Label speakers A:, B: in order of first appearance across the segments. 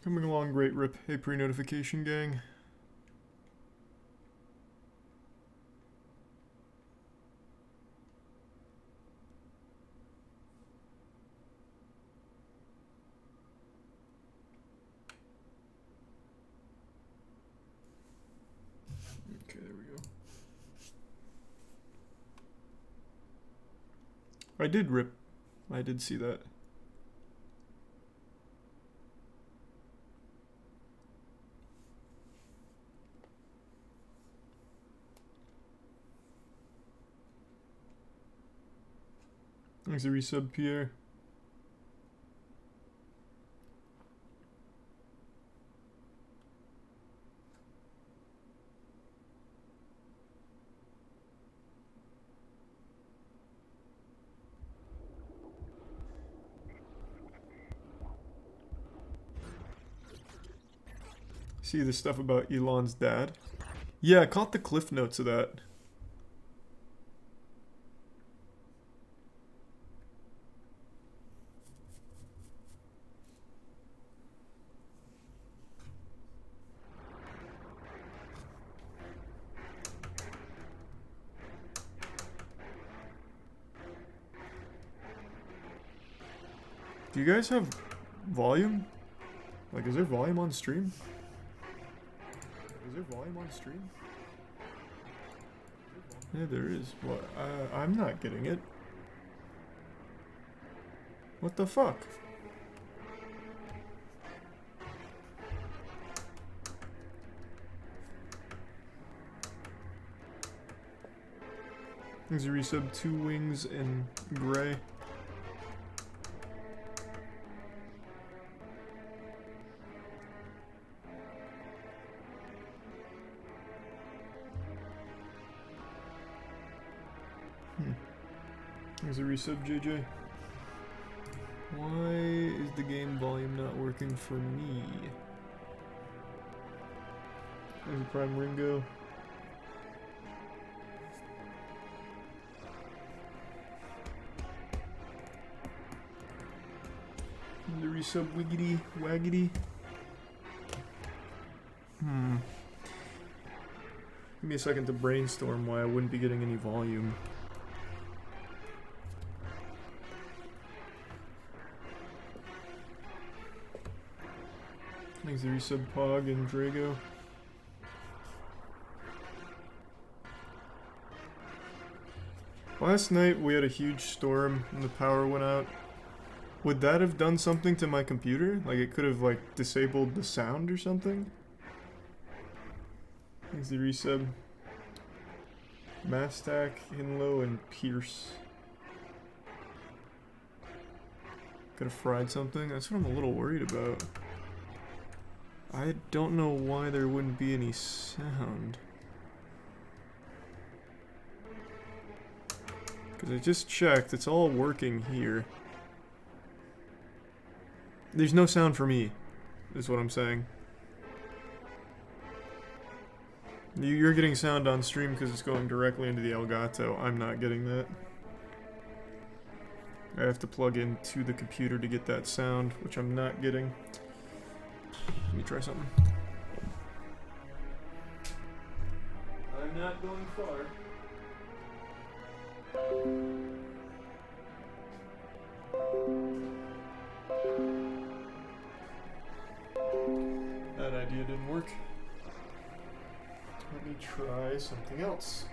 A: Coming along great, Rip. Hey, pre-notification gang. Okay, there we go. I did, Rip. I did see that. Thanks a resub, Pierre. See the stuff about Elon's dad? Yeah, I caught the cliff notes of that. Do you guys have volume? Like, is there volume on stream? Is there volume on stream? Yeah, there is. What? I'm not getting it. What the fuck? There's a resub, 2 wings in gray. There's a resub, JJ. Why is the game volume not working for me? There's a Prime Ringo. The resub wiggity waggity. Give me a second to brainstorm why I wouldn't be getting any volume. Thanks to resub Pog and Drago. Last night we had a huge storm and the power went out. Would that have done something to my computer? Like it could have like disabled the sound or something? Thanks to resub. Mastak, Hinlow, and Pierce. Could have fried something? That's what I'm a little worried about. I don't know why there wouldn't be any sound. Because I just checked, it's all working here. There's no sound for me, is what I'm saying. You're getting sound on stream because it's going directly into the Elgato. I'm not getting that. I have to plug into the computer to get that sound, which I'm not getting. Let me try something. I'm not going far. That idea didn't work. Let me try something else.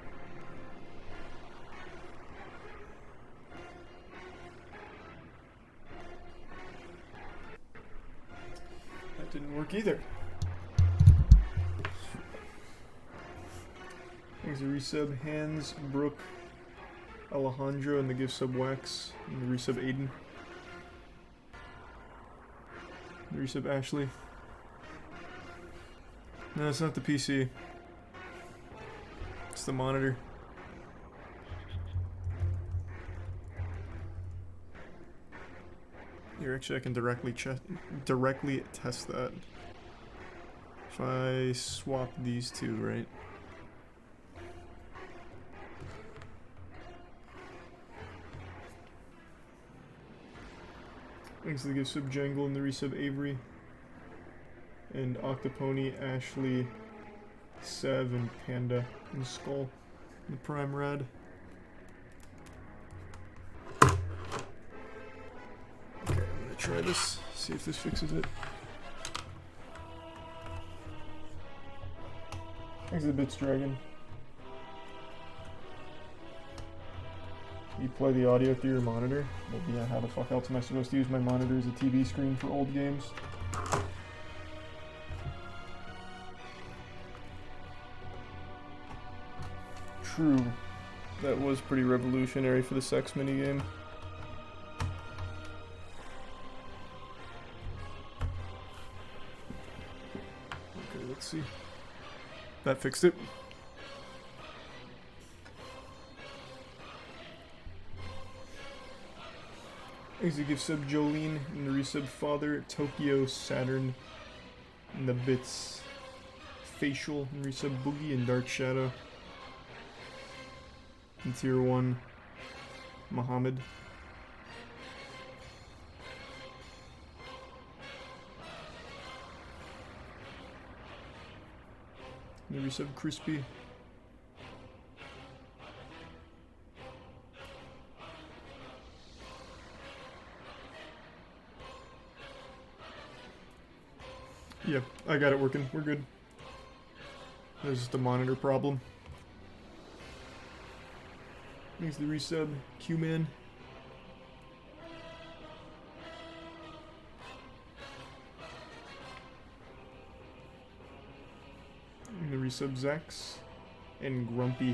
A: That didn't work either. Thanks to resub Hans, Brooke, Alejandro, and the gift sub Wax, and the resub Aiden. The resub Ashley. No, it's not the PC. It's the monitor. Here, actually, I can directly test that. If I swap these two, right? Thanks to the gift sub Jangle and the resub Avery. and Octopony, Ashley, Sev, and Panda, and Skull. The Prime Red. Okay, I'm gonna try this, see if this fixes it. Exhibits Dragon. You play the audio through your monitor? Well, yeah, how the fuck else am I supposed to use my monitor as a TV screen for old games? True. That was pretty revolutionary for the sex minigame. Okay, let's see. That fixed it. Executive sub Jolene, and the resub Father, Tokyo, Saturn, and the bits Facial, and resub Boogie, and Dark Shadow. And tier 1, Muhammad. And the resub Crispy. Yeah, I got it working. We're good. There's just a monitor problem. Thanks to the resub, Q-Man. And the resub, Zax. And Grumpy.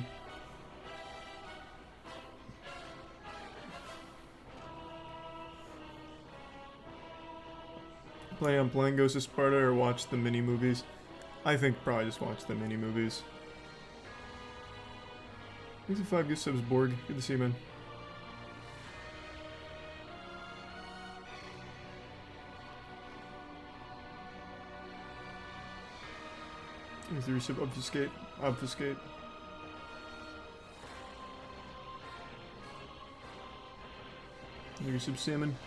A: I'm playing Ghost of Sparta or watch the mini movies. I think probably just watch the mini movies. Thanks for 5 gift subs, Borg. Good to see you, man. Thanks for the resub, Obfuscate. Obfuscate. And the resub, Salmon.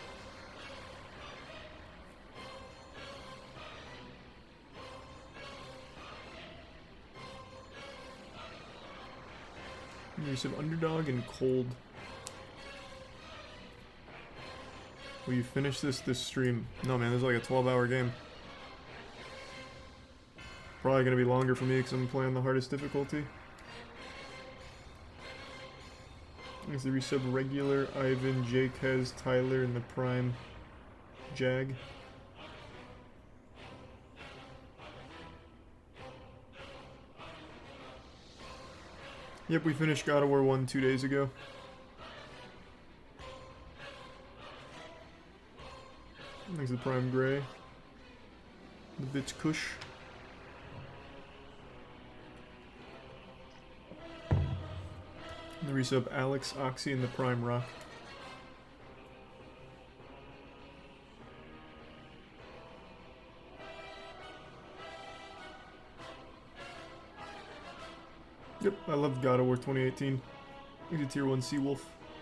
A: There's some Underdog and Cold. Will you finish this stream? No, man, this is like a 12-hour game. Probably gonna be longer for me because I'm playing the hardest difficulty. There's the resub Regular, Ivan, Jake has Tyler, and the Prime Jag. Yep, we finished God of War 1 2 days ago. There's the Prime Gray. The Bits Kush. The resub Alex, Oxy, and the Prime Rock. Yep, I love God of War 2018. He's a tier 1 Seawolf.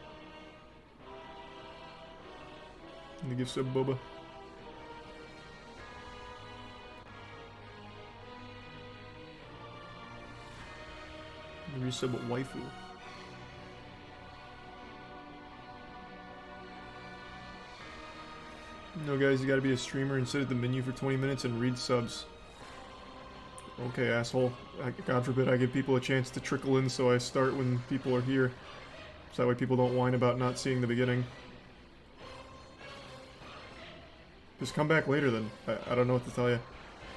A: And the gift sub Boba. And the resub Waifu. No guys, you gotta be a streamer and sit at the menu for 20 minutes and read subs. Okay, asshole. God forbid I give people a chance to trickle in so I start when people are here. So that way people don't whine about not seeing the beginning. Just come back later then. I don't know what to tell you.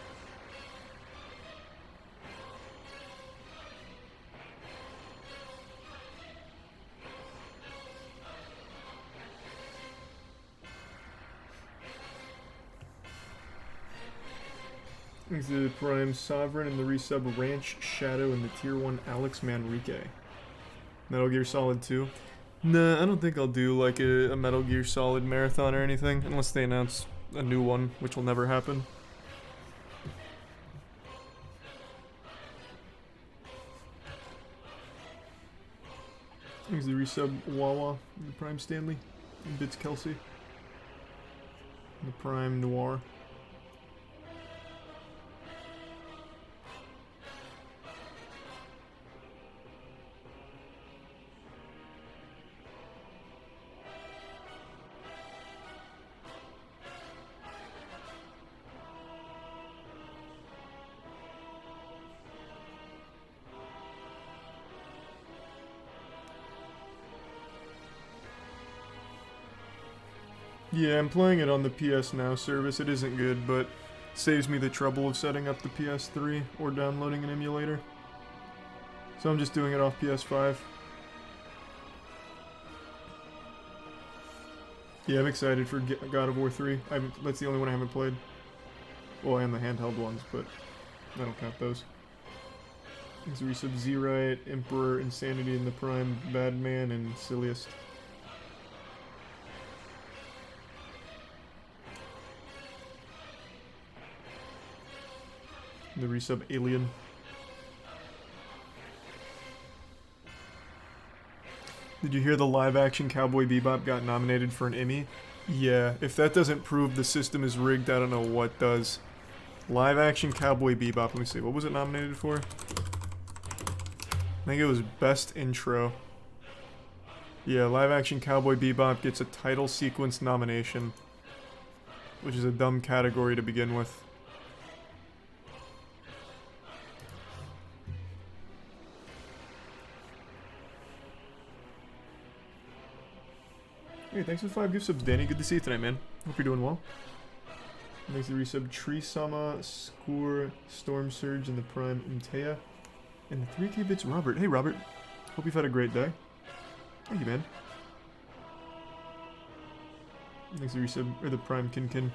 A: Thanks to the Prime Sovereign and the resub Ranch Shadow and the tier 1 Alex Manrique. Metal Gear Solid 2. Nah, I don't think I'll do like a Metal Gear Solid marathon or anything, unless they announce a new one, which will never happen. Thanks to the resub Wawa and the Prime Stanley and Bits Kelsey. And the Prime Noir. Yeah, I'm playing it on the PS Now service. It isn't good, but saves me the trouble of setting up the PS3 or downloading an emulator. So I'm just doing it off PS5. Yeah, I'm excited for God of War 3. That's the only one I haven't played. Well, and the handheld ones, but I don't count those. There's Resub Z-Right, Emperor, Insanity in the Prime, Badman, and Silliest. The resub Alien. Did you hear the live-action Cowboy Bebop got nominated for an Emmy? Yeah, if that doesn't prove the system is rigged, I don't know what does. Live-action Cowboy Bebop, let me see, what was it nominated for? I think it was Best Intro. Yeah, live-action Cowboy Bebop gets a title sequence nomination, which is a dumb category to begin with. Hey, thanks for the 5 gift subs, Danny. Good to see you tonight, man. Hope you're doing well. Thanks for the resub Tree Sama, Score, Storm Surge, and the Prime Mtea. And the 3K bits Robert. Hey, Robert. Hope you've had a great day. Thank you, man. Thanks for the resub, or the Prime Kinkin.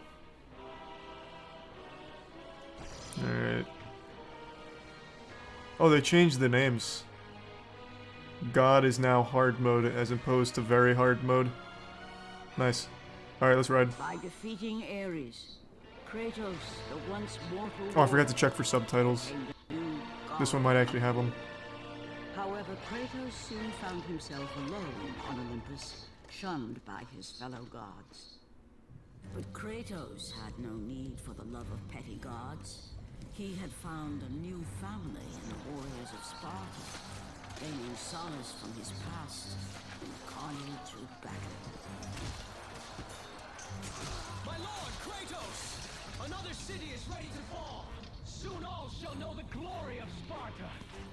A: Alright. Oh, they changed the names. God is now hard mode as opposed to very hard mode. Nice. Alright, let's ride.
B: By defeating Ares, Kratos, the once mortal.
A: Oh, I forgot to check for subtitles. This one might actually have them.
B: However, Kratos soon found himself alone on Olympus, shunned by his fellow gods. But Kratos had no need for the love of petty gods. He had found a new family in the warriors of Sparta, gaining solace from his past in carnage of battle.
C: My lord, Kratos! Another city is ready to fall! Soon all shall know the glory of Sparta!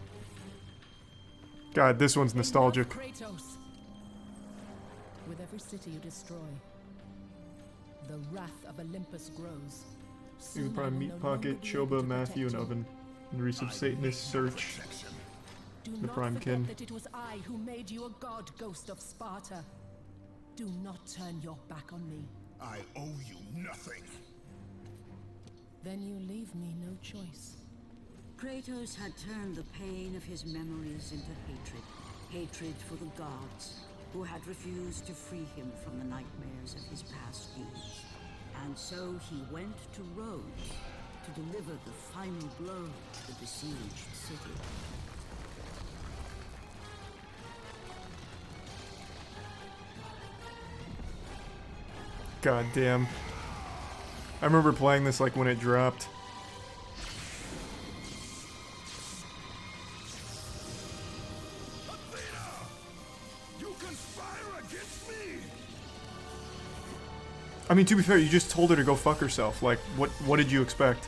A: God, this one's nostalgic.
D: Kratos. With every city you destroy, the wrath of Olympus grows.
A: You can probably Meat Pocket, Choba, Matthew, and Oven. And resub Satanist, Search, the Prime Kin.
D: That it was I who made you a god, ghost of Sparta. Do not turn your back on me.
E: I owe you nothing.
D: Then you leave me no choice.
B: Kratos had turned the pain of his memories into hatred. Hatred for the gods, who had refused to free him from the nightmares of his past deeds. And so he went to Rhodes to deliver the final blow to the besieged city.
A: God damn. I remember playing this like when it dropped.
E: You conspire against me.
A: I mean, to be fair, you just told her to go fuck herself. Like, what did you expect?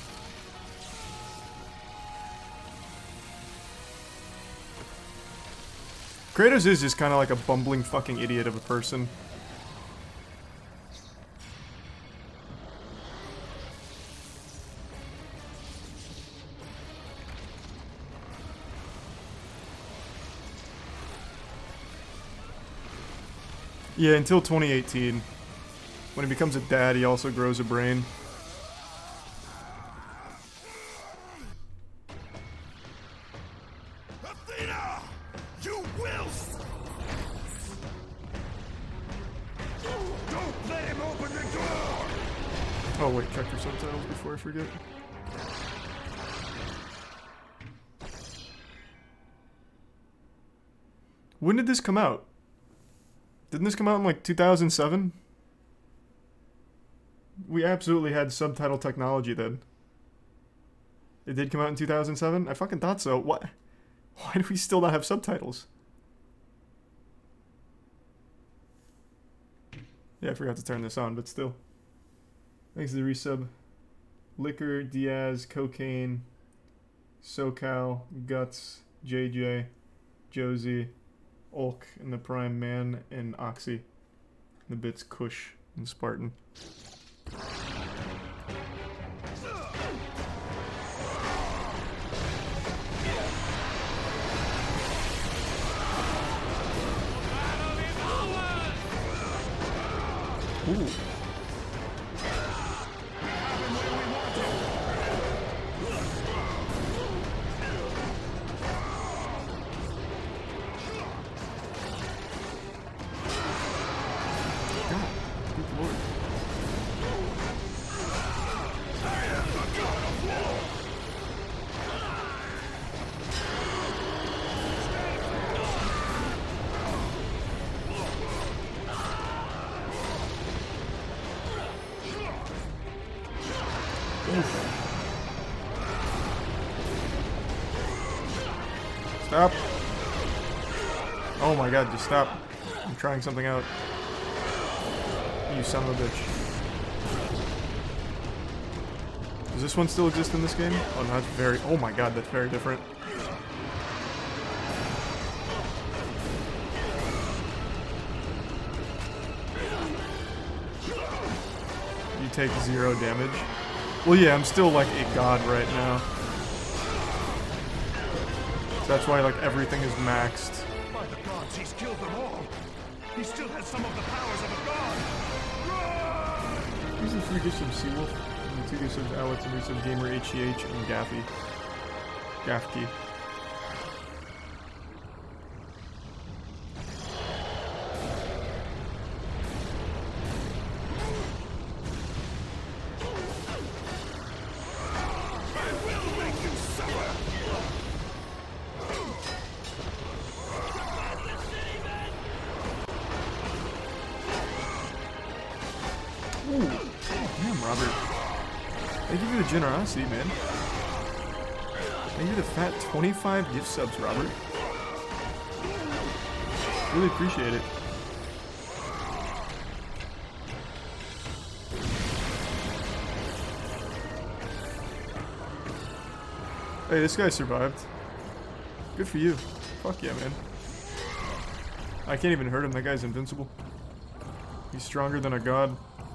A: Kratos is just kind of like a bumbling fucking idiot of a person. Yeah, until 2018. When he becomes a dad, he also grows a brain.
E: Athena! You will! Don't let him open the door!
A: Oh wait, check your subtitles before I forget. When did this come out? Didn't this come out in like 2007? We absolutely had subtitle technology then. It did come out in 2007? I fucking thought so. What? Why do we still not have subtitles? Yeah, I forgot to turn this on, but still. Thanks to the resub. Liquor, Diaz, Cocaine, SoCal, Guts, JJ, Josie, Ulk, and the Prime Man, and Oxy. The bits Kush and Spartan. Ooh. Stop. Oh my god, just stop. I'm trying something out. You son of a bitch. Does this one still exist in this game? Oh no, that's very... Oh my god, that's very different. You take 0 damage. Well, yeah, I'm still like a god right now. So that's why like everything is maxed.
E: By the gods, he's killed them all. He still has some of the powers of a god. Run!
A: These are 3 gifts of Seawolf, and 2 gifts of Alex, and 3 gifts of Gamer HEH and Gaffy. Gaffkey. Generosity, man. Thank you for the fat 25 gift subs, Robert. Really appreciate it. Hey, this guy survived. Good for you. Fuck yeah, man. I can't even hurt him. That guy's invincible. He's stronger than a god.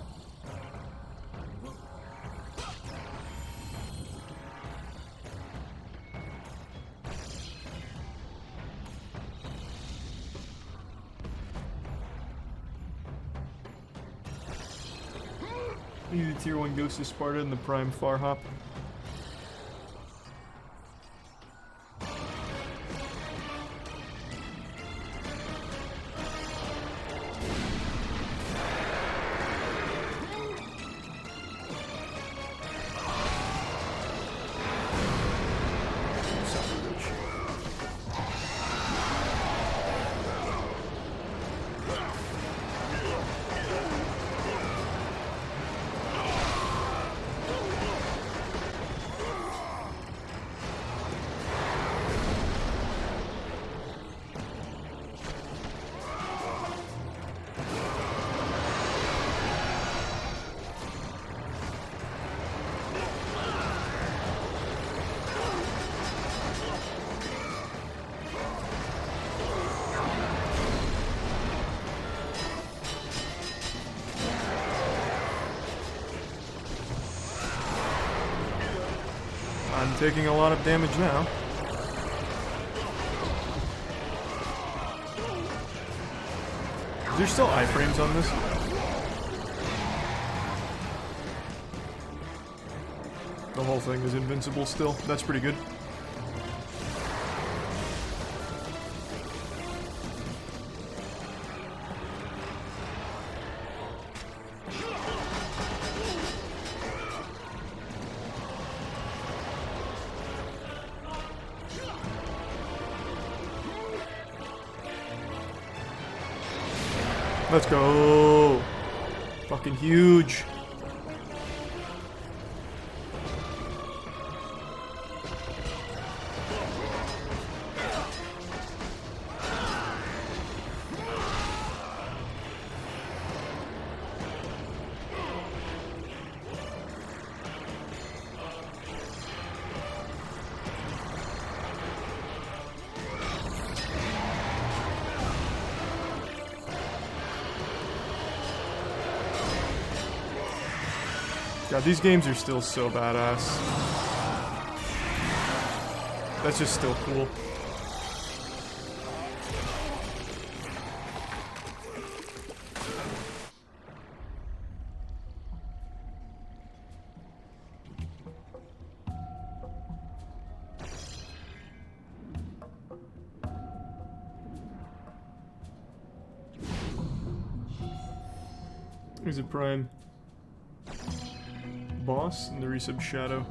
A: You need the tier 1 Ghost of Sparta and the Prime Far Hop. I'm taking a lot of damage now. Is there still iframes on this? The whole thing is invincible still. That's pretty good. Let's go! Fucking huge! God, these games are still so badass. That's just still cool. Here's a prime boss in the resub Shadow.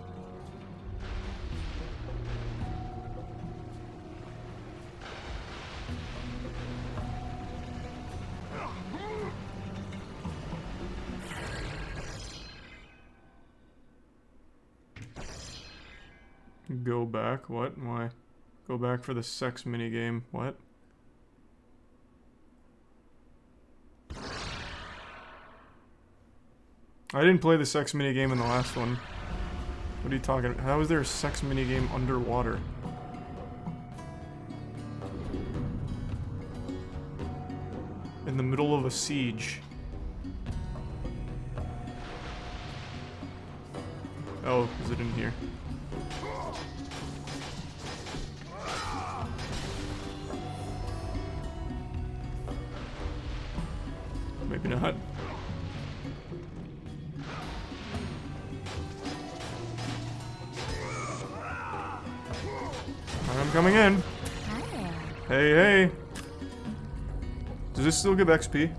A: Go back? What? Why? Go back for the sex minigame. What? I didn't play the sex minigame in the last one. What are you talking about? How is there a sex minigame underwater? In the middle of a siege. Oh, is it in here? Maybe not. I'm coming in. Hey, hey. Does this still give XP?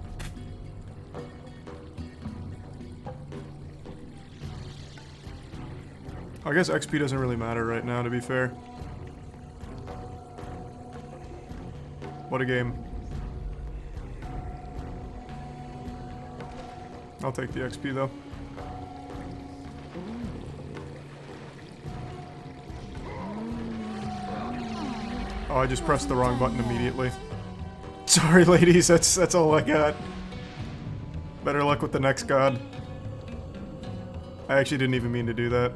A: I guess XP doesn't really matter right now, to be fair. What a game. I'll take the XP though. Oh, I just pressed the wrong button immediately. Sorry, ladies, that's all I got. Better luck with the next god. I actually didn't even mean to do that.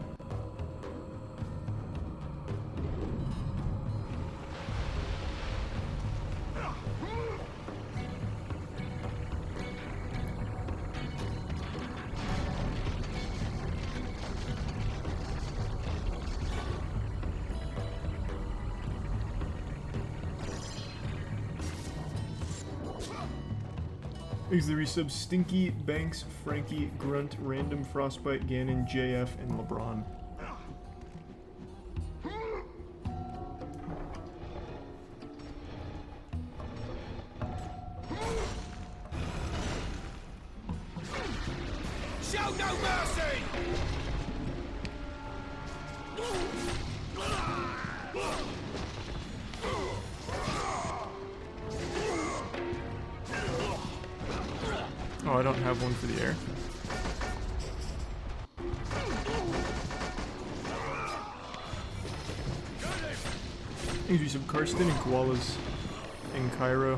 A: Here's the resub Stinky, Banks, Frankie, Grunt, Random, Frostbite, Ganon, JF, and LeBron.
C: Show no mercy!
A: Oh, I don't have one for the air. You do some Karsten and koalas in Cairo.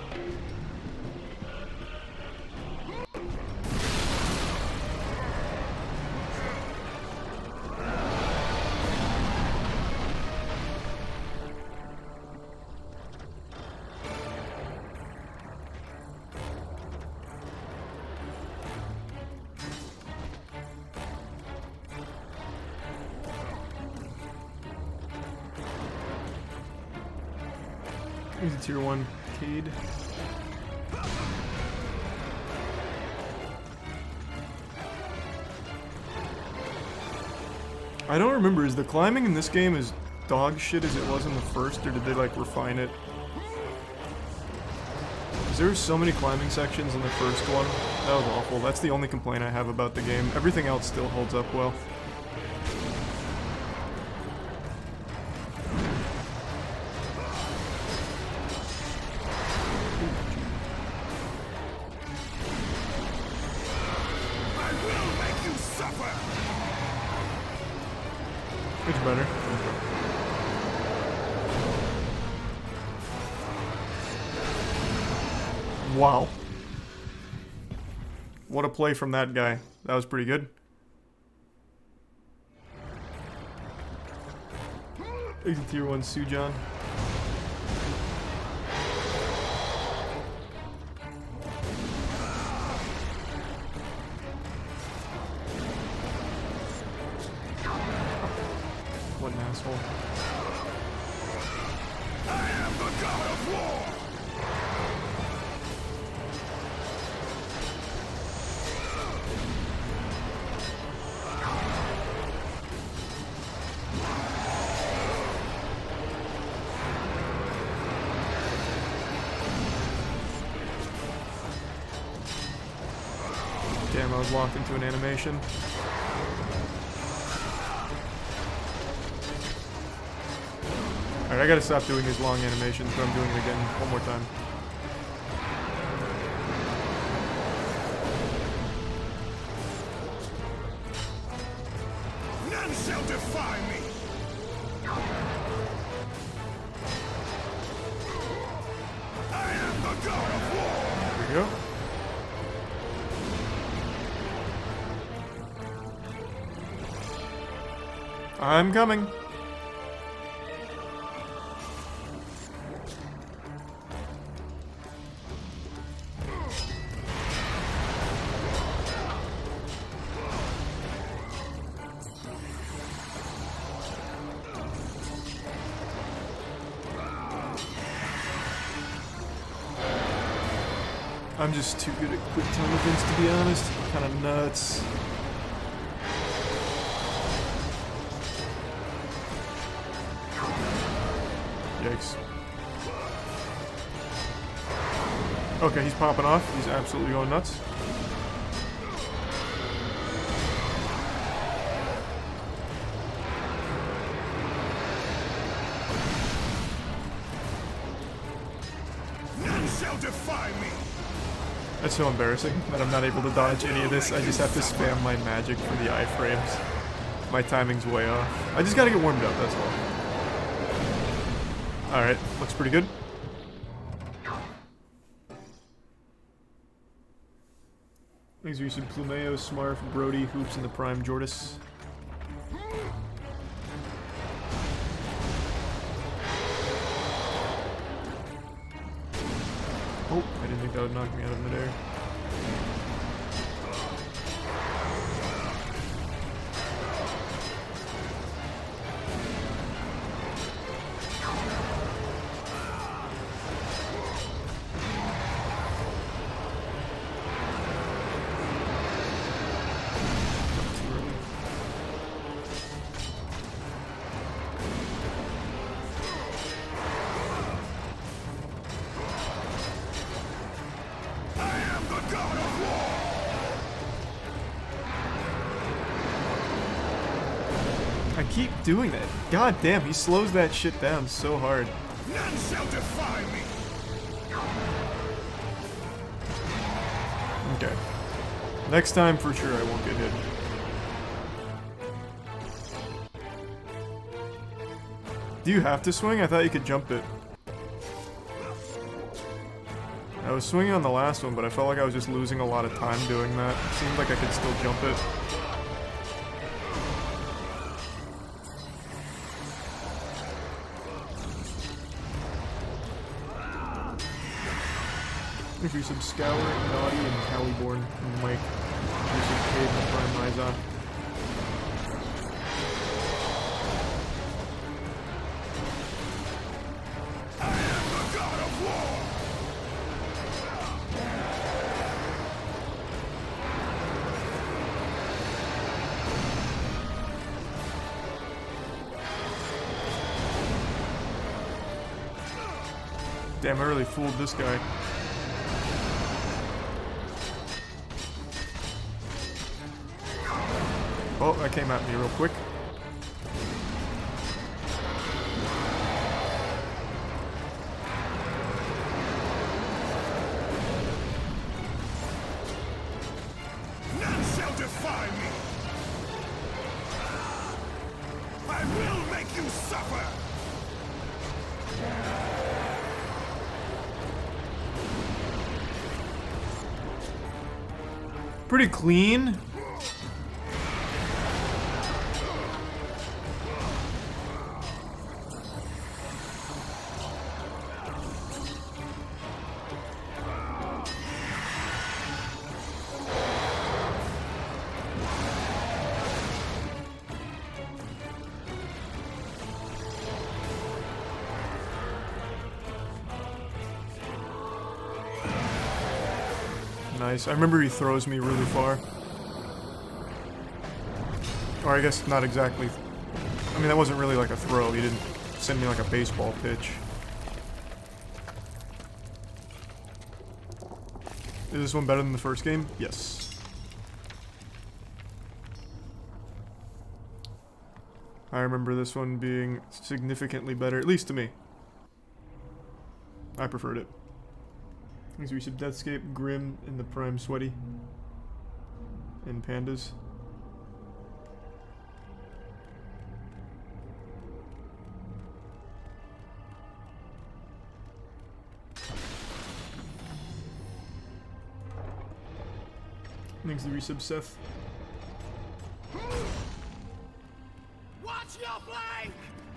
A: Here's a tier 1 Cade. I don't remember, is the climbing in this game as dog shit as it was in the first, or did they like refine it? Because there were so many climbing sections in the first one. That was awful. That's the only complaint I have about the game. Everything else still holds up well. It's better. Wow. What a play from that guy. That was pretty good. Here's a tier 1 Sujan. asshole.
E: I am the god of war!
A: Damn, I was locked into an animation. Alright, I gotta stop doing these long animations, but I'm doing it again one more time.
E: None shall defy me! I am the god of war!
A: There we go. I'm coming. I'm just too good at quick time events, to be honest. Kind of nuts. Yikes. Okay, he's popping off. He's absolutely going nuts.
E: None shall defy me!
A: That's so embarrassing that I'm not able to dodge any of this. I just have to spam my magic for the iframes. My timing's way off. I just gotta get warmed up, that's all. Alright, looks pretty good. Thanks for using Plumeo, Smarf, Brody, Hoops, and the Prime Jordis. Oh, I didn't think that would knock me out of midair. I keep doing that. God damn, he slows that shit down so hard.
E: None shall defy me!
A: Okay. Next time, for sure, I won't get hit. Do you have to swing? I thought you could jump it. I was swinging on the last one, but I felt like I was just losing a lot of time doing that. It seemed like I could still jump it. If you're some Scour, Naughty, and Caliborn, and Mike, you're some Cade and Prime Ryza. Damn, I really fooled this guy. Oh, that came at me real quick.
E: None shall defy me! I will make you suffer!
A: Pretty clean. nice. I remember he throws me really far. Or I guess not exactly. I mean, that wasn't really like a throw. He didn't send me like a baseball pitch. Is this one better than the first game? Yes. I remember this one being significantly better, at least to me. I preferred it. Things we should Deathscape, Grim, and the Prime Sweaty. And Pandas. Thanks to the resub, Seth.
C: Watch your flank!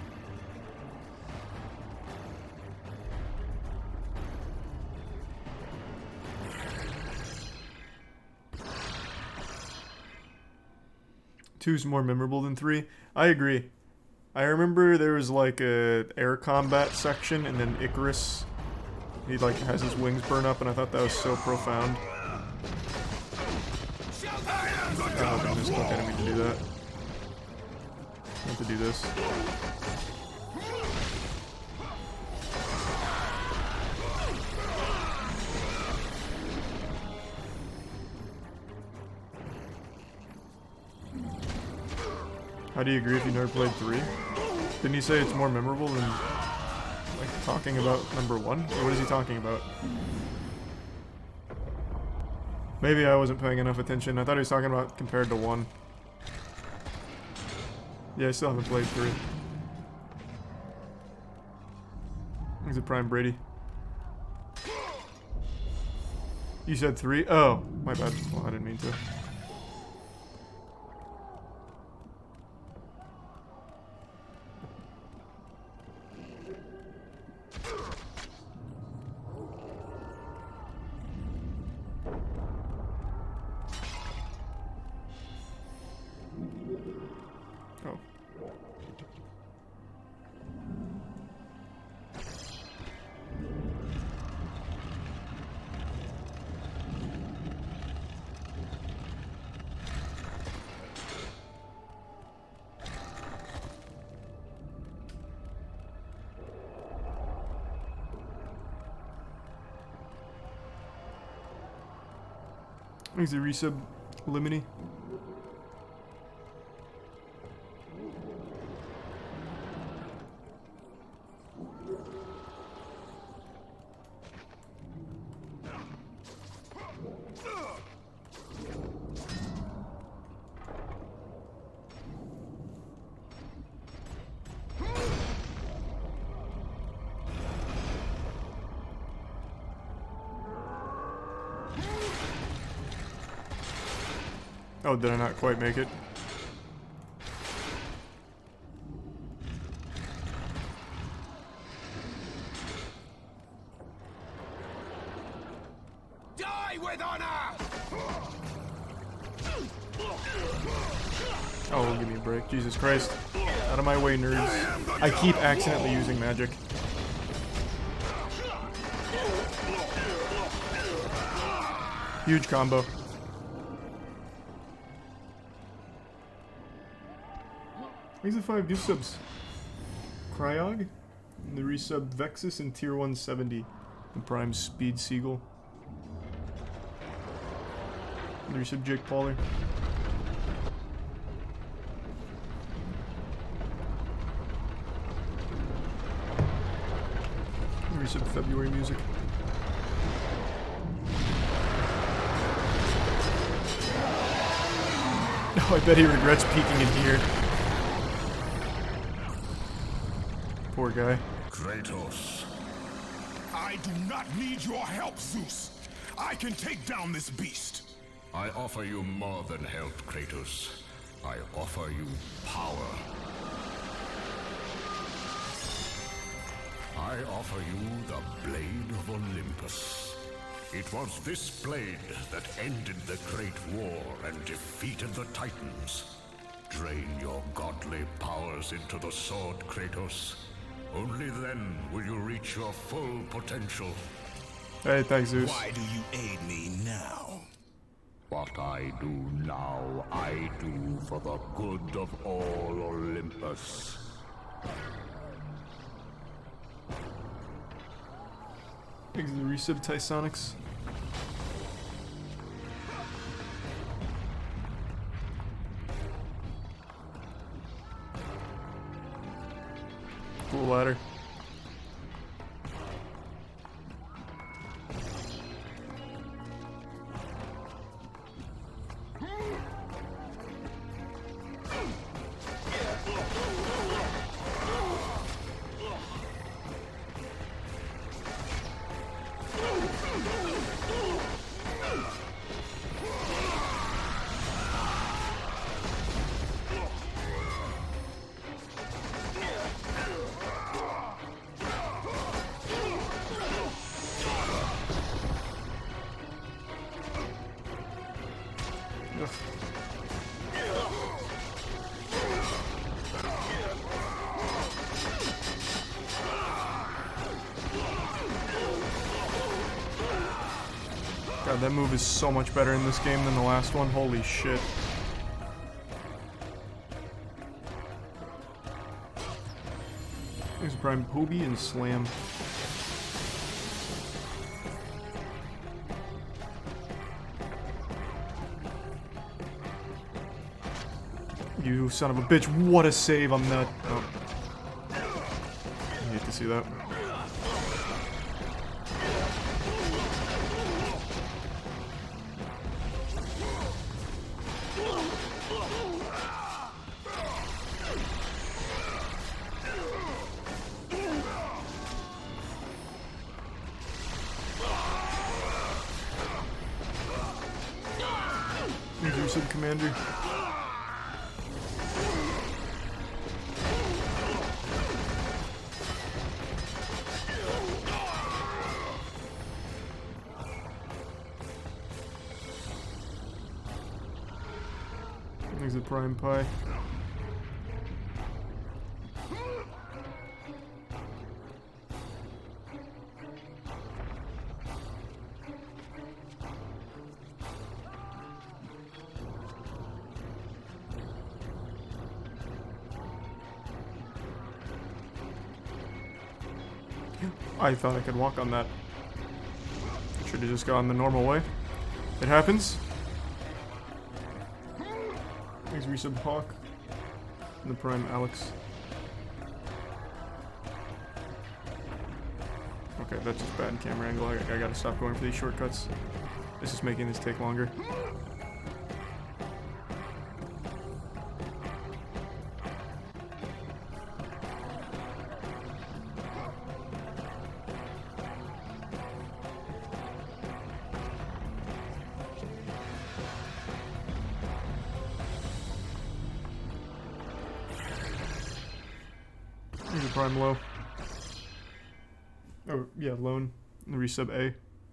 A: Two's more memorable than 3. I agree. I remember there was like a air combat section, and then Icarus, he like has his wings burn up, and I thought that was so profound. Oh goodness, I didn't mean to do that. I have to do this. How do you agree if you never played 3? Didn't he say it's more memorable than like talking about number 1? Or what is he talking about? Maybe I wasn't paying enough attention. I thought he was talking about compared to 1. Yeah, I still haven't played 3. Is it Prime Brady? You said 3? Oh, my bad. Well, I didn't mean to. Oh. Thanks to resub Limini. Oh, did I not quite make it?
C: Die with honor!
A: Oh, give me a break. Jesus Christ. Out of my way, nerds. I keep accidentally using magic. Huge combo. Thanks to 5 gift subs. Cryog, and the resub Vexus in tier 170. The Prime Speed Seagull. And the resub Jake Pauler. And the resub February Music. Oh, I bet he regrets peeking in here. Poor guy.
E: Kratos. I do not need your help, Zeus. I can take down this beast.
F: I offer you more than help, Kratos. I offer you power. I offer you the Blade of Olympus. It was this blade that ended the Great War and defeated the Titans. Drain your godly powers into the sword, Kratos. Only then will you reach your full potential.
A: Hey, thanks, Zeus.
E: Why do you aid me now?
F: What I do now, I do for the good of all Olympus.
A: Exit the resub Tysonics. Cool ladder. God, that move is so much better in this game than the last one. Holy shit. There's Prime Poby and Slam. You son of a bitch, what a save on that. Oh. I hate to see that. Resub Commander. There's a Prime Pie. I thought I could walk on that. Should have just gone the normal way. It happens. There's Resub Hawk. And the Prime Alex. Okay, that's just bad camera angle. I gotta stop going for these shortcuts. This is making this take longer. Here's a Prime Low. Oh, yeah, Lone. The Resub A.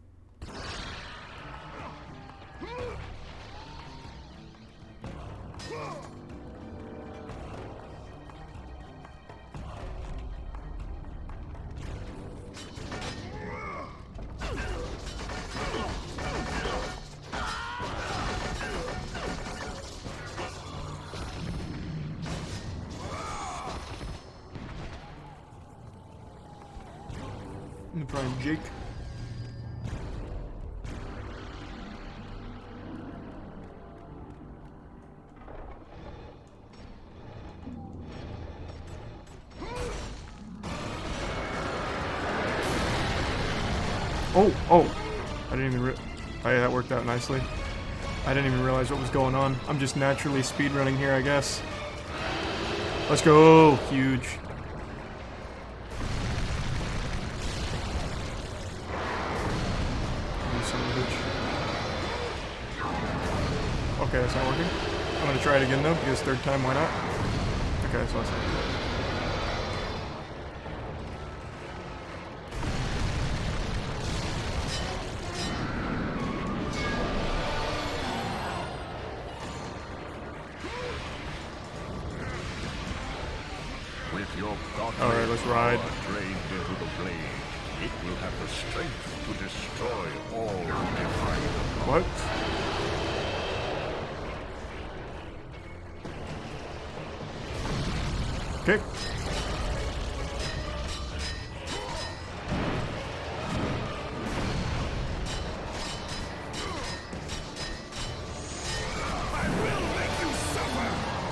A: And the Prime Jake. Oh! I didn't even that worked out nicely. I didn't even realize what was going on. I'm just naturally speedrunning here, I guess. Let's go! Huge. Okay, that's not working. I'm gonna try it again though, because third time, why not? Okay, so that's not good.
F: With your
A: Alright, let's ride.
F: Drained into the blade, it will have the strength to destroy all who defy the
A: What? Okay.
E: I will make you suffer!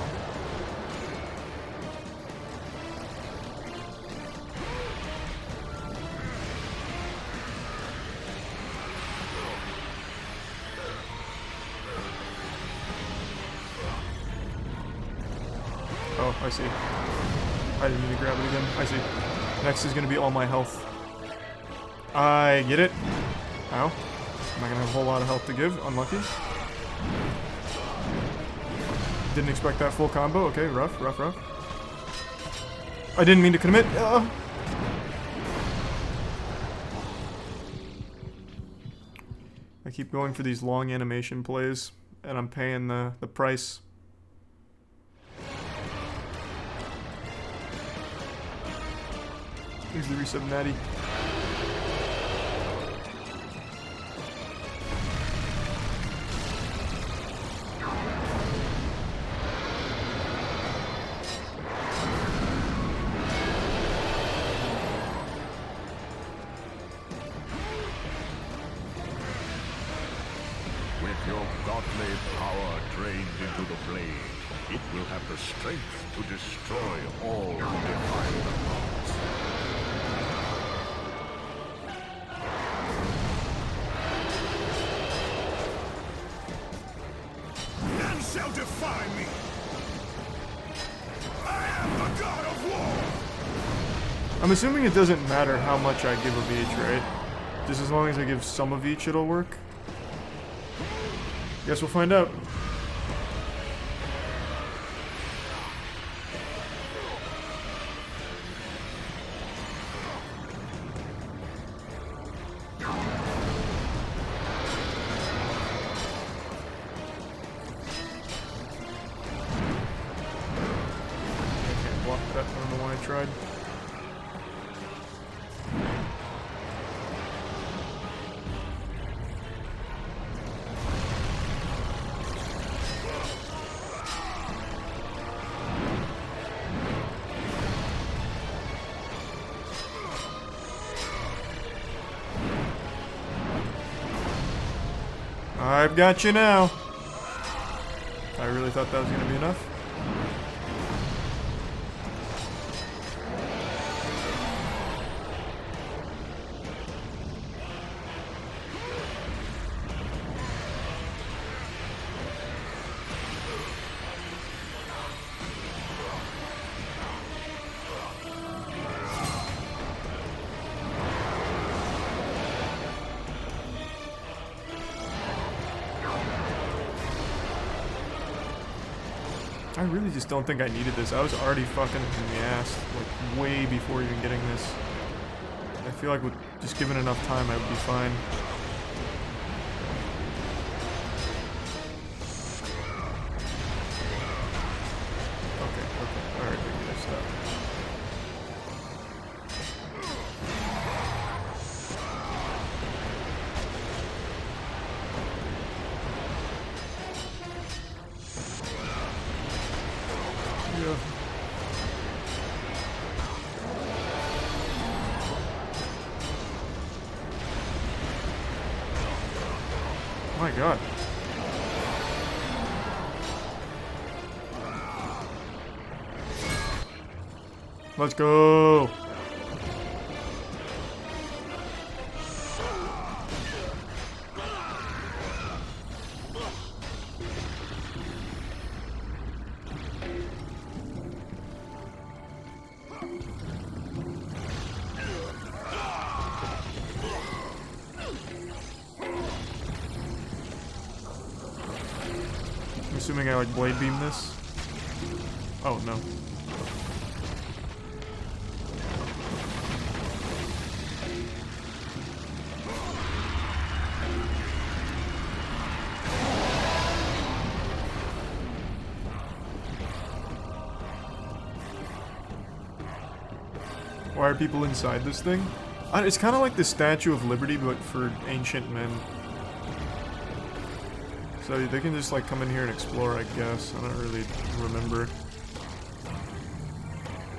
A: Oh, I see. I didn't mean to grab it again. I see. Next is going to be all my health. I get it. Ow. I'm not going to have a whole lot of health to give. Unlucky. Didn't expect that full combo. Okay, rough, rough, rough. I didn't mean to commit. I keep going for these long animation plays, and I'm paying the price. Here's the resub natty.
F: With your godly power drained into the blade, it will have the strength to destroy all who defy the gods.
E: None shall defy me! I am the god of war!
A: I'm assuming it doesn't matter how much I give of each, right? Just as long as I give some of each, it'll work. Guess we'll find out. I don't know why I tried. I've got you now. I really thought that was going to be enough. I really just don't think I needed this. I was already fucking in the ass, like, way before even getting this. I feel like with just given enough time, I would be fine. Okay, alright, we can stop. Yeah. My God. Let's go. Assuming I like blade beam this. Oh no. Why are people inside this thing? It's kind of like the Statue of Liberty, but for ancient men. So they can just like come in here and explore, I guess. I don't really remember.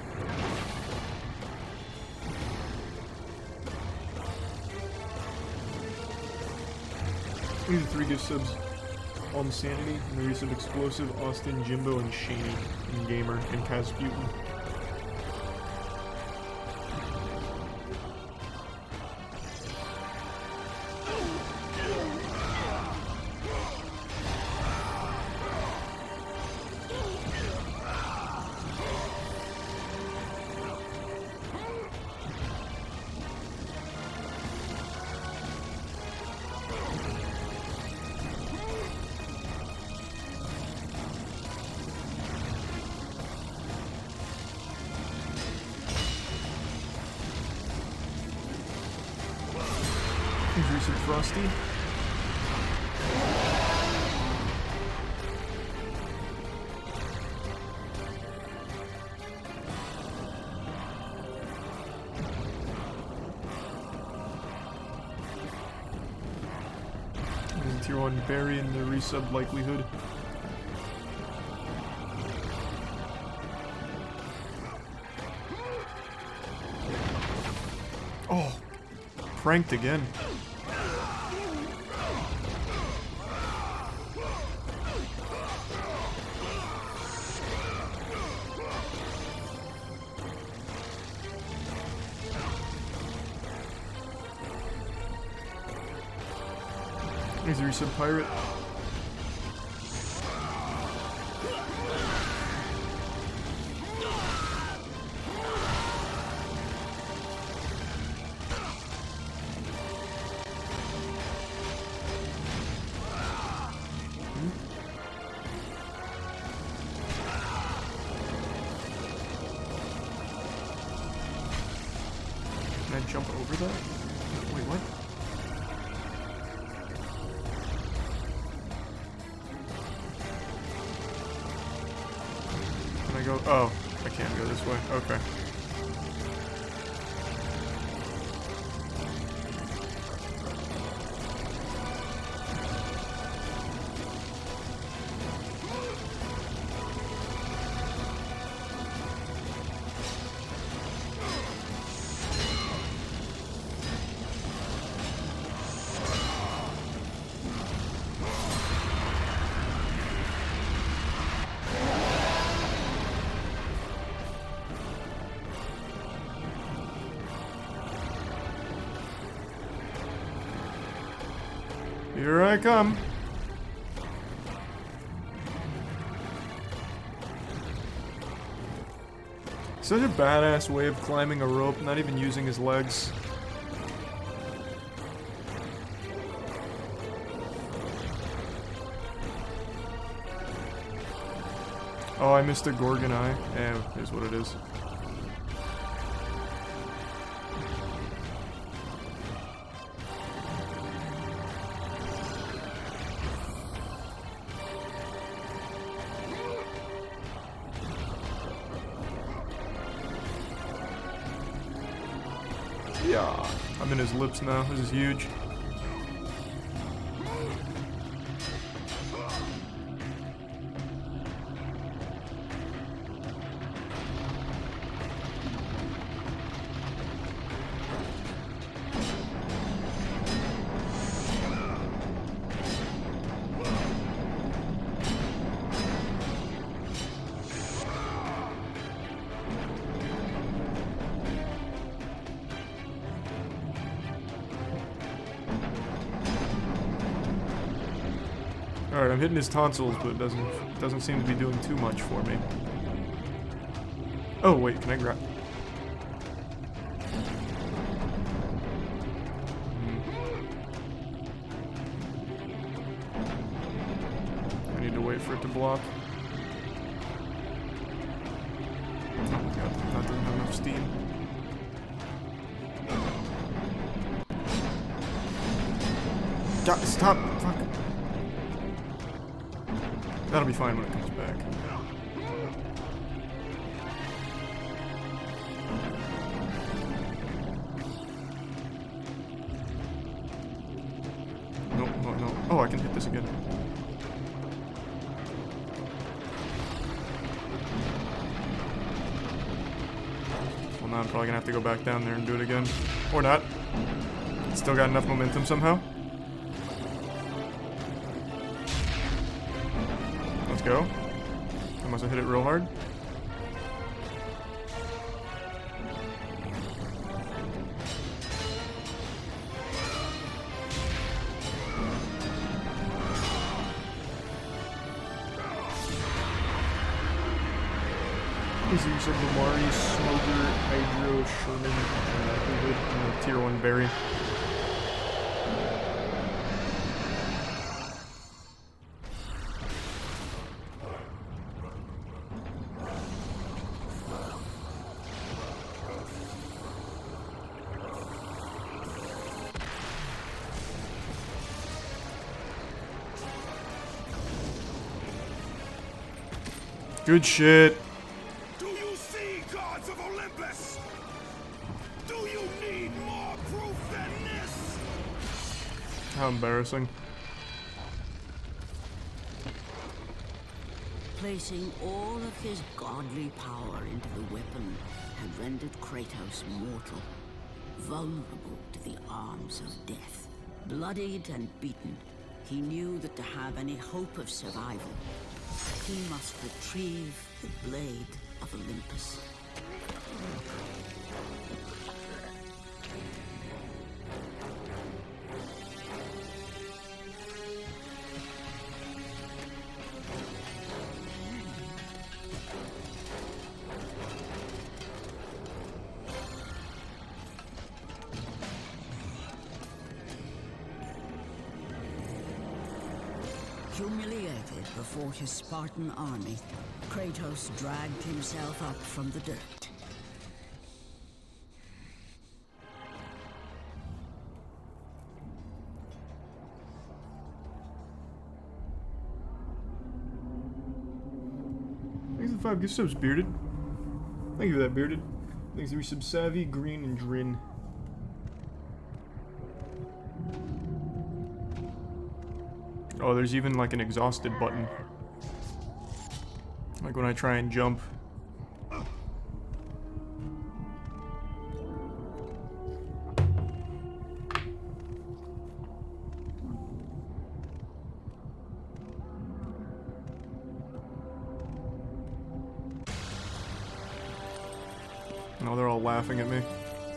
A: These are 3 gift subs. All Insanity, and the resub Explosive, Austin, Jimbo, and Shaney, and Gamer, and Casputin. Recent Frosty. And Tier 1 Barry in the resub likelihood. Oh, pranked again. Here's a resub pirate. Can I jump over that? Wait, what? Can I go? Oh, I can't go this way. Okay. Here I come. Such a badass way of climbing a rope, not even using his legs. Oh, I missed a Gorgon eye. Eh, here's what it is. Yeah, I'm in his lips now. This is huge. Alright, I'm hitting his tonsils, but it doesn't seem to be doing too much for me. Oh, wait, can I grab... I need to wait for it to block. Oh my god, not doing enough steam. God, stop! Fuck. That'll be fine when it comes back. No, no, no. Oh, I can hit this again. Well, now I'm probably gonna have to go back down there and do it again. Or not. Still got enough momentum somehow. Let's go. I must have hit it real hard. Is the use of Lamari, Smoker, Hydro, Sherman, and the Tier 1 berry. Good shit.
E: Do you see, gods of Olympus? Do you need more proof than this?
A: How embarrassing.
B: Placing all of his godly power into the weapon had rendered Kratos mortal, vulnerable to the arms of death. Bloodied and beaten, he knew that to have any hope of survival, he must retrieve the blade of Olympus. Humiliated before his Spartan army, Kratos dragged himself up from the dirt.
A: Thanks for the 5 gift subs, Bearded. Thank you for that, Bearded. Thanks for the resub, Savvy, Green, and Drin. Oh, there's even like an exhausted button. Like when I try and jump. No, they're all laughing at me.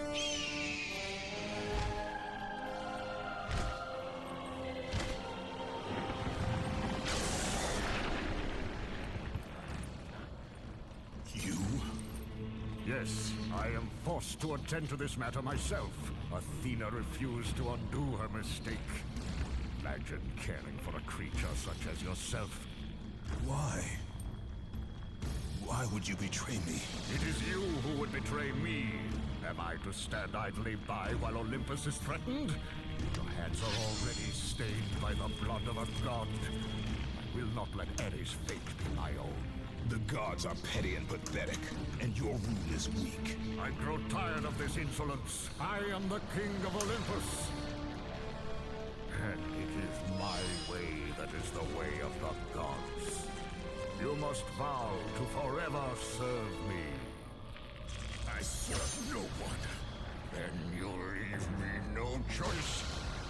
F: Yes, I am forced to attend to this matter myself. Athena refused to undo her mistake. Imagine caring for a creature such as yourself.
E: Why? Why would you betray me?
F: It is you who would betray me. Am I to stand idly by while Olympus is threatened? Your hands are already stained by the blood of a god. I will not let Ares' fate be my own.
E: The gods are petty and pathetic, and your rule is weak.
F: I grow tired of this insolence. I am the king of Olympus. And it is my way that is the way of the gods. You must vow to forever serve me.
E: I serve no one.
F: Then you leave me no choice.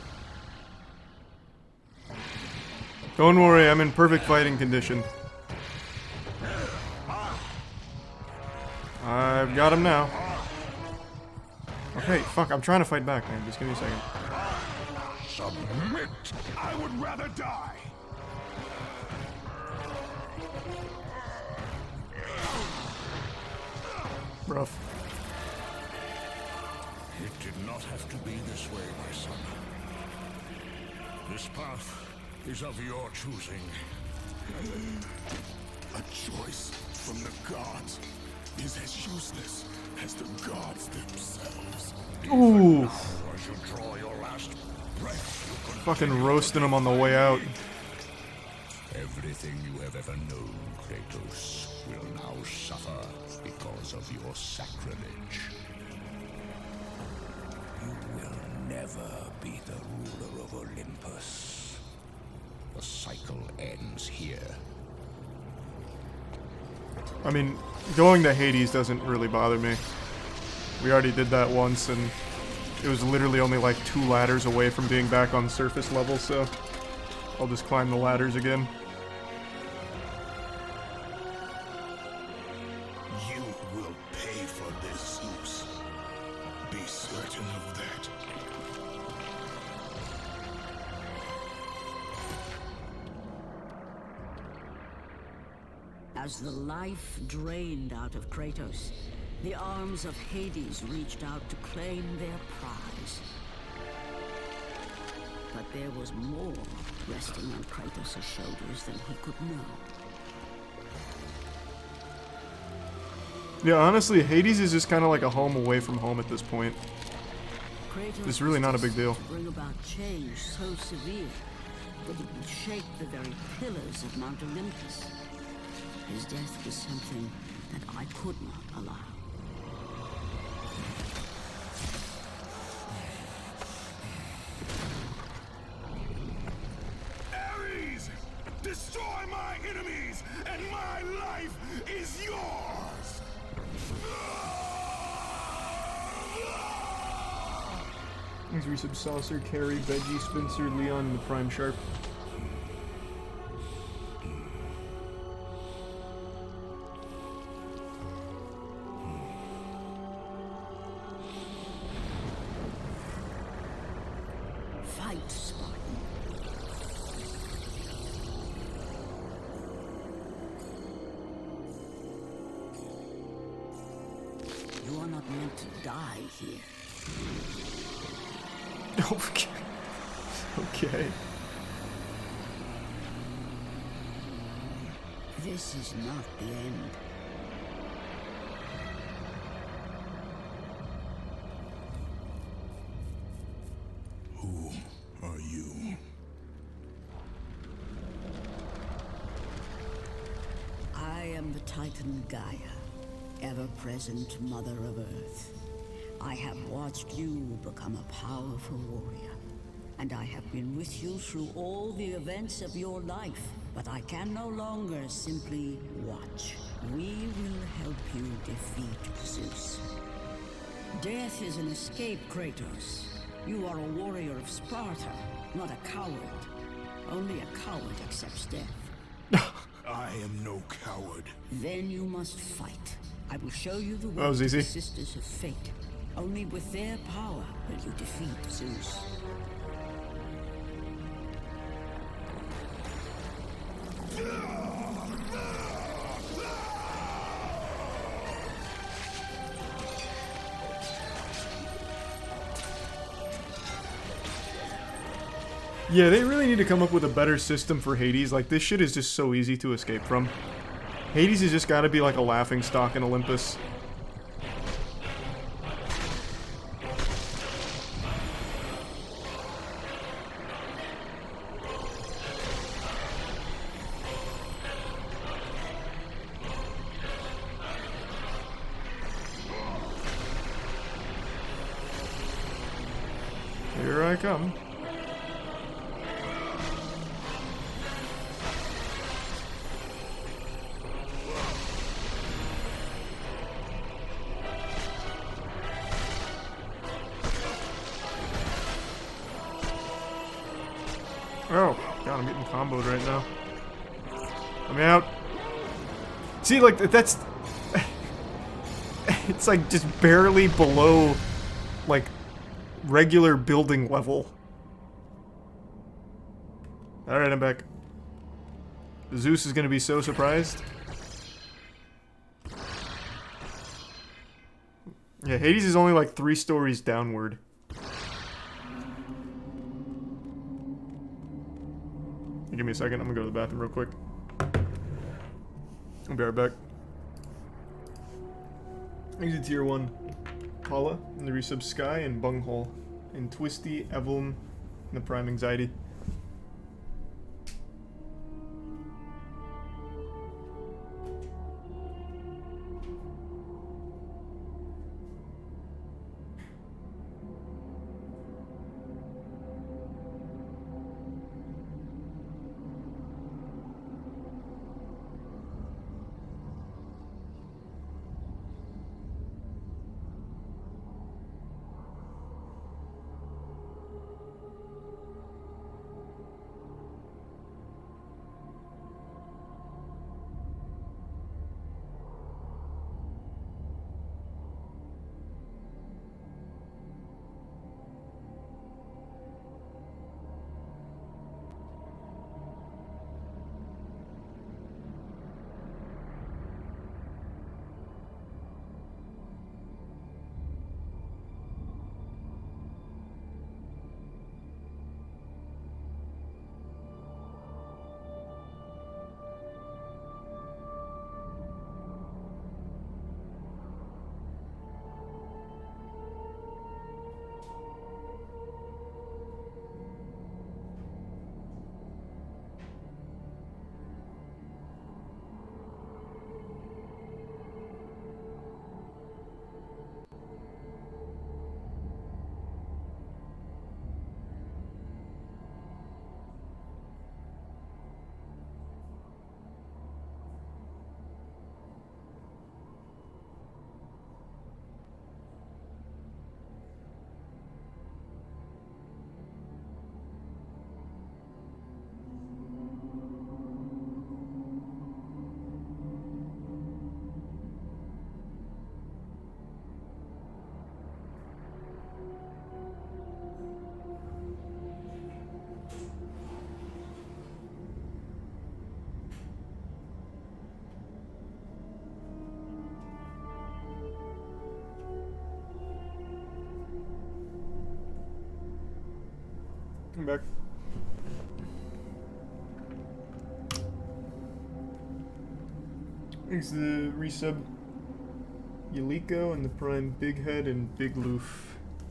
A: Don't worry, I'm in perfect fighting condition. I've got him now. Okay, fuck, I'm trying to fight back, man. Just give me a second.
E: Submit! I would rather die!
A: Rough.
F: It did not have to be this way, my son. This path is of your choosing.
E: A choice from the gods is as useless as the gods themselves.
A: Ooh.
F: As you draw your last breath, you could
A: Fucking roasting him on the way out.
F: Everything you have ever known, Kratos, will now suffer because of your sacrilege. You will never be the ruler of Olympus. The cycle ends here.
A: I mean, going to Hades doesn't really bother me. We already did that once, and it was literally only like 2 ladders away from being back on surface level, so I'll just climb the ladders again.
B: As the life drained out of Kratos, the arms of Hades reached out to claim their prize. But there was more resting on Kratos' shoulders than he could know.
A: Yeah, honestly, Hades is just kind of like a home away from home at this point.
B: Kratos
A: It's really not a big deal.
B: to bring about change so severe that it would shake the very pillars of Mount Olympus. His death was something that I could not allow.
E: Ares! Destroy my enemies, and my life is yours!
A: These resub Saucer, Carrie, Veggie, Spencer, Leon, and the Prime Sharp.
B: Fight, Spartan. You are not meant to die here.
A: Okay. Okay.
B: This is not the end.
E: Who are you?
B: I am the Titan Gaia, ever-present Mother of Earth. I have watched you become a powerful warrior, and I have been with you through all the events of your life. But I can no longer simply watch. We will help you defeat Zeus. Death is an escape, Kratos. You are a warrior of Sparta, not a coward. Only a coward accepts death.
E: I am no coward.
B: Then you must fight. I will show you the
A: That
B: way
A: was
B: to
A: easy.
B: the Sisters of Fate. Only with their power will you defeat Zeus.
A: Yeah, they really need to come up with a better system for Hades. Like, this shit is just so easy to escape from. Hades has just gotta be like a laughing stock in Olympus. Here I come. Oh, God, I'm getting comboed right now. Let me out. See, like, that's... it's, like, just barely below, like, regular building level. Alright, I'm back. Zeus is gonna be so surprised. Yeah, Hades is only, like, 3 stories downward. Give me a second, I'm gonna go to the bathroom real quick. I'll be right back. Exit tier 1. Paula, in the resub Sky, and Bunghole. And Twisty, Evelyn, and the Prime Anxiety. I'm back. Thanks to the resub Yuliko and the Prime Big Head and Big Loof.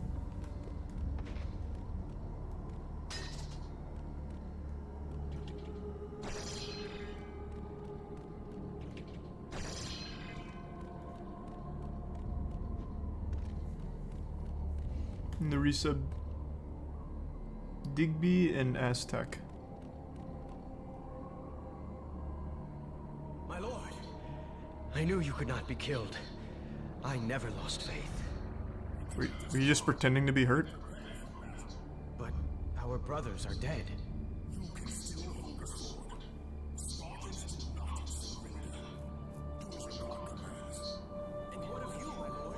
A: And the resub Digby and Aztec.
C: My lord, I knew you could not be killed. I never lost faith.
A: Were you just pretending to be hurt?
C: But our brothers are dead. And what of you, my lord?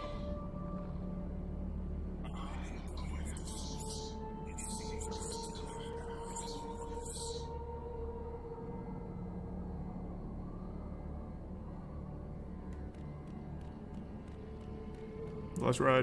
A: Let's ride.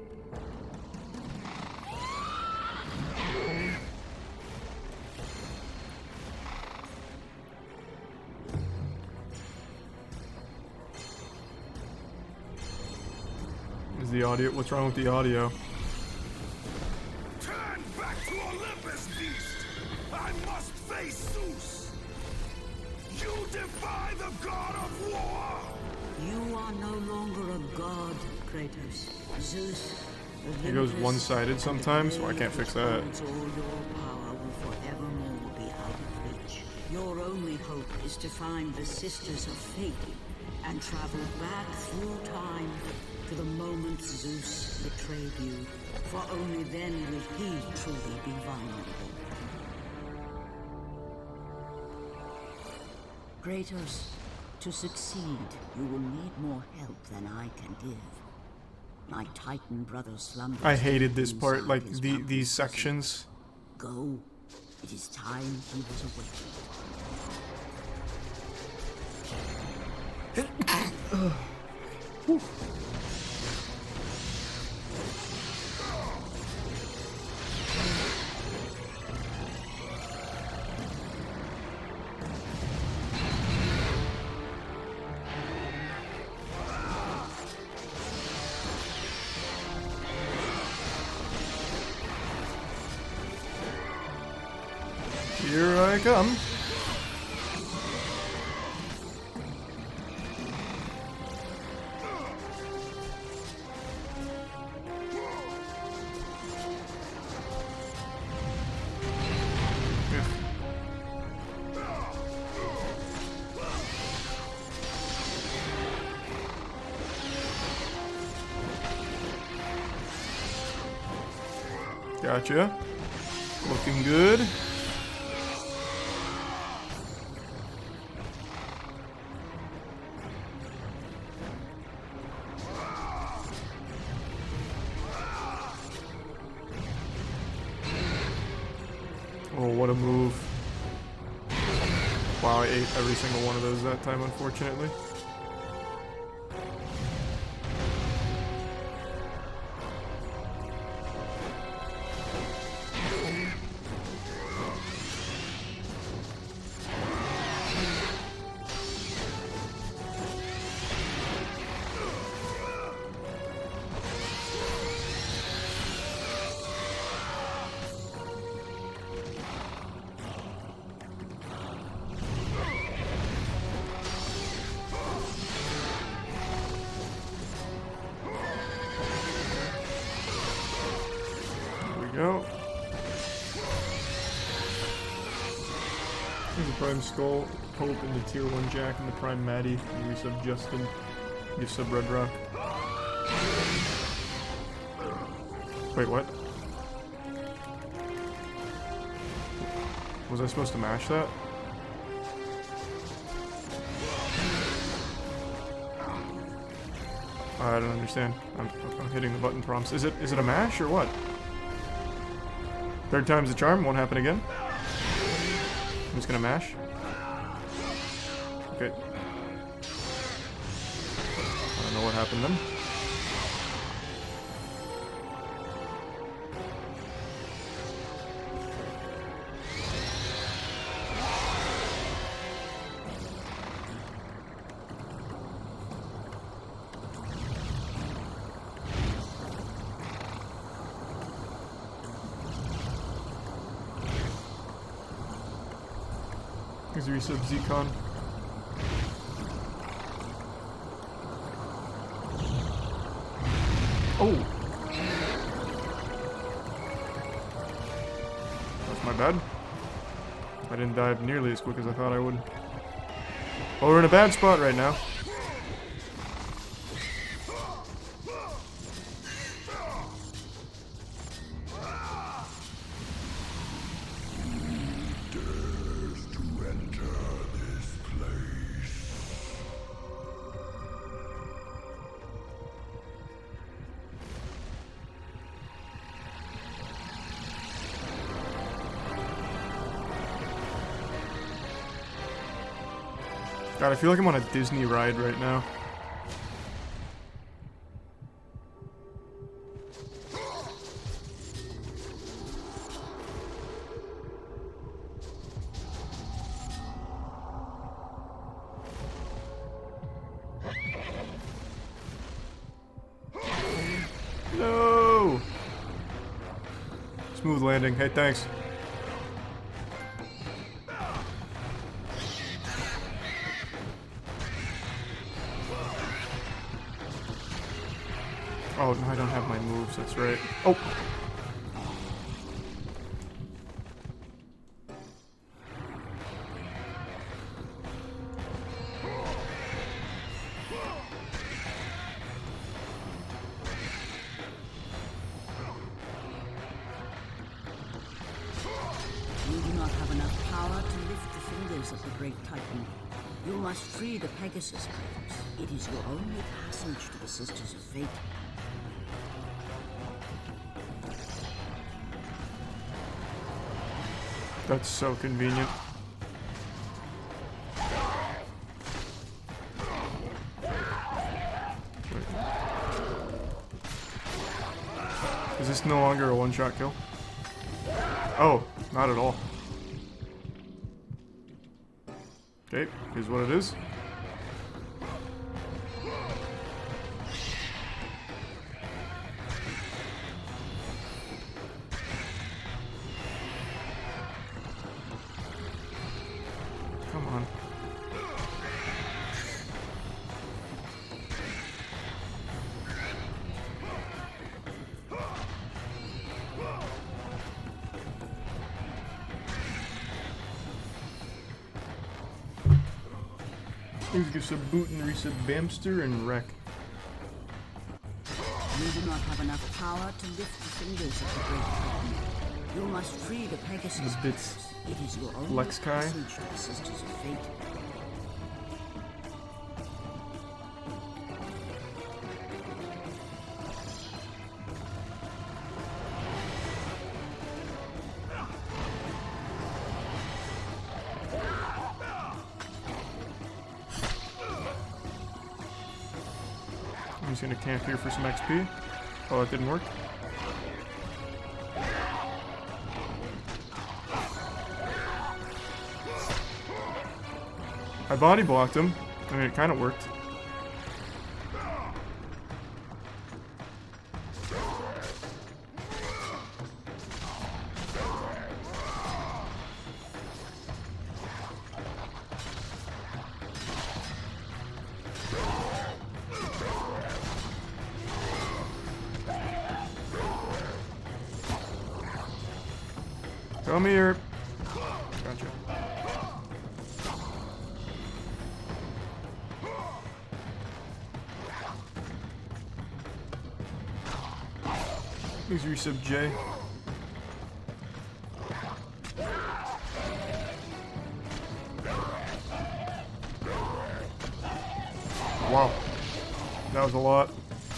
A: Is the audio? What's wrong with the audio?
E: Turn back to Olympus, beast! I must face Zeus! You defy the god of war!
B: You are no longer a god, Kratos. Zeus.
A: It goes one-sided sometimes, so I can't fix that.
B: All your power will forevermore be out of reach. Your only hope is to find the Sisters of Fate and travel back through time to the moment Zeus betrayed you, for only then will he truly be vulnerable. Kratos, to succeed, you will need more help than I can give. My Titan brother slumbers.
A: I hated this part,
B: inside
A: like
B: his
A: these
B: mountain
A: sections.
B: Go. It is time he was awake.
A: Here I come. Gotcha. Looking good. Oh, what a move. Wow, I ate every single one of those that time, unfortunately. Go. Here's the Prime Skull, Pope, and the Tier 1 Jack, and the Prime Maddie, and resub Justin, you sub Red Rock. Wait, what? Was I supposed to mash that? I don't understand. I'm hitting the button prompts. Is it a mash or what? Third time's the charm, won't happen again. I'm just gonna mash. Okay. I don't know what happened then. Thanks for resub, Zcon. Oh! That's my bad. I didn't dive nearly as quick as I thought I would. Well, we're in a bad spot right now. God, I feel like I'm on a Disney ride right now. No! Smooth landing. Hey, thanks. Oh, no, I don't have my moves, that's right. Oh!
B: You do not have enough power to lift the fingers of the Great Titan. You must free the Pegasus, Kratos. It is your only passage to the Sisters of Fate.
A: That's so convenient. Wait. Is this no longer a one-shot kill? Oh, not at all. Okay, here's what it is. Come on. Thanks for sub boot and resub Bamster and Wreck.
B: You do not have enough power to lift the fingers of the Great Titan. You must free the Pegasus.
A: The bits.
B: It is your only
A: Lex Kai.
B: passage to the Sisters of Fate.
A: I'm just gonna camp here for some XP. Oh, it didn't work. I body blocked him. I mean, it kind of worked. Come here. Gotcha. Please resub J. Wow. That was a lot.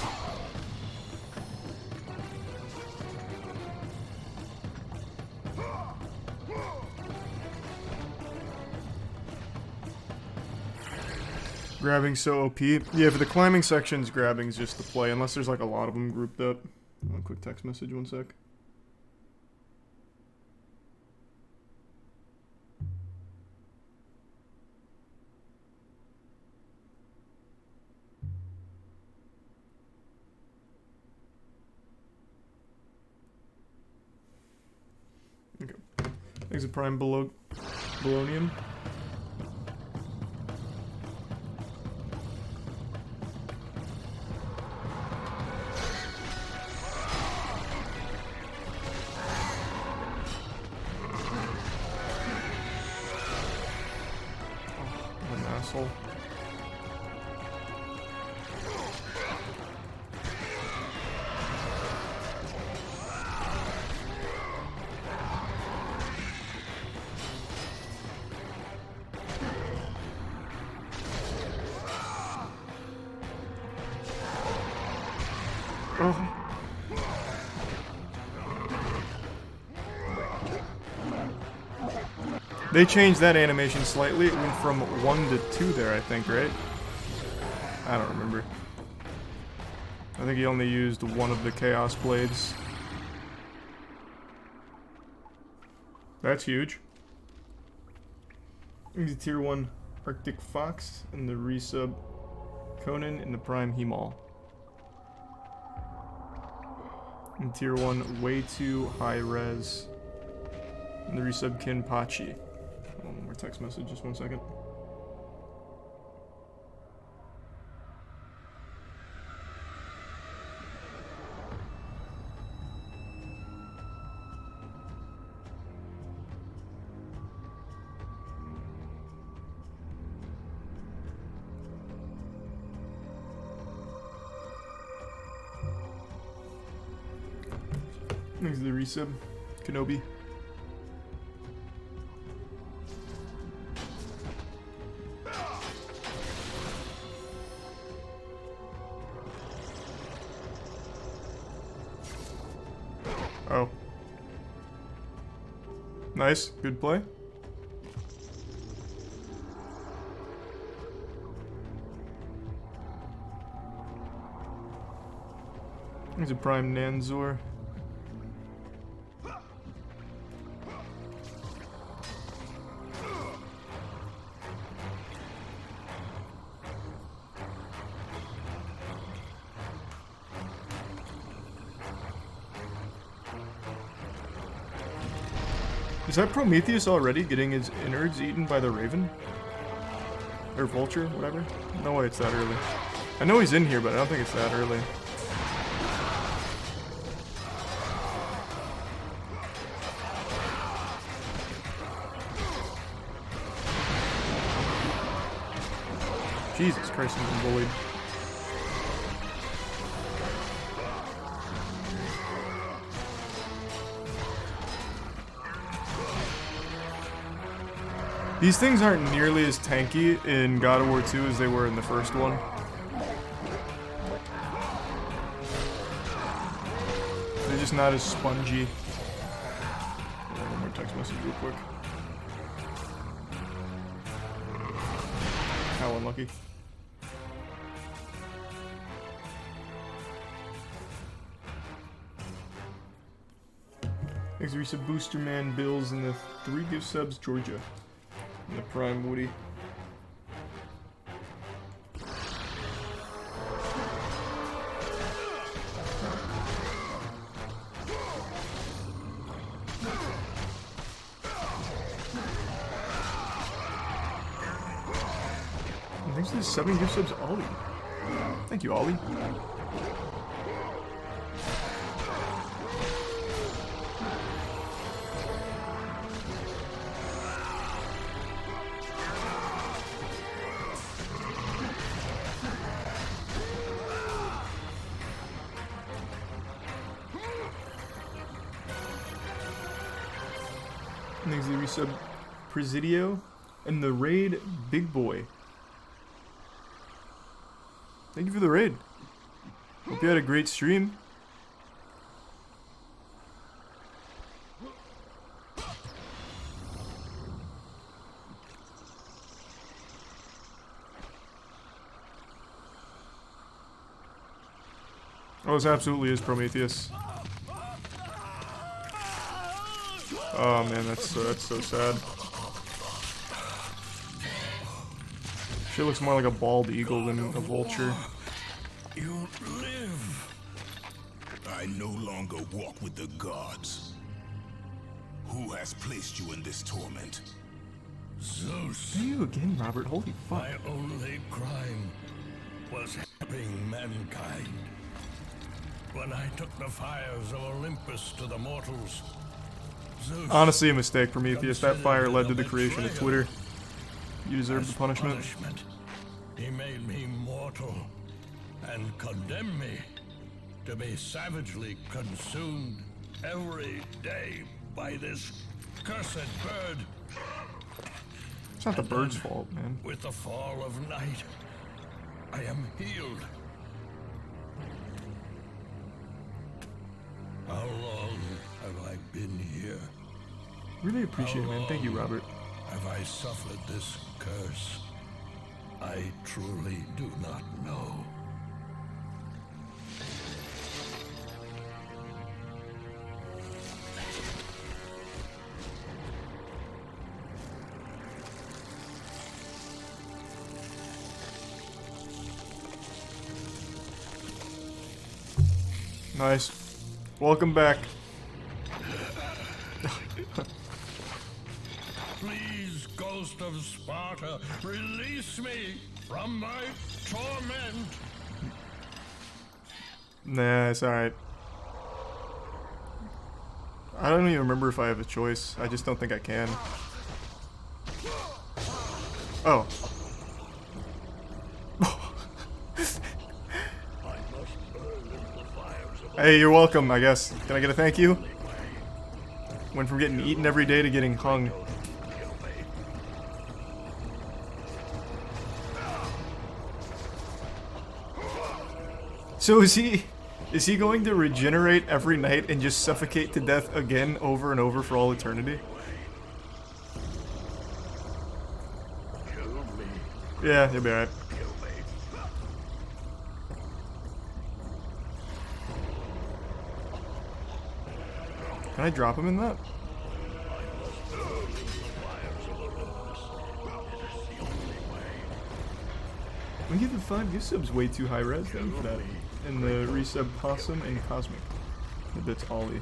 A: Grabbing so OP. Yeah, for the climbing sections, grabbing's just the play, unless there's like a lot of them grouped up. One quick text message, one sec. Okay. Thanks to Prime Bolognium. asshole. Oh. They changed that animation slightly. It went from 1 to 2 there, I think, right? I don't remember. I think he only used one of the Chaos Blades. That's huge. He's a tier 1 Arctic Fox and the resub Conan in the Prime Hemal. And tier 1 way too high res and the resub Kinpachi. One more text message, just 1 second. Thanks to the resub, Kenobi. Oh. Nice, good play. There's a Prime Nanzor. Is that Prometheus already getting his innards eaten by the Raven? Or Vulture, whatever? No way it's that early. I know he's in here, but I don't think it's that early. Jesus Christ, I'm being bullied. These things aren't nearly as tanky in God of War 2 as they were in the first one. They're just not as spongy. One more text message real quick. How unlucky. Thanks to Resub Booster Man, Bills, and the 3 gift subs, Georgia. And the Prime Woody. And thanks to the 7 gift subs, Ollie. Thank you, Ollie. Thanks to the resub Presidio and the raid Big Boy. Thank you for the raid. Hope you had a great stream. Oh, this absolutely is Prometheus. Oh man, that's so sad. She looks more like a bald eagle than a vulture.
E: You live. I no longer walk with the gods. Who has placed you in this torment?
F: Zeus,
A: You again, Robert. Holy fuck.
F: my only crime was helping mankind. When I took the fires of Olympus to the mortals, Zeus
A: Honestly, a mistake, Prometheus. That fire led to the creation of Twitter. You deserve
E: As
A: the punishment.
E: He made me mortal and condemned me to be savagely consumed every day by this cursed bird.
A: It's not the bird's fault, man.
E: With the fall of night, I am healed. How long have I been here?
A: Really appreciate it, man. Thank you, Robert.
E: Have I suffered this curse? I truly do not know.
A: Nice. Welcome back.
E: Please, Ghost of Sparta, release me from my torment.
A: Nah, it's alright. I don't even remember if I have a choice. I just don't think I can. Oh. Hey, you're welcome, I guess. Can I get a thank you? Went from getting eaten every day to getting hung. So is he going to regenerate every night and just suffocate to death again over and over for all eternity? Yeah, he'll be alright. Can I drop him in that? We give the 5 gift subs way too high res then for that. And the resub Possum and Cosmic. That's Ollie.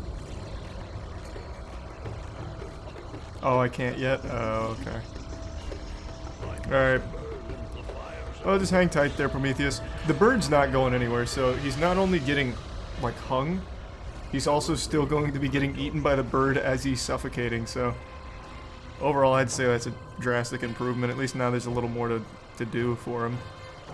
A: Oh, I can't yet? Oh, okay. Alright. Oh, just hang tight there, Prometheus. The bird's not going anywhere, so he's not only getting, like, hung, he's also still going to be getting eaten by the bird as he's suffocating, so... Overall, I'd say that's a drastic improvement. At least now there's a little more to do for him.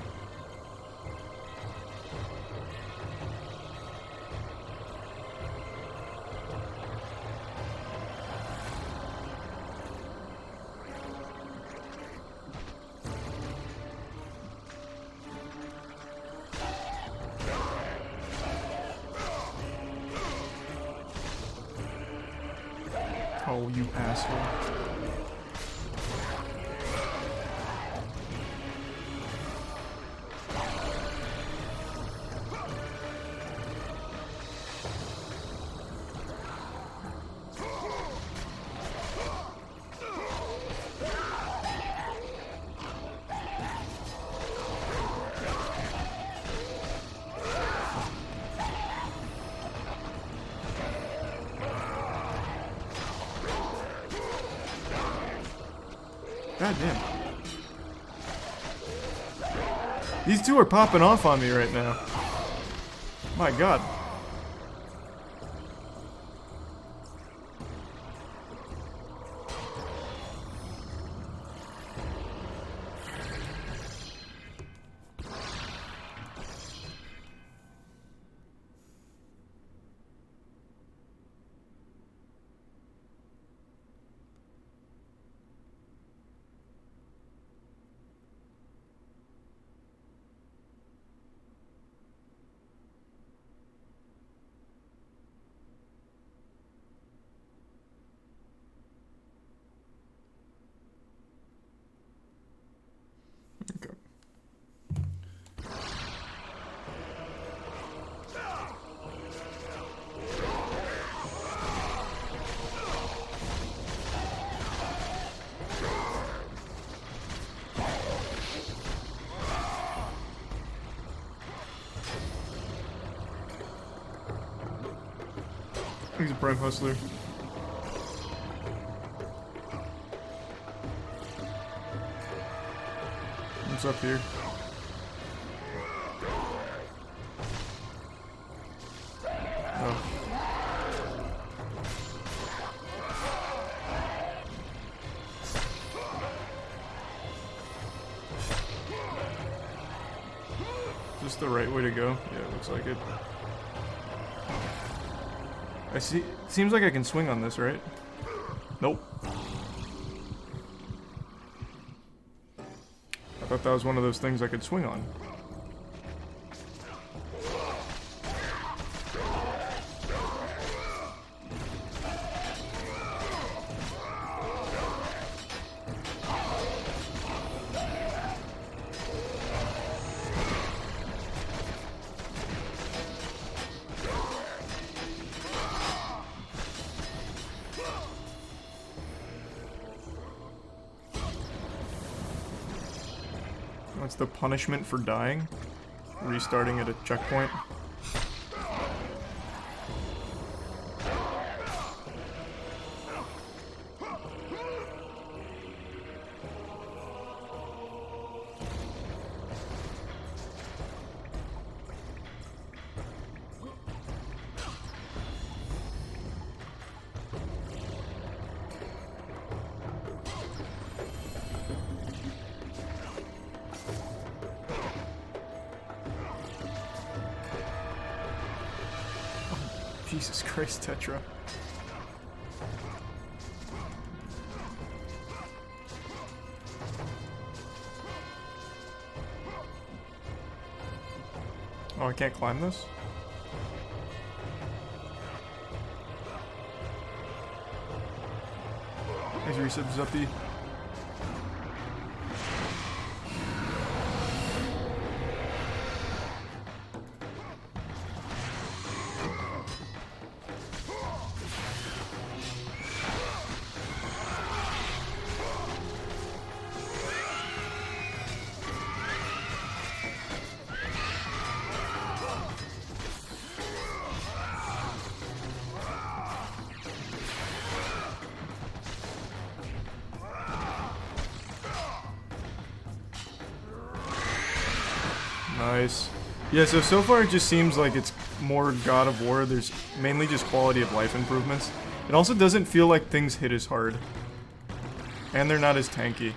A: Oh, you asshole. God damn. These two are popping off on me right now. My god. Okay. He's a prime hustler. What's up here? Oh. this the right way to go? Yeah, it looks like it. I see. Seems like I can swing on this, right? Nope. I thought that was one of those things I could swing on. What's the punishment for dying? Restarting at a checkpoint. Jesus Christ, Tetra. Oh, I can't climb this? Thanks for resubs, Zuppy. Nice. Yeah, so far it just seems like it's more God of War. There's mainly just quality of life improvements. It also doesn't feel like things hit as hard. And they're not as tanky.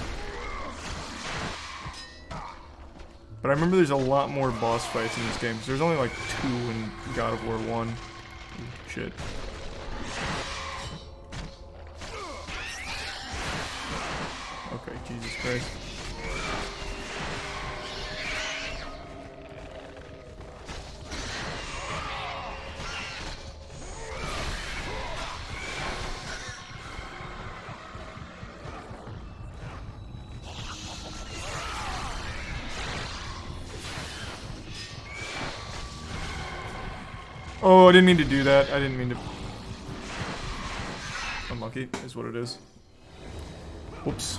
A: But I remember there's a lot more boss fights in this game. There's only like 2 in God of War 1. Shit. Okay, Jesus Christ. Oh, I didn't mean to do that. I didn't mean to... Unlucky is what it is. Whoops.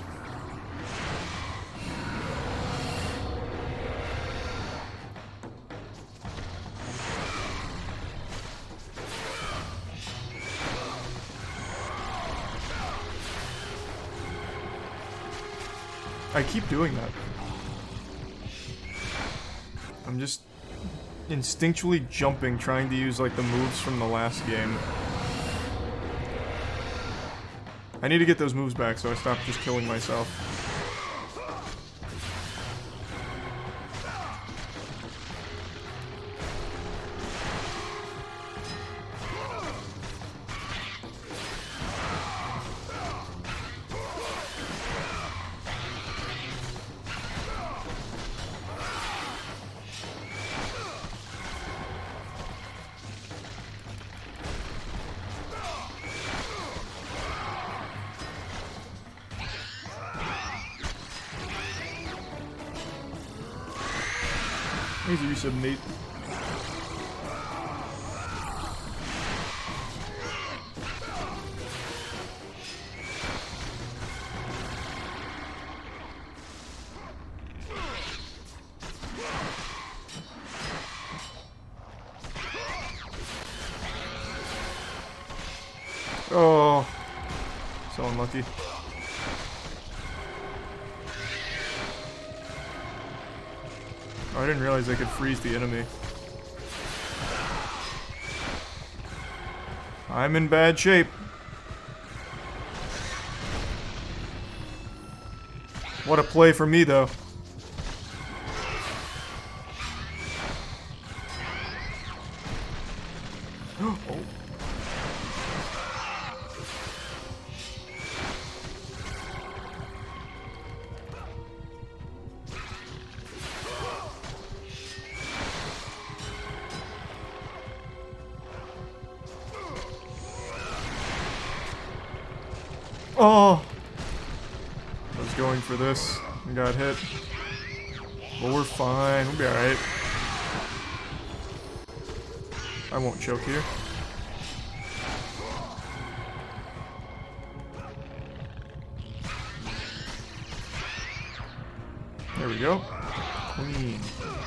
A: I keep doing that. I'm just instinctually jumping, trying to use like the moves from the last game. I need to get those moves back so I stop just killing myself. Easy resub, Nate. Oh, so unlucky. Oh, I didn't realize I could freeze the enemy. I'm in bad shape. What a play for me, though. Oh! I was going for this and got hit. But we're fine. We'll be alright. I won't choke here. There we go. Clean.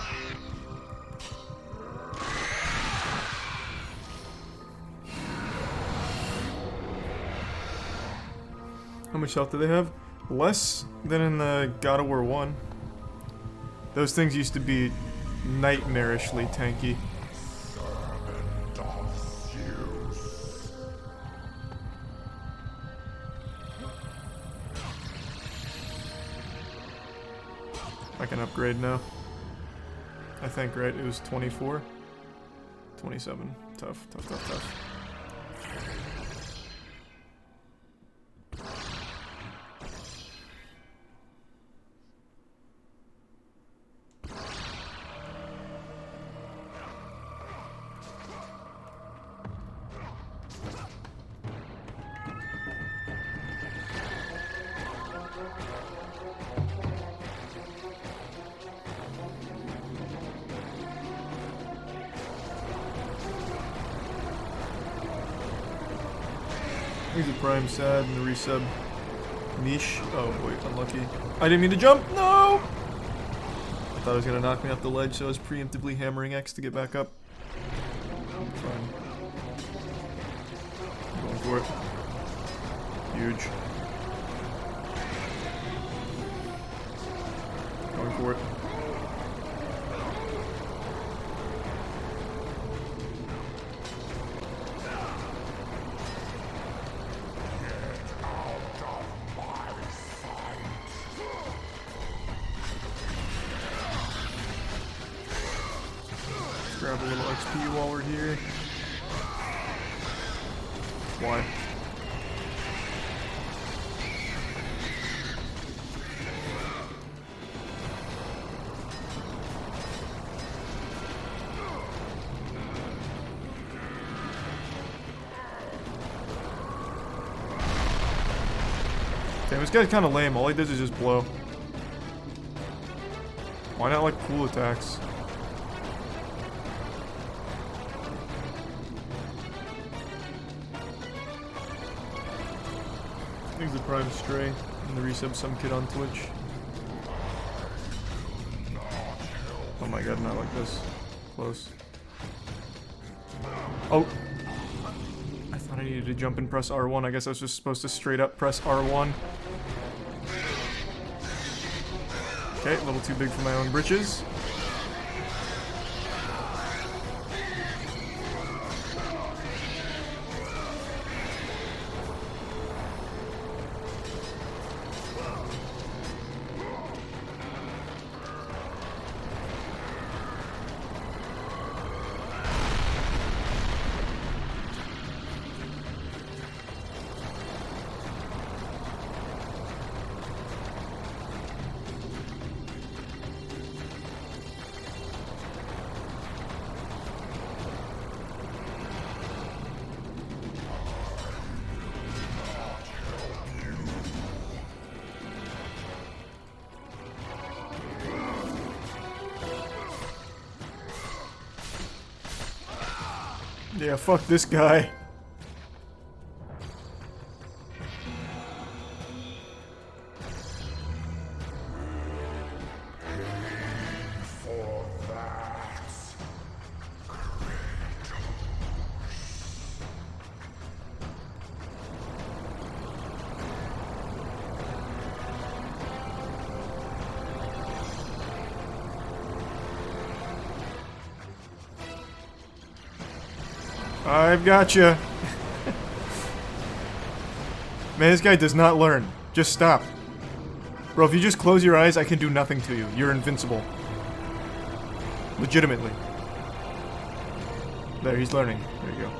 A: How much health do they have? Less than in the God of War 1. Those things used to be nightmarishly tanky. I can upgrade now. I think, right? It was 24? 27. Tough, tough, tough, tough. He's a prime sad and the resub niche. Oh wait, unlucky. I didn't mean to jump. No! I thought it was gonna knock me off the ledge, so I was preemptively hammering X to get back up. Fine. I'm going for it. Huge. Going for it. Grab a little XP while we're here. Why? Damn, this guy's kind of lame. All he does is just blow. Why not like cool attacks? He's the Prime Stray and the resub some kid on Twitch. Oh my god, not like this. Close. Oh! I thought I needed to jump and press R1. I guess I was just supposed to straight up press R1. Okay, a little too big for my own britches. Yeah, fuck this guy. I've gotcha. Man, this guy does not learn. Just stop. Bro, if you just close your eyes, I can do nothing to you. You're invincible. Legitimately. There, he's learning. There you go.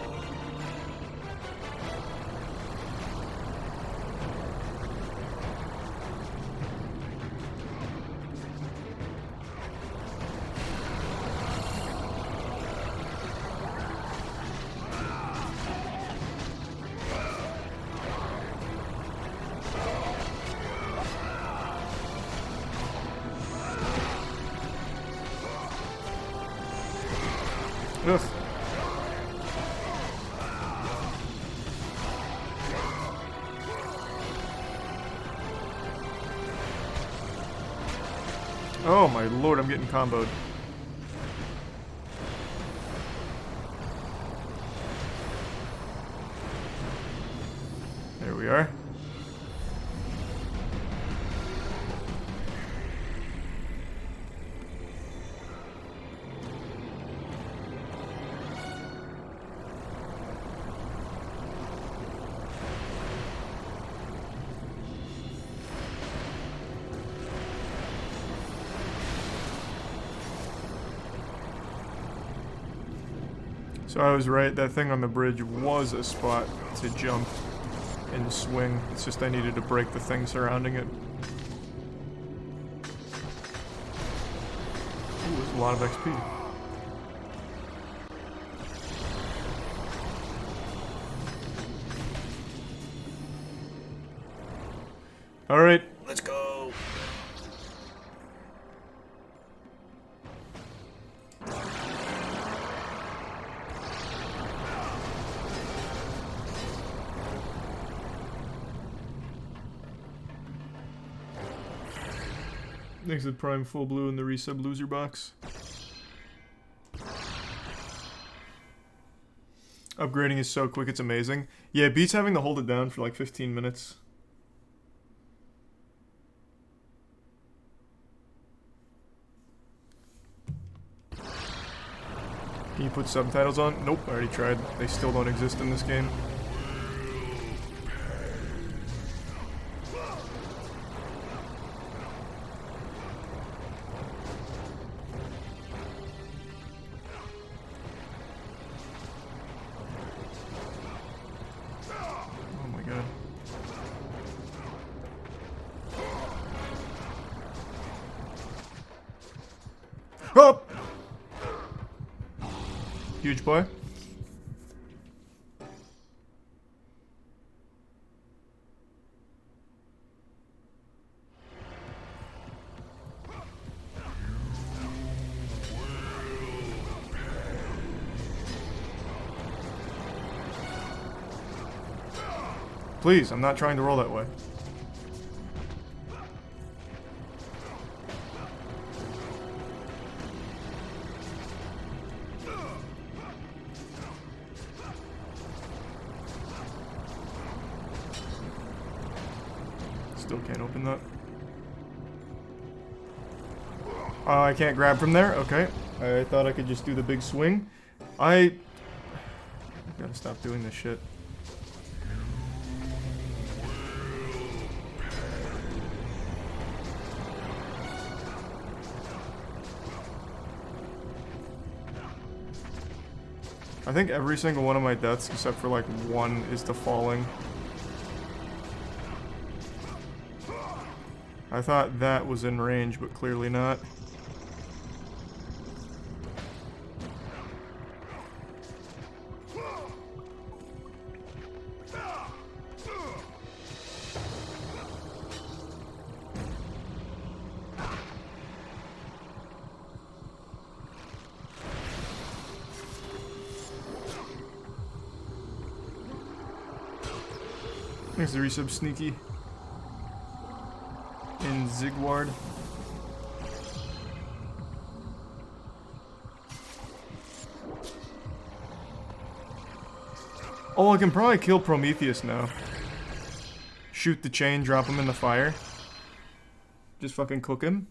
A: Ugh. Oh my lord, I'm getting comboed. There we are. So I was right, that thing on the bridge was a spot to jump and swing. It's just I needed to break the thing surrounding it. Ooh, that's a lot of XP. Alright, let's go! Thanks to Prime Full Blue in the resub loser box. Upgrading is so quick, it's amazing. Yeah, it beats having to hold it down for like 15 minutes. Can you put subtitles on? Nope, I already tried. They still don't exist in this game. Up! Huge boy. Please, I'm not trying to roll that way. Still can't open that. I can't grab from there? Okay. I thought I could just do the big swing. I gotta stop doing this shit. I think every single one of my deaths, except for like one, is to falling. I thought that was in range, but clearly not. Thanks to resub Sneaky. In Zigward. Oh, I can probably kill Prometheus now. Shoot the chain, drop him in the fire. Just fucking cook him.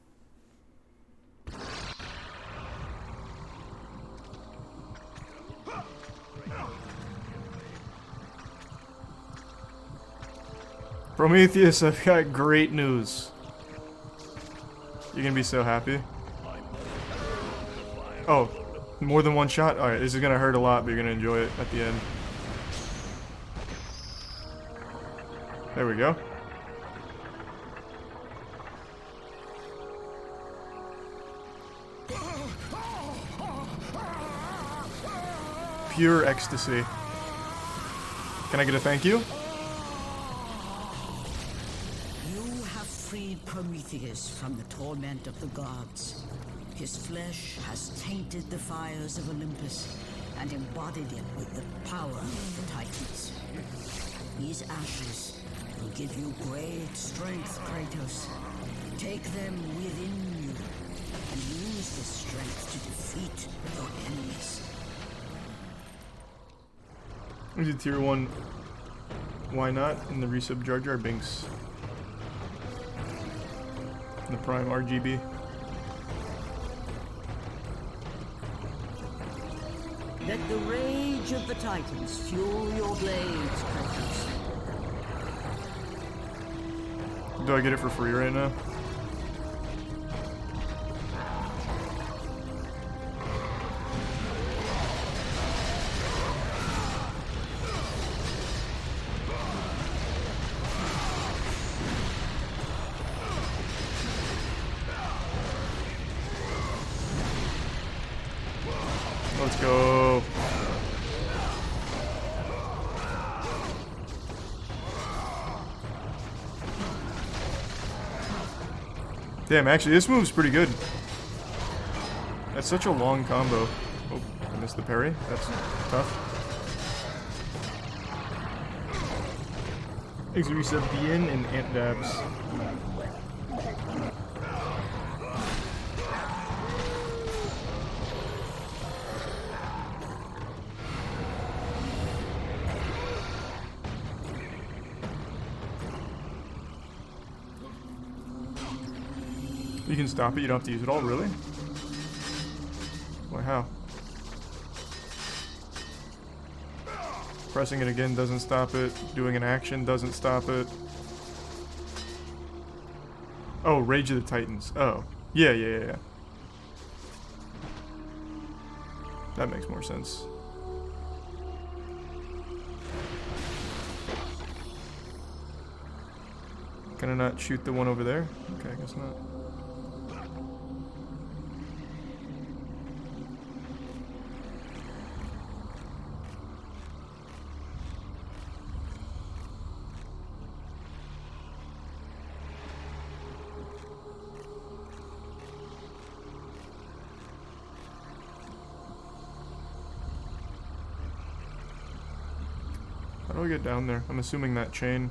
A: Prometheus, I've got great news. You're gonna be so happy. Oh, more than one shot? Alright, this is gonna hurt a lot, but you're gonna enjoy it at the end. There we go. Pure ecstasy. Can I get a thank you?
B: Freed Prometheus from the torment of the gods. His flesh has tainted the fires of Olympus and embodied it with the power of the Titans. These ashes will give you great strength, Kratos. Take them within you and use this strength to defeat your enemies.
A: There's a tier 1. Why not? In the resub Jar Jar Binks. In the Prime RGB.
B: Let the rage of the Titans fuel your blades, Kratos.
A: Do I get it for free right now? Let's go. Damn, actually, this move's pretty good. That's such a long combo. Oh, I missed the parry. That's tough. Thanks for resub Bien and Ant Dabs. You can stop it, you don't have to use it all, really? Why, how? Pressing it again doesn't stop it. Doing an action doesn't stop it. Oh, Rage of the Titans. Oh. Yeah. That makes more sense. Can I not shoot the one over there? Okay, I guess not. How do I get down there? I'm assuming that chain.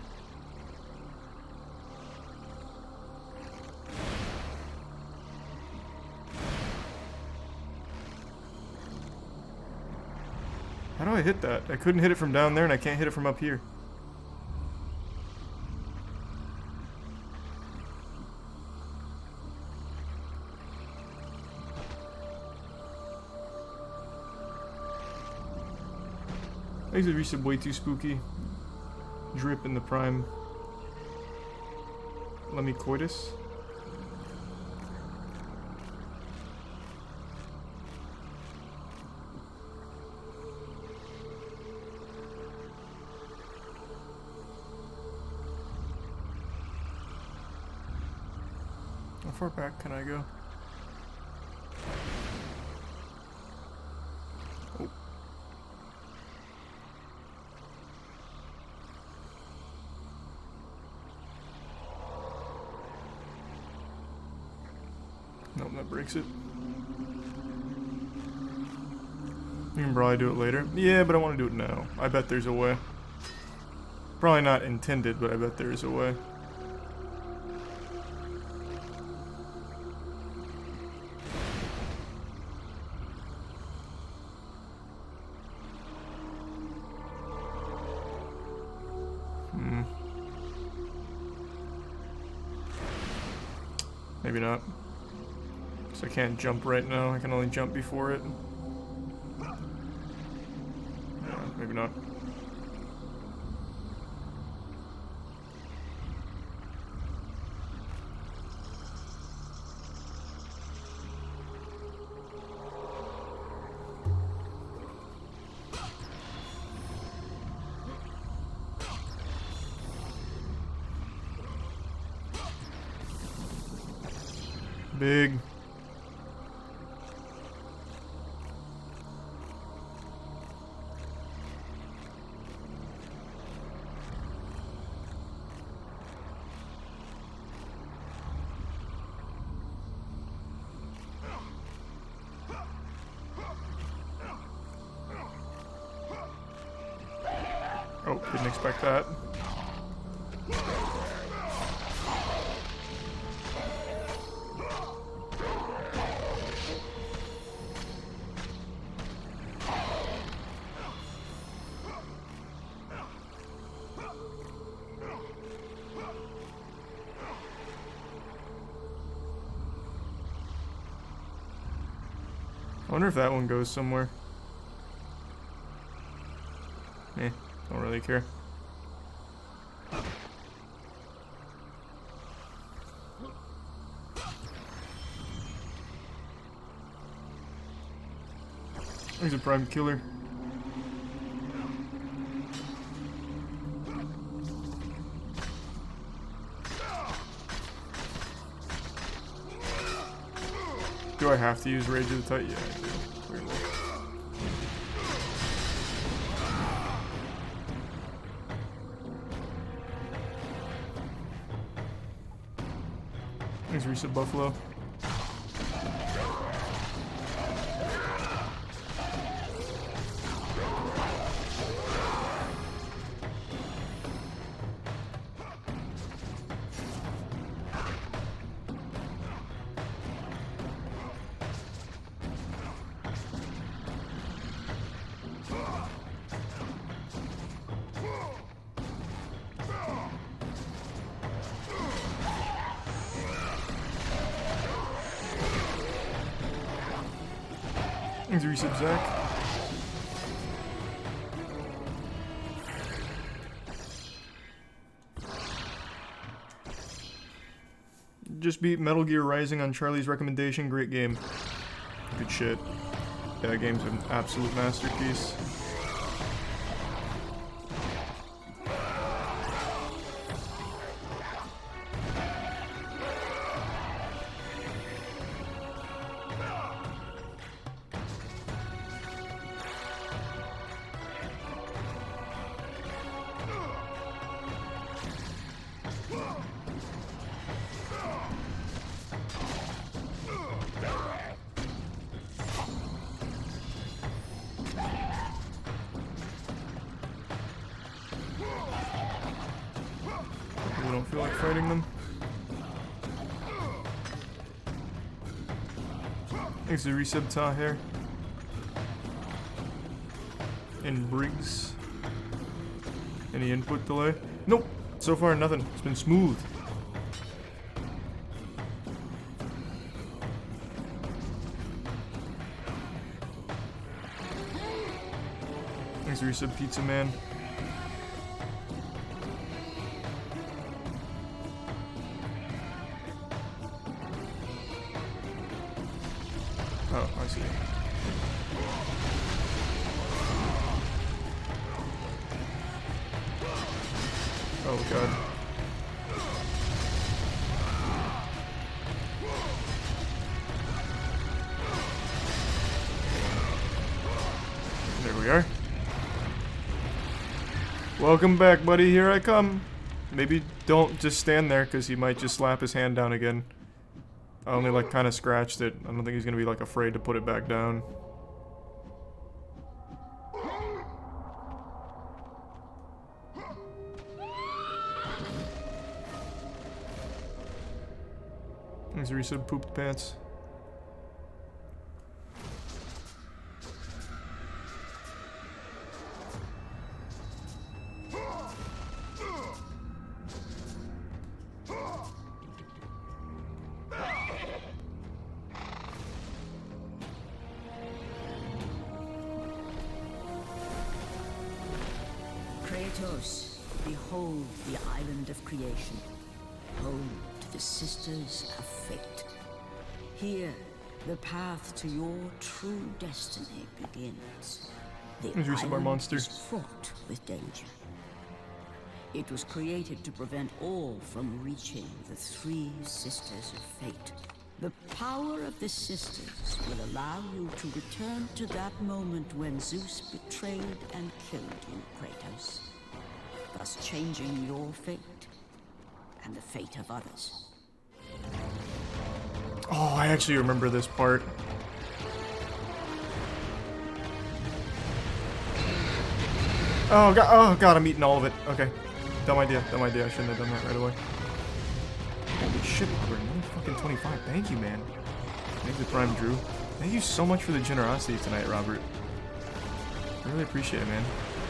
A: How do I hit that? I couldn't hit it from down there and I can't hit it from up here. These are resub way too spooky. Drip in the Prime. Let me coitus. How far back can I go? Oh. Nope, that breaks it. You can probably do it later. Yeah, but I want to do it now. I bet there's a way. Probably not intended, but I bet there is a way. Maybe not. So I can't jump right now. I can only jump before it. Yeah, maybe not. Big. Didn't expect that. I wonder if that one goes somewhere. Eh, don't really care. He's a prime killer. Do I have to use Rage of the Titan? Yeah, I do. Clearly. Thanks, Reset Buffalo. Thanks, Resub Zach. Just beat Metal Gear Rising on Charlie's recommendation. Great game. Good shit. Yeah, that game's an absolute masterpiece. I don't feel like fighting them. Thanks to Resub Taher. And Briggs. Any input delay? Nope. So far, nothing. It's been smooth. Thanks to Resub Pizza Man. Oh, I see. Oh god. There we are. Welcome back, buddy. Here I come. Maybe don't just stand there, because he might just slap his hand down again. I only like kind of scratched it. I don't think he's gonna be like afraid to put it back down. Thanks, Resub Pooped Pants.
B: Kratos, behold the island of creation, home to the Sisters of Fate. Here, the path to your true destiny begins. The
A: Introduce our
B: island
A: monster.
B: is fraught with danger. It was created to prevent all from reaching the three Sisters of Fate. The power of the Sisters will allow you to return to that moment when Zeus betrayed and killed you, Kratos, thus changing your fate and the fate of others.
A: Oh, I actually remember this part. Oh god, I'm eating all of it. Okay. Dumb idea, dumb idea. I shouldn't have done that right away. Holy shit, Robert. Another fucking 25. Thank you, man. Thank you, Prime Drew. Thank you so much for the generosity tonight, Robert. I really appreciate it, man.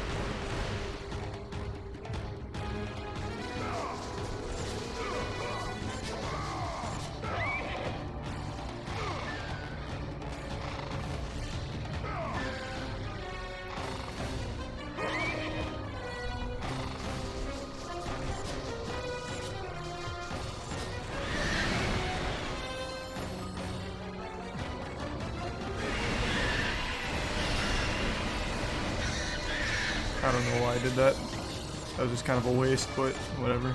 A: I don't know why I did that. That was just kind of a waste, but whatever.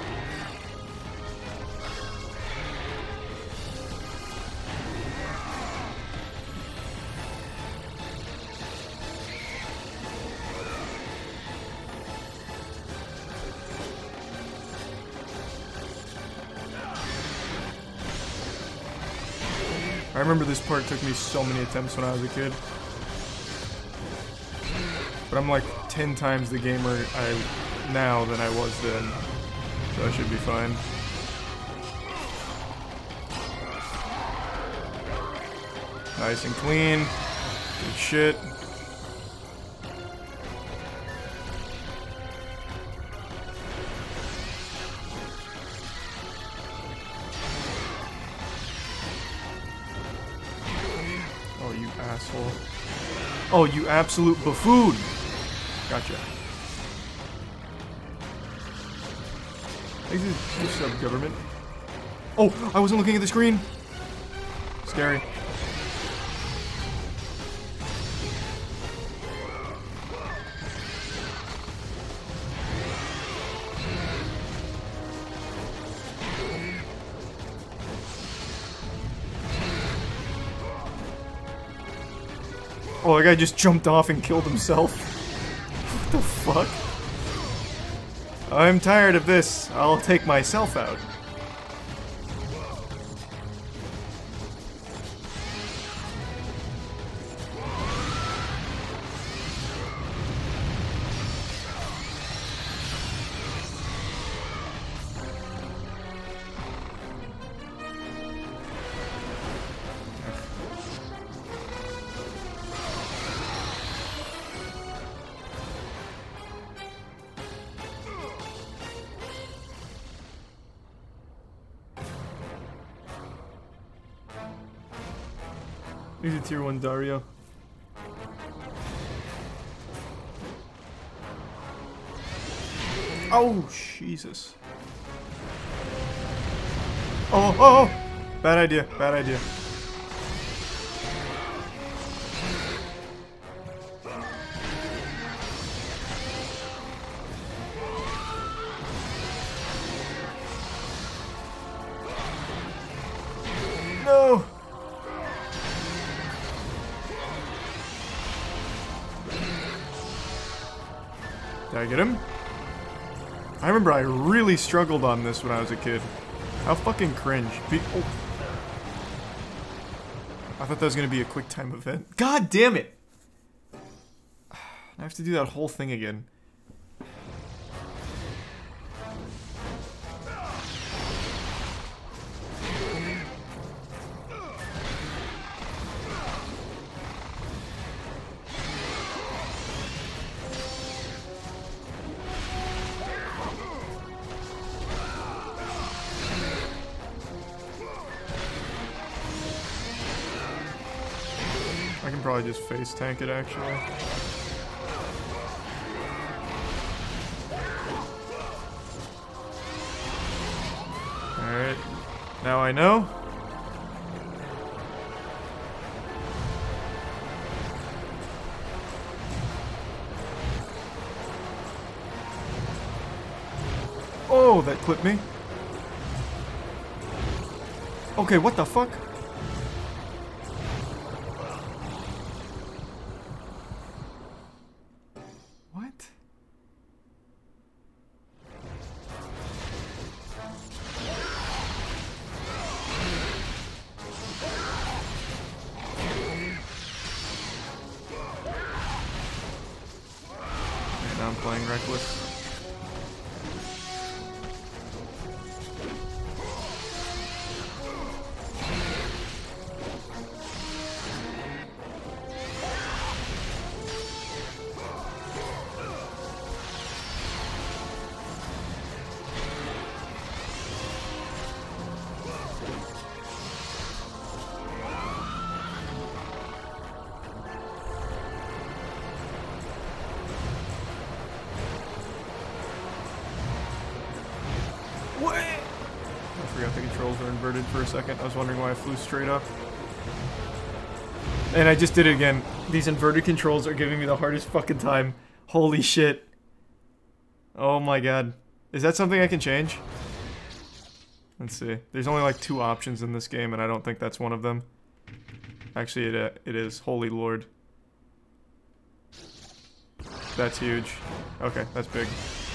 A: I remember this part took me so many attempts when I was a kid. But I'm like 10 times the gamer now than I was then. So I should be fine. Nice and clean. Good shit. Oh, you asshole. Oh, you absolute buffoon! Gotcha. Thanks for sub, government. Oh, I wasn't looking at the screen! Scary. Oh, that guy just jumped off and killed himself. What the fuck? I'm tired of this. I'll take myself out. He's a tier 1 Dario. Oh, Jesus. Oh! Bad idea, bad idea. No! Did I get him? I remember I really struggled on this when I was a kid. How fucking cringe. Oh. I thought that was gonna be a quick time event. God damn it! I have to do that whole thing again. I can probably just face tank it, actually. Alright. Now I know. Oh, that clipped me. Okay, what the fuck? playing reckless. I forgot the controls were inverted for a second. I was wondering why I flew straight up. And I just did it again. These inverted controls are giving me the hardest fucking time. Holy shit. Oh my god. Is that something I can change? Let's see. There's only like 2 options in this game, and I don't think that's one of them. Actually, it is. Holy lord. That's huge. Okay, that's big.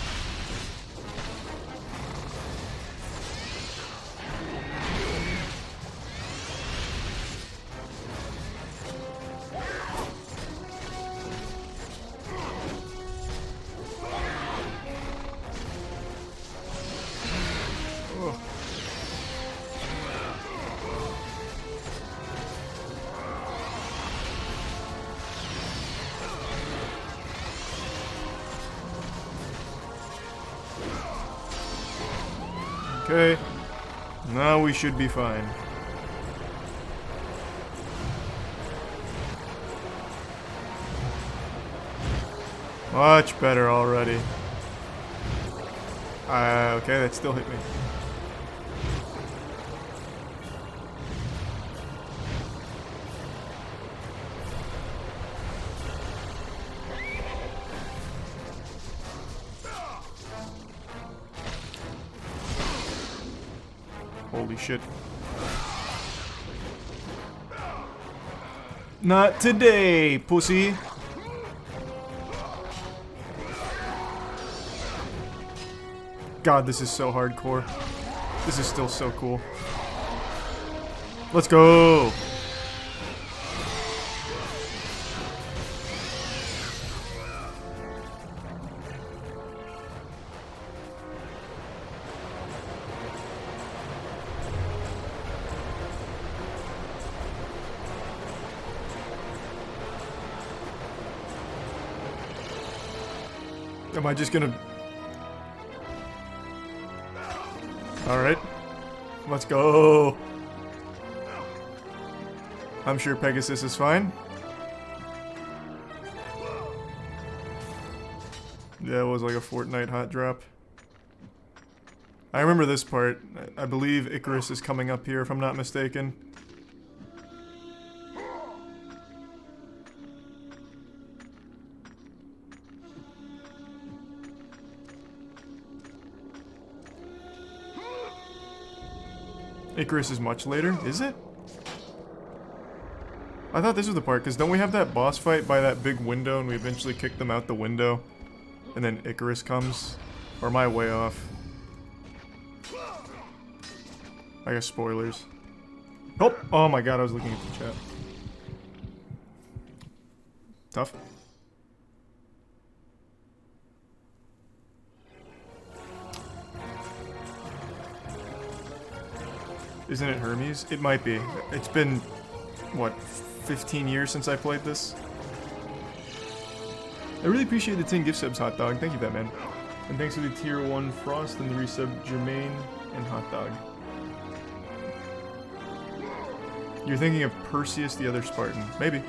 A: Okay, now we should be fine. Much better already. Okay, that still hit me. Holy shit. Not today, pussy. God, this is so hardcore. This is still so cool. Let's go! Am I just gonna... Alright. Let's go! I'm sure Pegasus is fine. Yeah, it was like a Fortnite hot drop. I remember this part. I believe Icarus is coming up here, if I'm not mistaken. Icarus is much later, is it? I thought this was the part, because don't we have that boss fight by that big window and we eventually kick them out the window? And then Icarus comes? Or am I way off? I guess spoilers. Oh! Oh my god, I was looking at the chat. Tough. Isn't it Hermes? It might be. It's been, what, 15 years since I played this? I really appreciate the 10 gift subs, Hot Dog. Thank you, Batman. And thanks for the tier 1 Frost and the resub Jermaine and Hot Dog. You're thinking of Perseus the other Spartan. Maybe.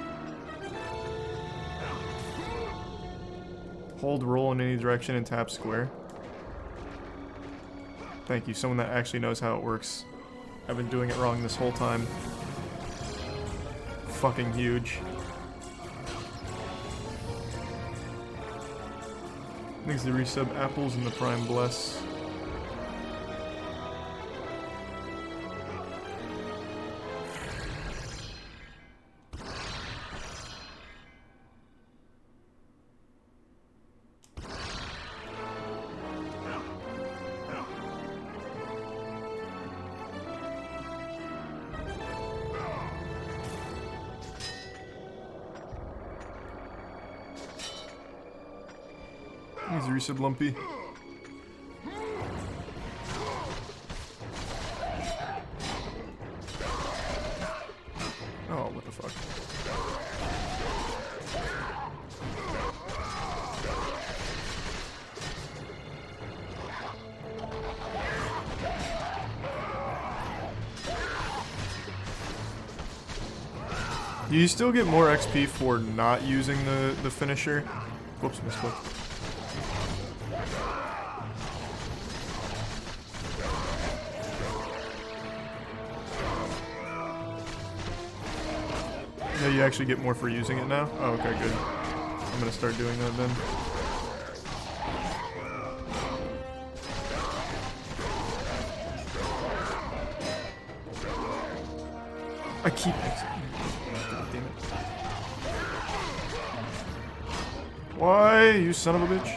A: Hold roll in any direction and tap square. Thank you, someone that actually knows how it works. I've been doing it wrong this whole time. Fucking huge. Thanks to the resub Apples and the Prime Bless. He's resub lumpy. Oh, what the fuck? You still get more XP for not using the finisher. Whoops, misclicked. Yeah, you actually get more for using it now? Oh, okay, good. I'm gonna start doing that then. I keep exiting. God damn it. Why, you son of a bitch?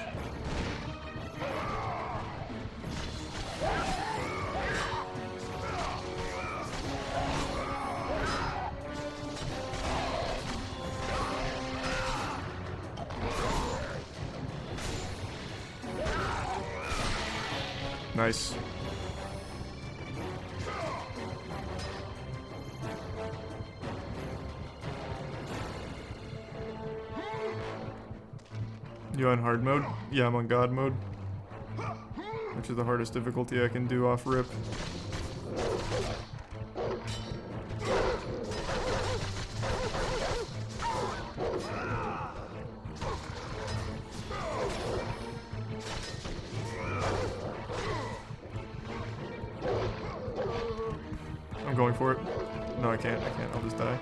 A: Nice. You on hard mode? Yeah, I'm on God mode. Which is the hardest difficulty I can do off rip. I'm going for it. No, I can't. I'll just die.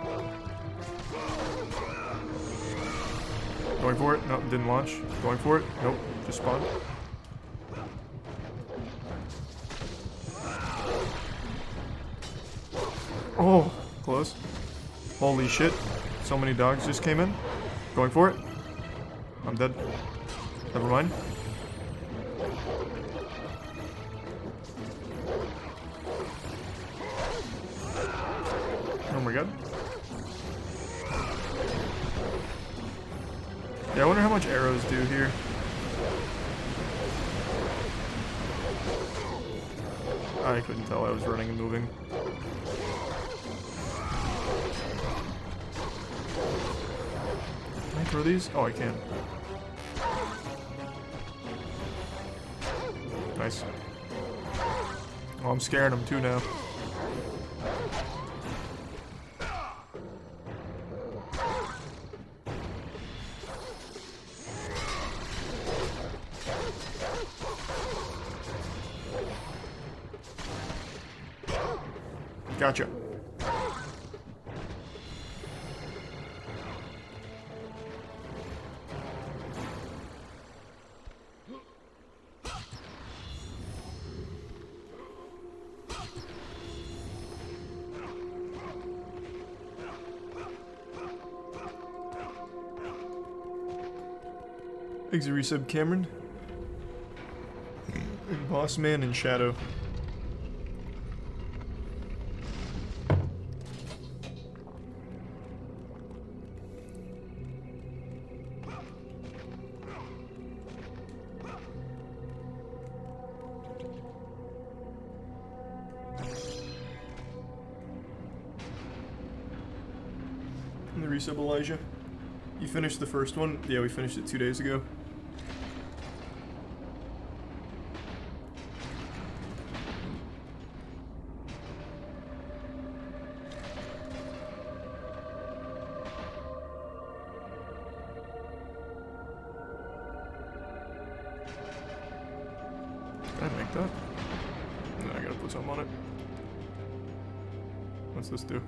A: Going for it. Nope, didn't launch. Going for it. Nope, just spawned. Oh, close. Holy shit. So many dogs just came in. Going for it. I'm dead. Never mind. Oh my god. Yeah, I wonder how much arrows do here. I couldn't tell I was running and moving. Can I throw these? Oh, I can. Nice. Oh, I'm scaring them too now. Gotcha. Thanks for resub, Cameron. And Boss Man and Shadow. And the resub, Elijah. You finished the first one? Yeah, we finished it 2 days ago. Did I make that? No, I gotta put something on it. What's this do?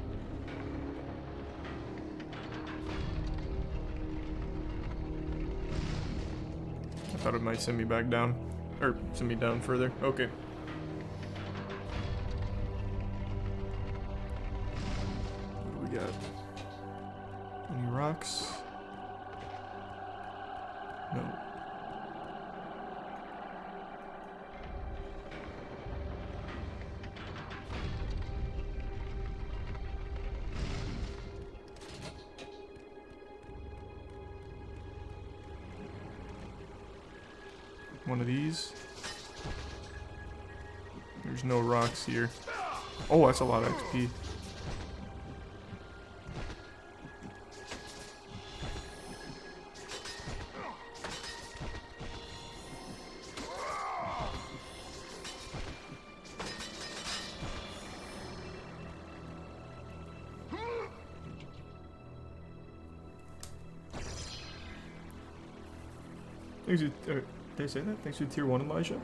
A: I thought it might send me back down. Or send me down further. Okay. What do we got? Any rocks? No. one of these. There's no rocks here. Oh, that's a lot of XP. Thanks to, did I say that? Thanks to tier 1 Elijah.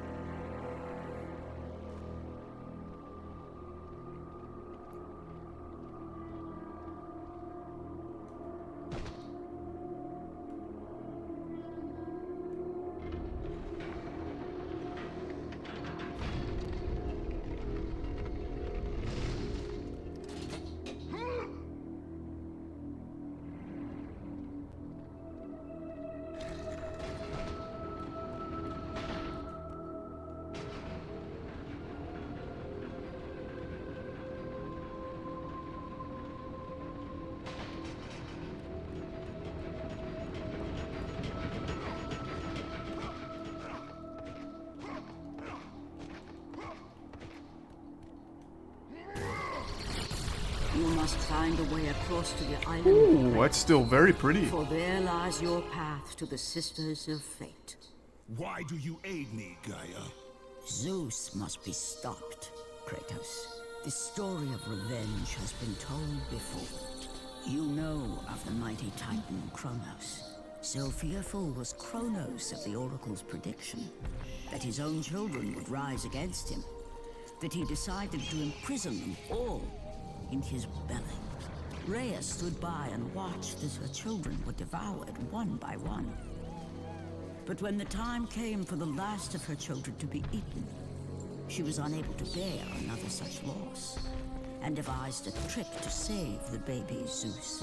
B: You must find a way across to the island.
A: Ooh, that's still very pretty.
B: For there lies your path to the Sisters of Fate.
E: Why do you aid me, Gaia?
B: Zeus must be stopped, Kratos. The story of revenge has been told before. You know of the mighty Titan Kronos. So fearful was Kronos of the Oracle's prediction that his own children would rise against him, that he decided to imprison them all in his belly. Rhea stood by and watched as her children were devoured one by one. But when the time came for the last of her children to be eaten, she was unable to bear another such loss, and devised a trick to save the baby Zeus.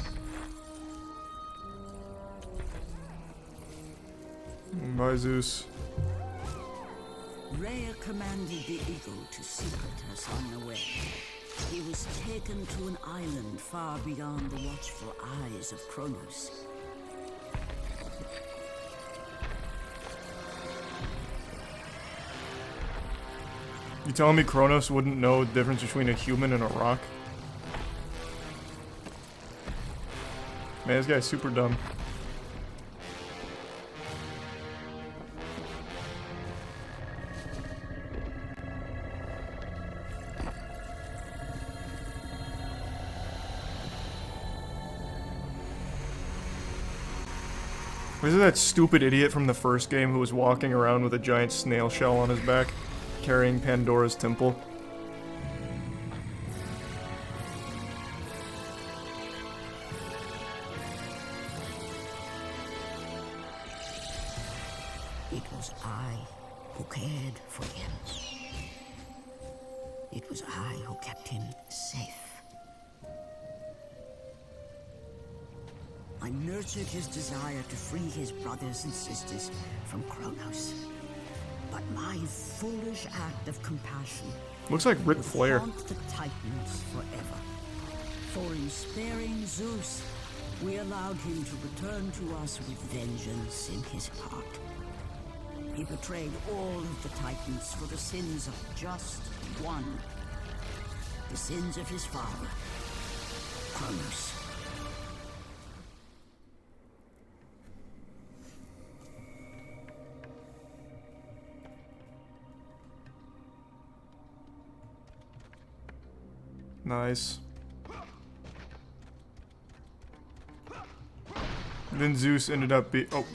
A: Bye, Zeus.
B: Rhea commanded the eagle to secret her son away. He was taken to an island far beyond the watchful eyes of Kronos.
A: You telling me Kronos wouldn't know the difference between a human and a rock? Man, this guy's super dumb. Was it that stupid idiot from the first game who was walking around with a giant snail shell on his back, carrying Pandora's temple?
B: It was I who cared for him. It was I who kept him safe. I nurtured his desire to free his brothers and sisters from Kronos. But my foolish act of compassion
A: Looks like Ric
B: would
A: Flair.
B: haunt the Titans forever. For in sparing Zeus, we allowed him to return to us with vengeance in his heart. He betrayed all of the Titans for the sins of just one. The sins of his father, Kronos.
A: Nice. Then Zeus ended up being... Oh.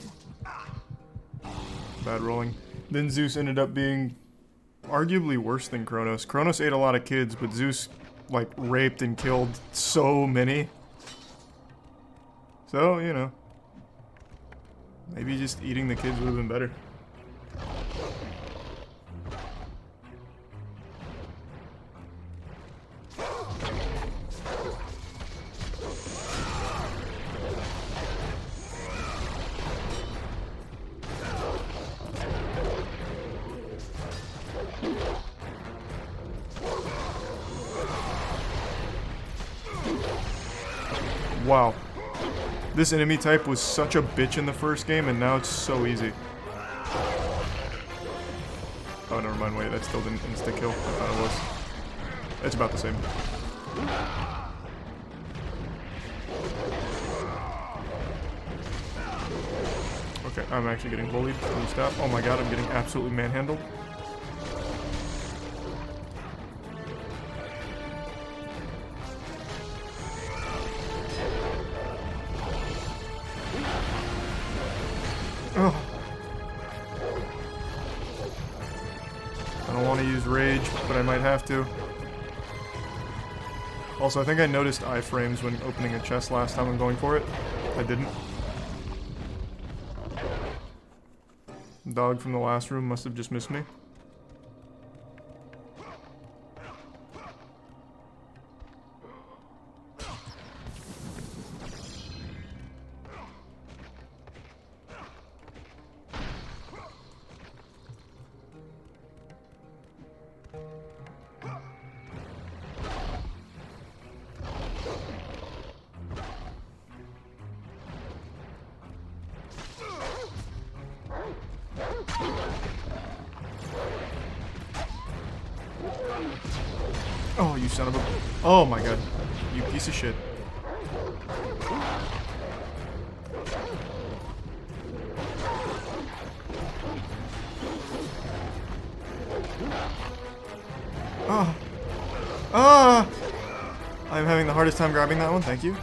A: Bad rolling. Then Zeus ended up being arguably worse than Kronos. Kronos ate a lot of kids, but Zeus, like, raped and killed so many. So, you know. Maybe just eating the kids would have been better. Wow. This enemy type was such a bitch in the first game, and now it's so easy. Oh, never mind. Wait, that still didn't insta kill. I thought it was. It's about the same. Okay, I'm actually getting bullied. Can you stop? Oh my god, I'm getting absolutely manhandled. Oh. I don't want to use rage, but I might have to. Also, I think I noticed iframes when opening a chest last time I'm going for it. I didn't. Dog from the last room must have just missed me. Oh, you son of a... Oh my god. You piece of shit. Oh. Ah! I'm having the hardest time grabbing that one, thank you.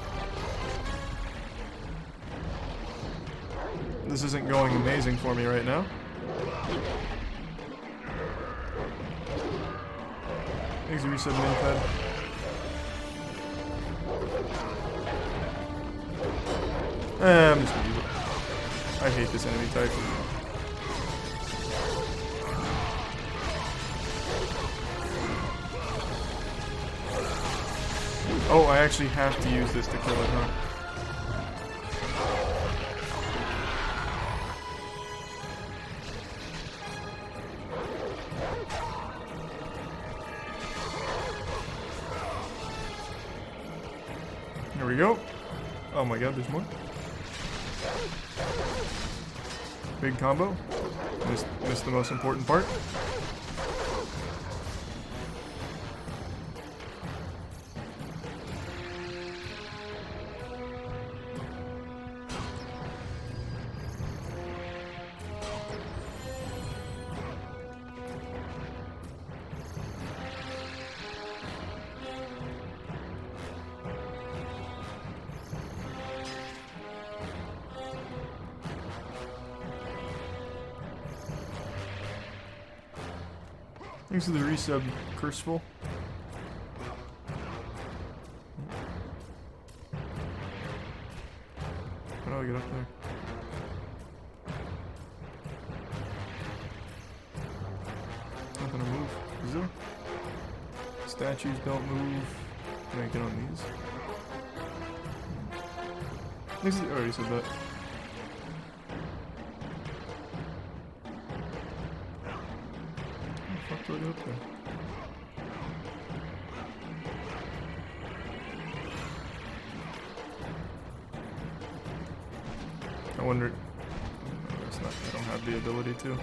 A: This isn't going amazing for me right now. Thanks for reset Minpad. I'm just gonna use it. I hate this enemy type. Oh, I actually have to use this to kill it, huh? There we go. Oh my god, there's more. Big combo. Missed the most important part. Thanks for the resub, Curseful. How do I get up there? Nothing to move. Is there? Statues don't move. Can I get on these? Thanks for the... I already said that. How do I get up there? I wonder... No, that's not... I don't have the ability to.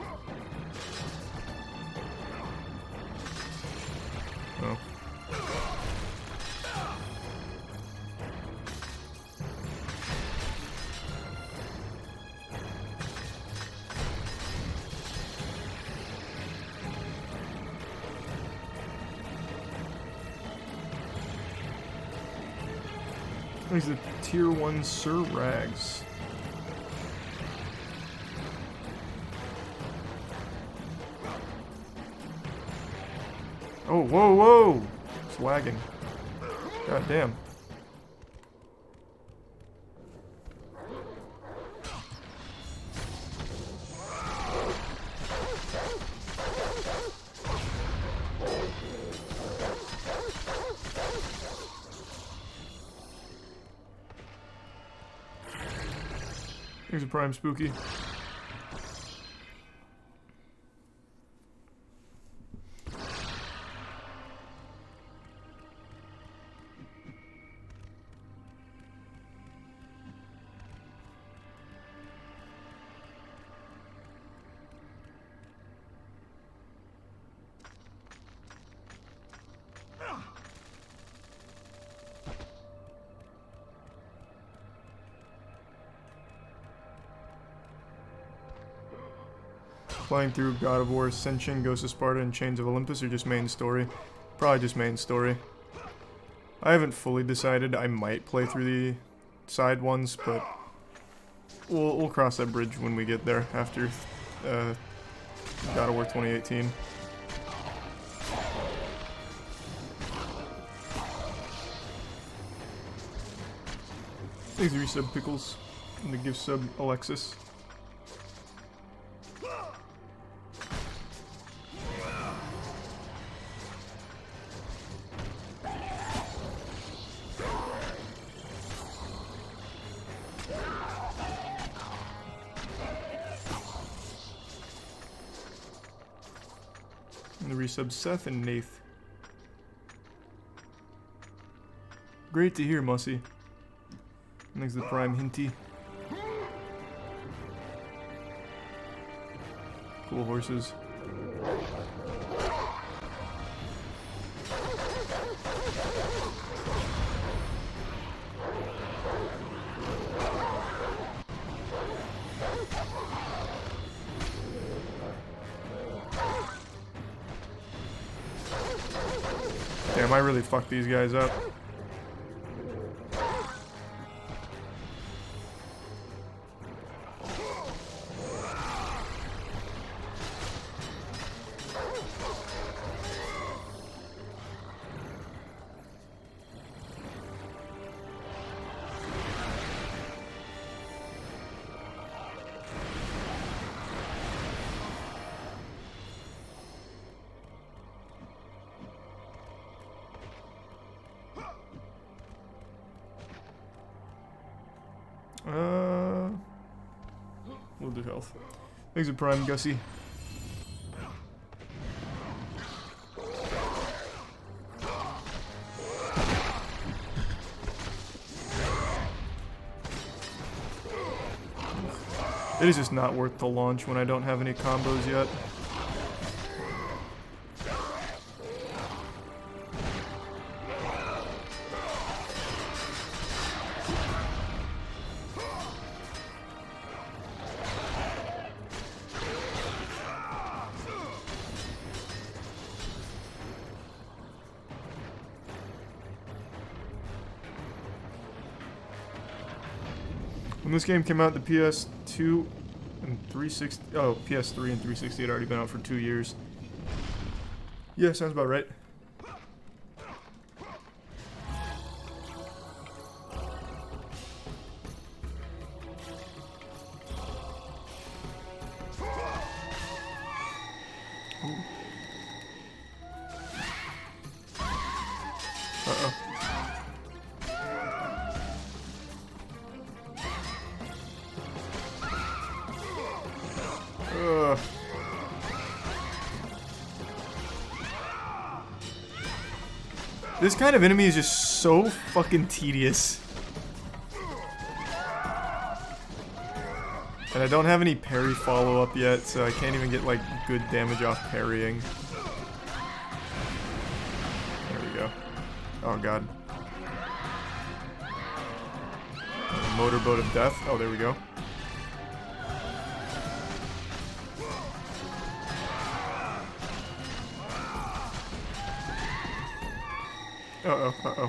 A: Oh. There's the tier 1 Sir Rags. Oh, whoa, whoa! It's lagging. God damn. Here's a Prime Spooky. Playing through God of War, Ascension, Ghost of Sparta, and Chains of Olympus, or just main story? Probably just main story. I haven't fully decided. I might play through the side ones, but we'll cross that bridge when we get there after God of War 2018. Thanks, resub Pickles, and the gift sub Alexis. And the resub Seth and Nath. Great to hear, Mussy. Thanks to the Prime Hinty. Cool horses. Damn, I really fucked these guys up. We'll do health. Thanks for Prime, Gussie. It is just not worth the launch when I don't have any combos yet. When this game came out, the PS2 and 360, oh, PS3 and 360 had already been out for 2 years. Yeah, sounds about right. Uh-oh. This kind of enemy is just so fucking tedious. And I don't have any parry follow-up yet, so I can't even get, like, good damage off parrying. There we go. Oh, God. Motorboat of Death. Oh, there we go. Uh-oh, uh-oh.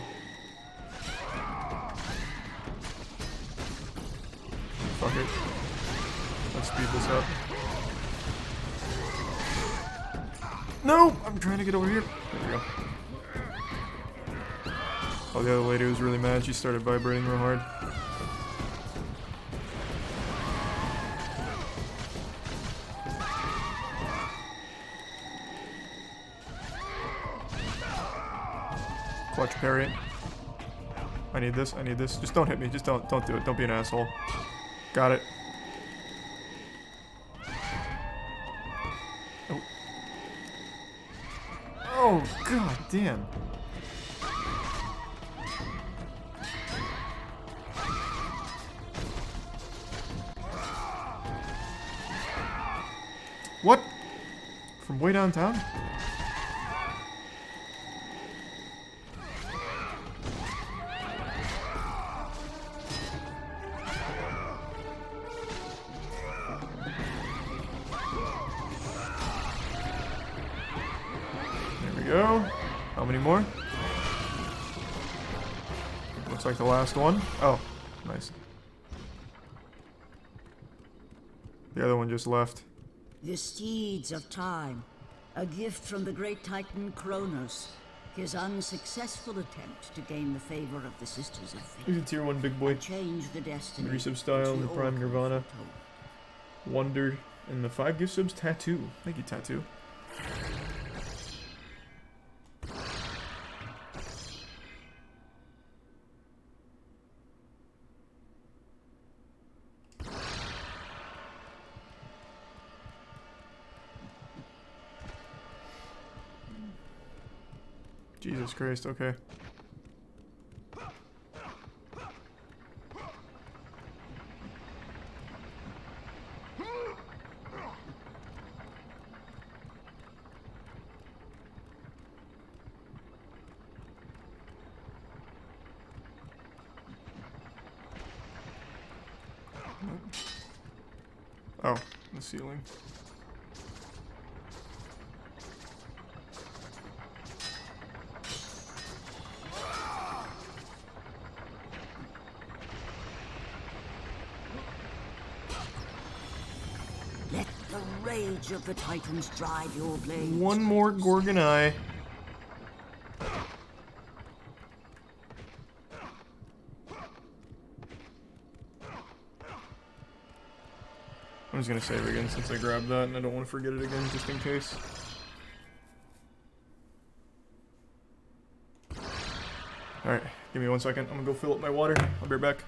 A: Fuck it. Let's speed this up. No! I'm trying to get over here. There we go. Oh, the other lady was really mad. She started vibrating real hard. Clutch parry. I need this, I need this. Just don't hit me, just don't do it. Don't be an asshole. Got it. Oh. Oh, god damn. What? From way downtown? we go. How many more? Looks like the last one. Oh, nice. The other one just left.
B: The steeds of time, a gift from the great titan Kronos. His unsuccessful attempt to gain the favor of the Sisters of
A: He's a
B: Fate.
A: tier 1 big boy.
B: Change the destiny.
A: Resub style,
B: which
A: the
B: the
A: Prime
B: Oracle
A: Nirvana.
B: foretold.
A: Wonder, and the 5 gift subs. Tattoo. Thank you, Tattoo. Jesus Christ, okay. Oh, the ceiling.
B: Let the rage of the Titans drive your blades.
A: One more Gorgon Eye. I'm just gonna save again since I grabbed that and I don't want to forget it again just in case. Alright, give me 1 second. I'm gonna go fill up my water. I'll be right back.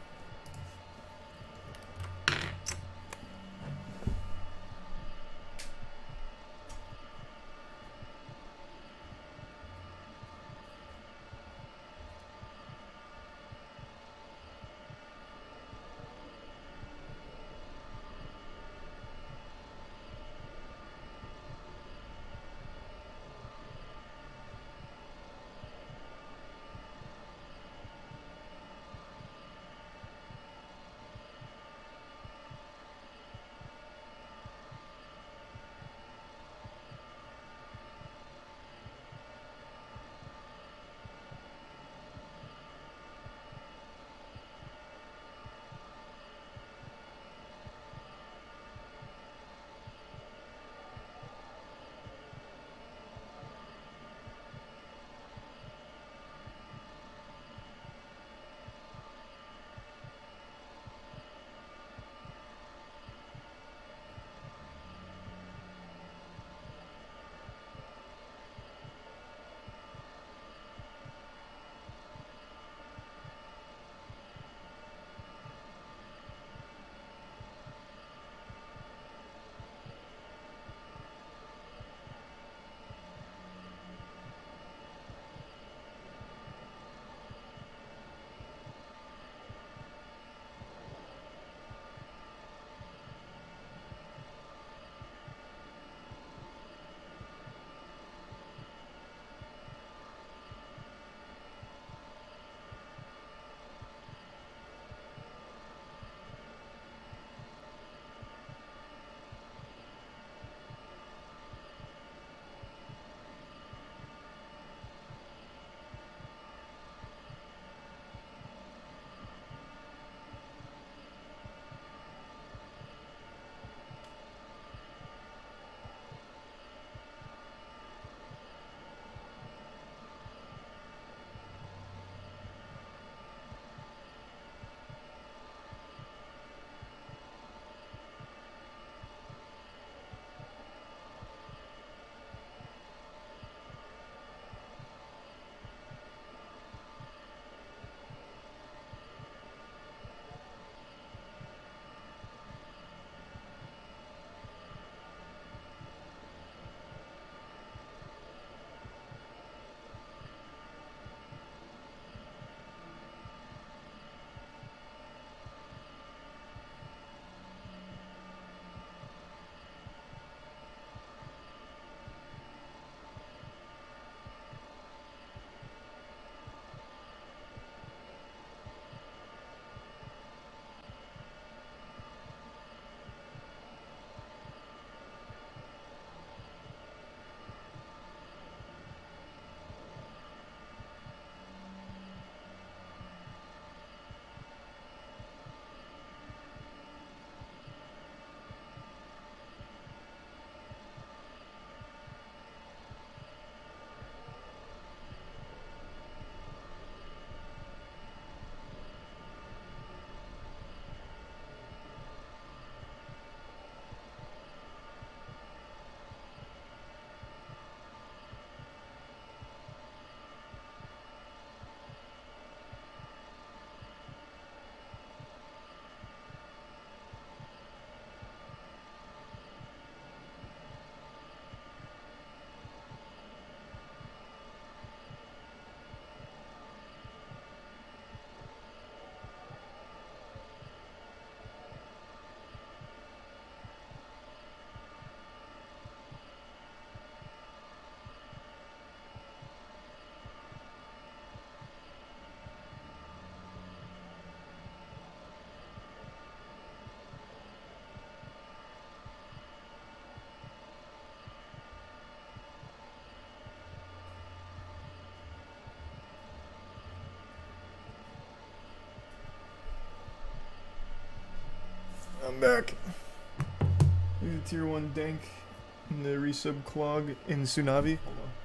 A: I'm back. The tier 1 Dank and the resub Clog in Tsunavi. Hold on.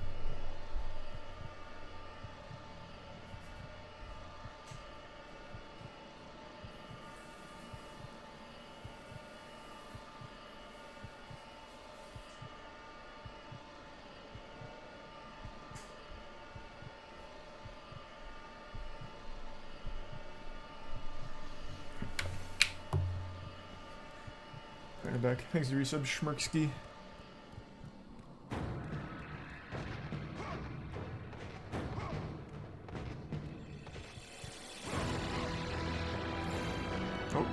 A: Back. Thanks to resub Schmirksky. Oh.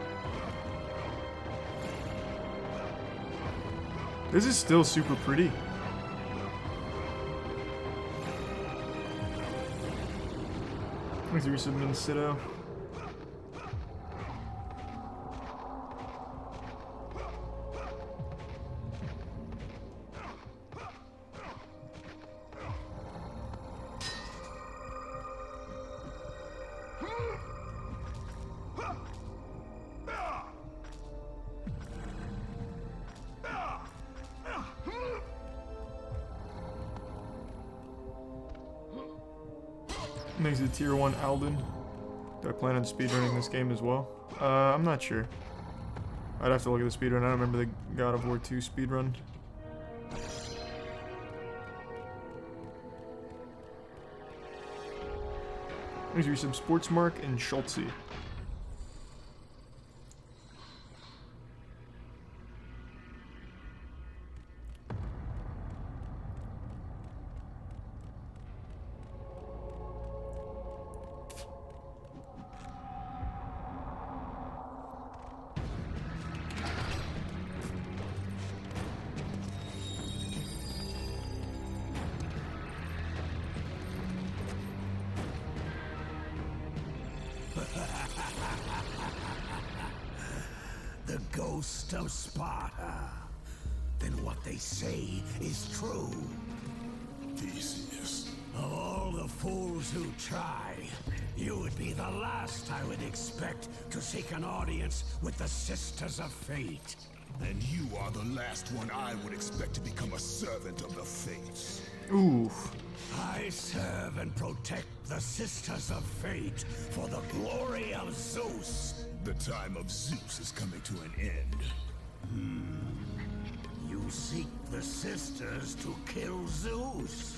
A: This is still super pretty. Thanks to resub Mincedo. Makes it tier 1 Alden. Do I plan on speedrunning this game as well? I'm not sure. I'd have to look at the speedrun. I don't remember the God of War 2 speedrun. There's your some Sportsmark and Schultze.
E: The ghost of Sparta. Then what they say is true. Theseus. Of all the fools who try, you would be the last I would expect to seek an audience with the Sisters of Fate. And you are the last one I would expect to become a servant of the Fates.
A: Ooh.
E: I serve and protect the Sisters of Fate for the glory of Zeus. The time of Zeus is coming to an end. You seek the Sisters to kill Zeus.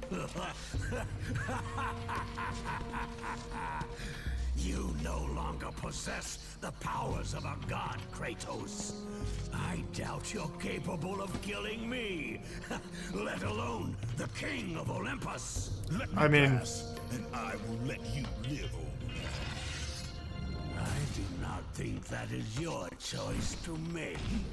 E: You no longer possess the powers of a god, Kratos. I doubt you're capable of killing me, let alone the king of Olympus. Let me pass, and I will let you live. I do not think that is your choice to make.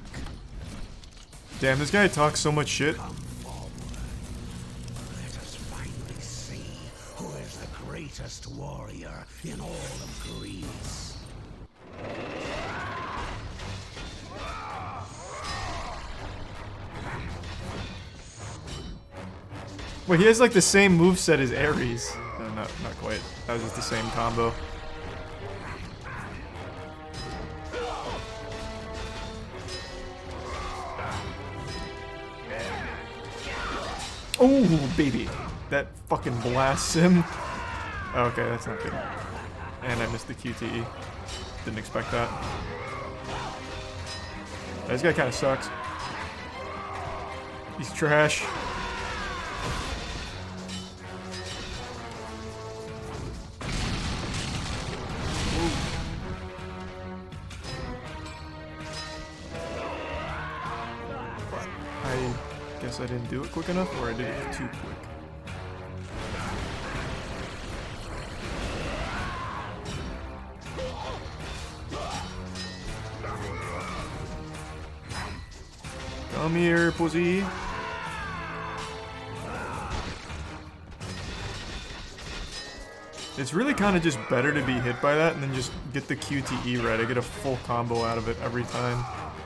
A: Damn, this guy talks so much shit.
E: Come forward. Let us finally see who is the greatest warrior in all of Greece.
A: Wait, he has like the same moveset as Ares. No, not quite. That was just the same combo. Oh, baby. That fucking blasts him. Okay, that's not good. And I missed the QTE. Didn't expect that. This guy kind of sucks. He's trash. I guess I didn't do it quick enough, or I did it too quick. Come here, pussy. It's really kind of just better to be hit by that and then just get the QTE right. I get a full combo out of it every time.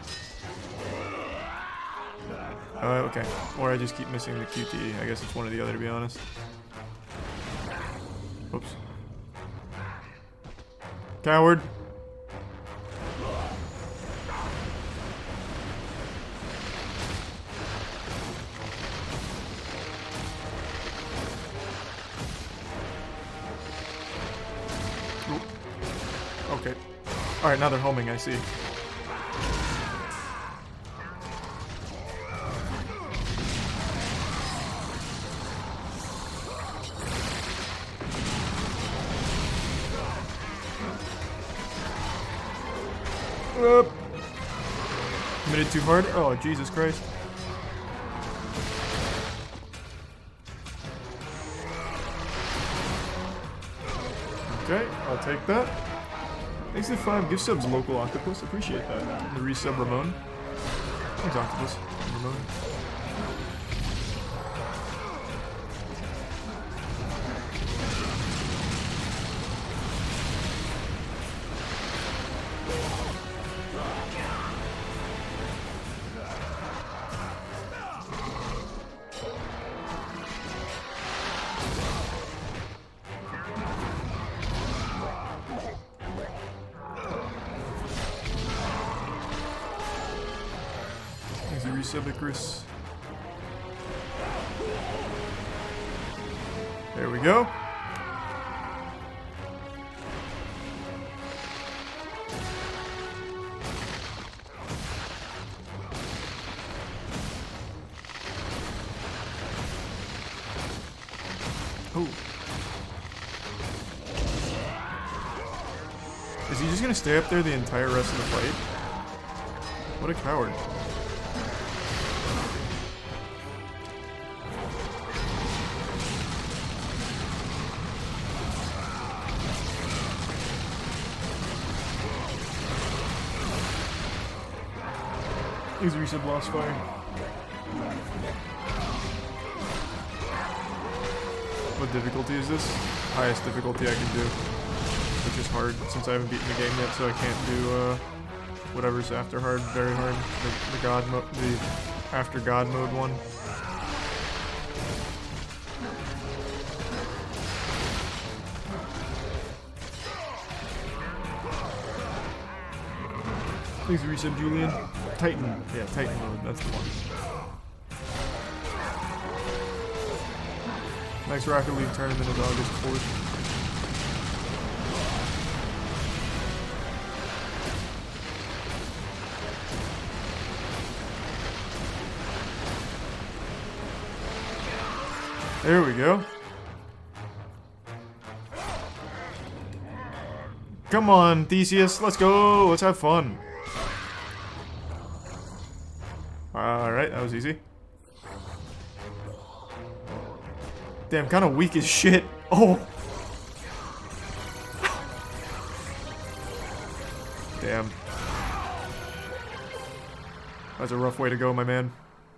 A: Okay. Or I just keep missing the QTE. I guess it's one or the other, to be honest. Oops. Coward. Alright, now they're homing, I see. Committed too hard? Oh, Jesus Christ. Okay, I'll take that. Thanks to 5 gift subs, Local Octopus. Appreciate that. And the resub, Ramon. Thanks, Octopus. Ramon. Icarus. There we go. Oh. Is he just gonna stay up there the entire rest of the fight? What a coward. He's resub Lost Fire. What difficulty is this? Highest difficulty I can do. Which is hard since I haven't beaten the game yet, so I can't do whatever's after hard, very hard. The god mode, the after god mode one. Please resub Julian. Titan. Yeah, Titan mode, that's the one. Next Rocket League tournament is August 4th. There we go. Come on, Theseus, let's go, let's have fun. Alright, that was easy. Damn, kind of weak as shit. Oh! Damn. That's a rough way to go, my man.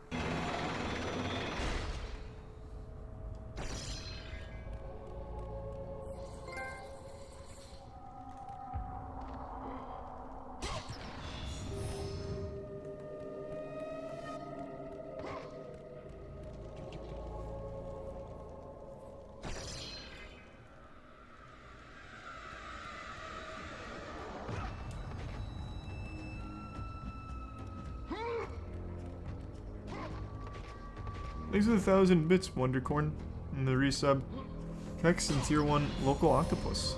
A: Thanks for the 1,000 bits, Wondercorn, and the resub. Hex and Tier 1 Local Octopus.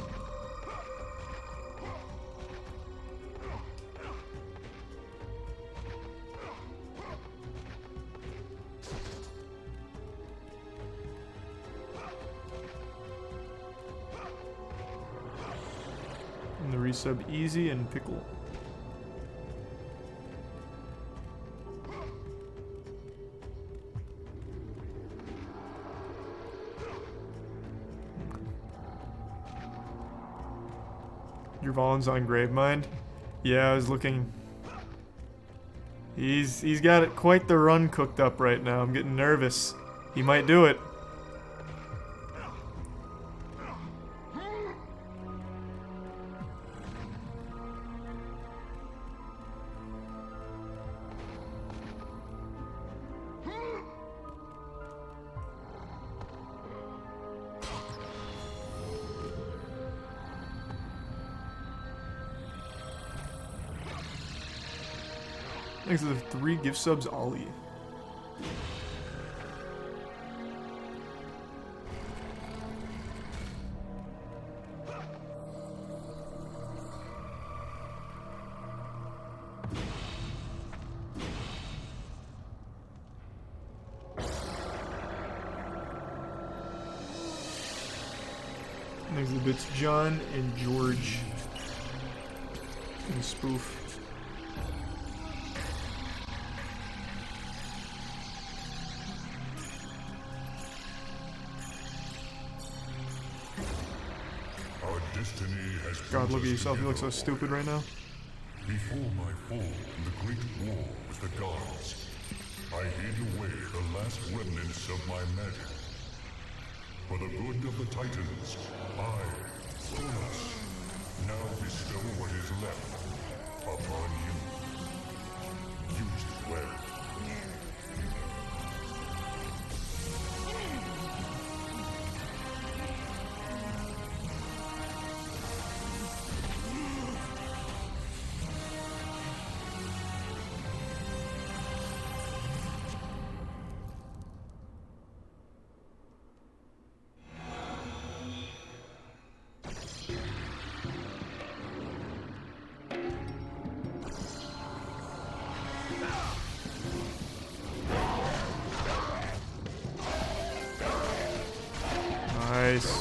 A: And the resub Easy and Pickle. Your Valen's on Gravemind? Yeah, I was looking. He's got it quite the run cooked up right now. I'm getting nervous. He might do it. Thanks to the 3 gift subs, Ollie. Exhibits John and George in spoof.
F: Our destiny has
A: God,
F: brought
A: look at
F: us
A: yourself. You look
F: together.
A: so stupid right now.
F: Before my fall in the great war with the gods, I hid away the last remnants of my magic. For the good of the Titans, I, Kronos, now bestow what is left upon you. Use it well.
A: Nice.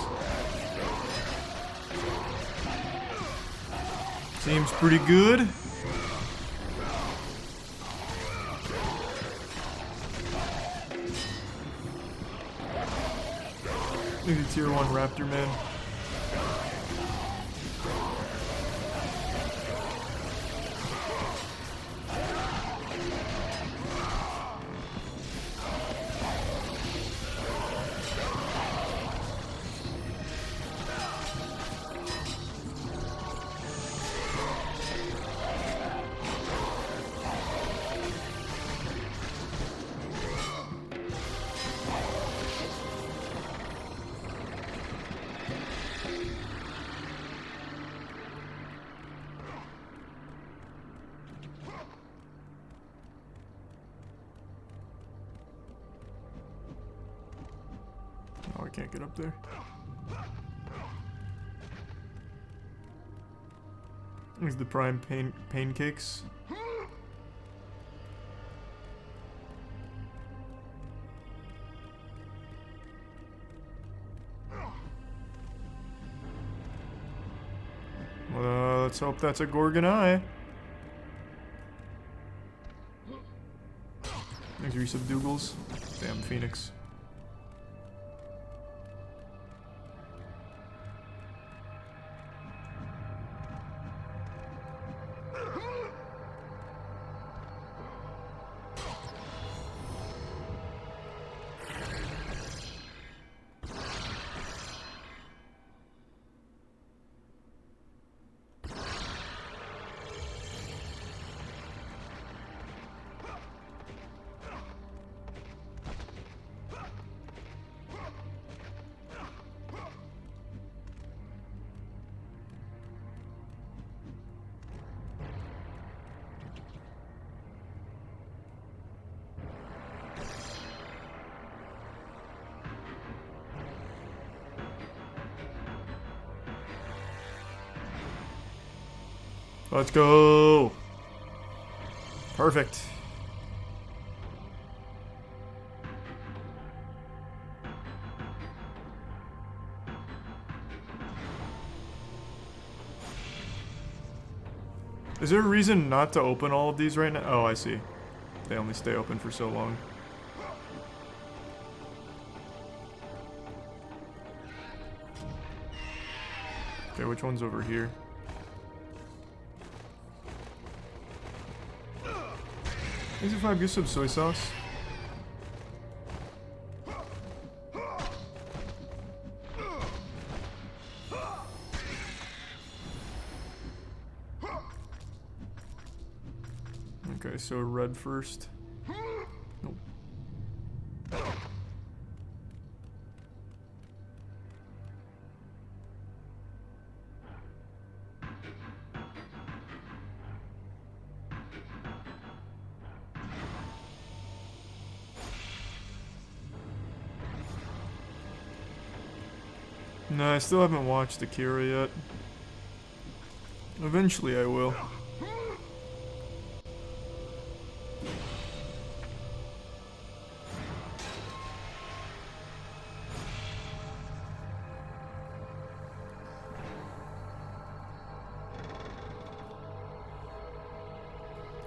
A: Seems pretty good. Look at the tier 1 Raptor man. Oh, I can't get up there. Here's the prime pancakes. Let's hope that's a Gorgon Eye. There's Reese of Dougals. Damn Phoenix. Let's go. Perfect. Is there a reason not to open all of these right now? Oh, I see. They only stay open for so long. Okay, which one's over here? Easy 5 gift sub soy sauce. Okay, so red first. Nope. No, I still haven't watched Akira yet. Eventually I will.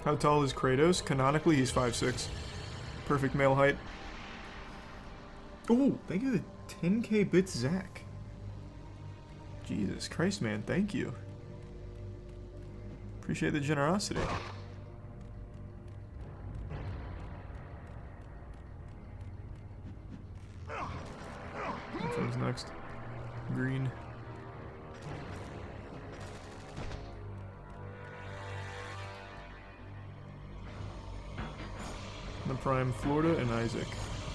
A: How tall is Kratos? Canonically, he's 5'6". Perfect male height. Oh, thank you for the 10k bits, Zach. Jesus Christ, man, thank you. Appreciate the generosity. Which one's next? Green. The Prime, Florida, and Isaac.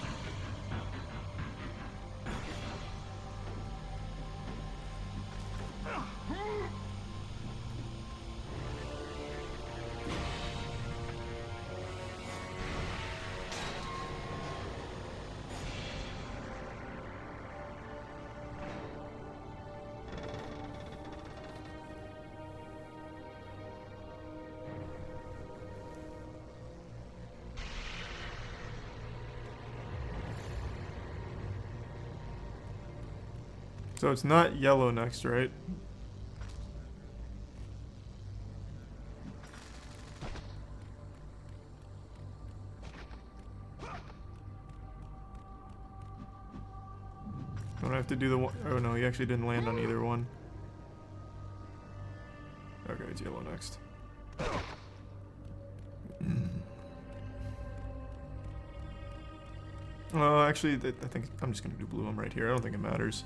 A: So it's not yellow next, right? Don't have to do the one. Oh no, he actually didn't land on either one. Okay, it's yellow next. Actually, I think I'm just gonna do blue. I'm right here. I don't think it matters.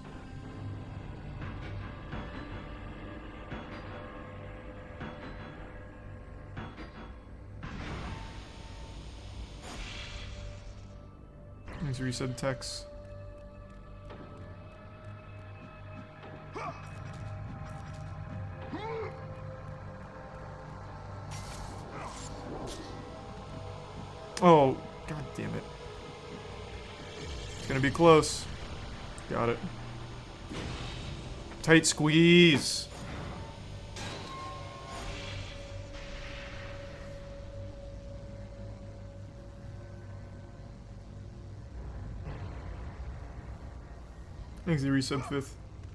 A: Let's reset text. Oh, god damn it. It's gonna be close. Got it. Tight squeeze. Thanks, the resub 5th.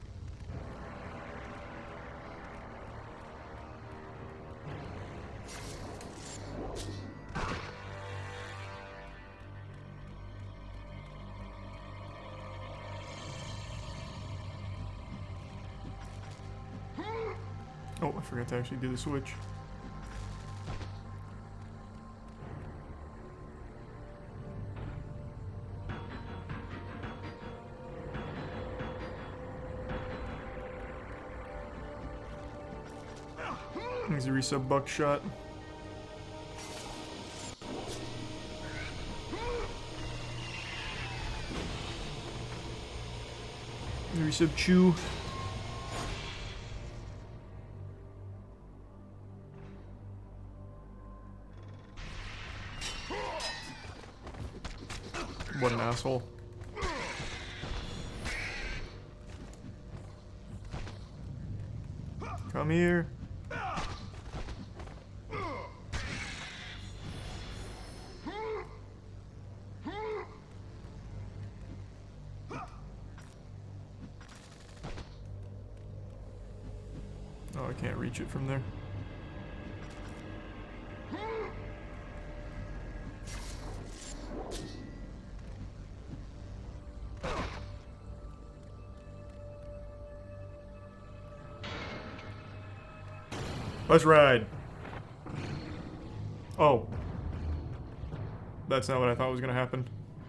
A: Oh, I forgot to actually do the switch. Here's a resub buckshot. Resub chew. What an asshole. Come here. Oh, I can't reach it from there. Let's ride. Oh. That's not what I thought was gonna happen.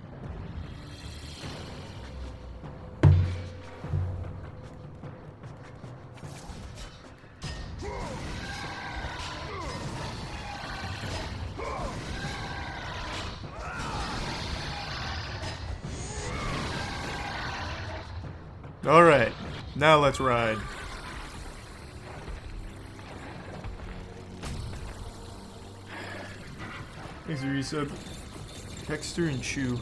A: Alright, now let's ride. Thanks, resub. Dexter and Chew.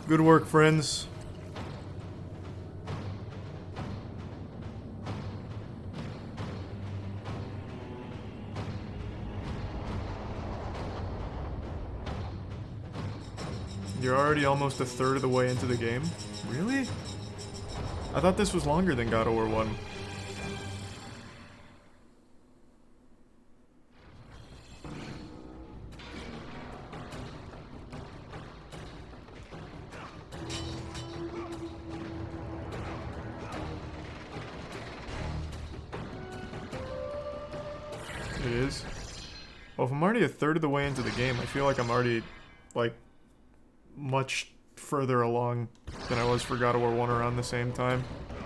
A: Good work, friends. You're already almost a third of the way into the game? Really? I thought this was longer than God of War 1. It is. Well, if I'm already a third of the way into the game, I feel like I'm already, like, much further along than I was for God of War 1 around the same time.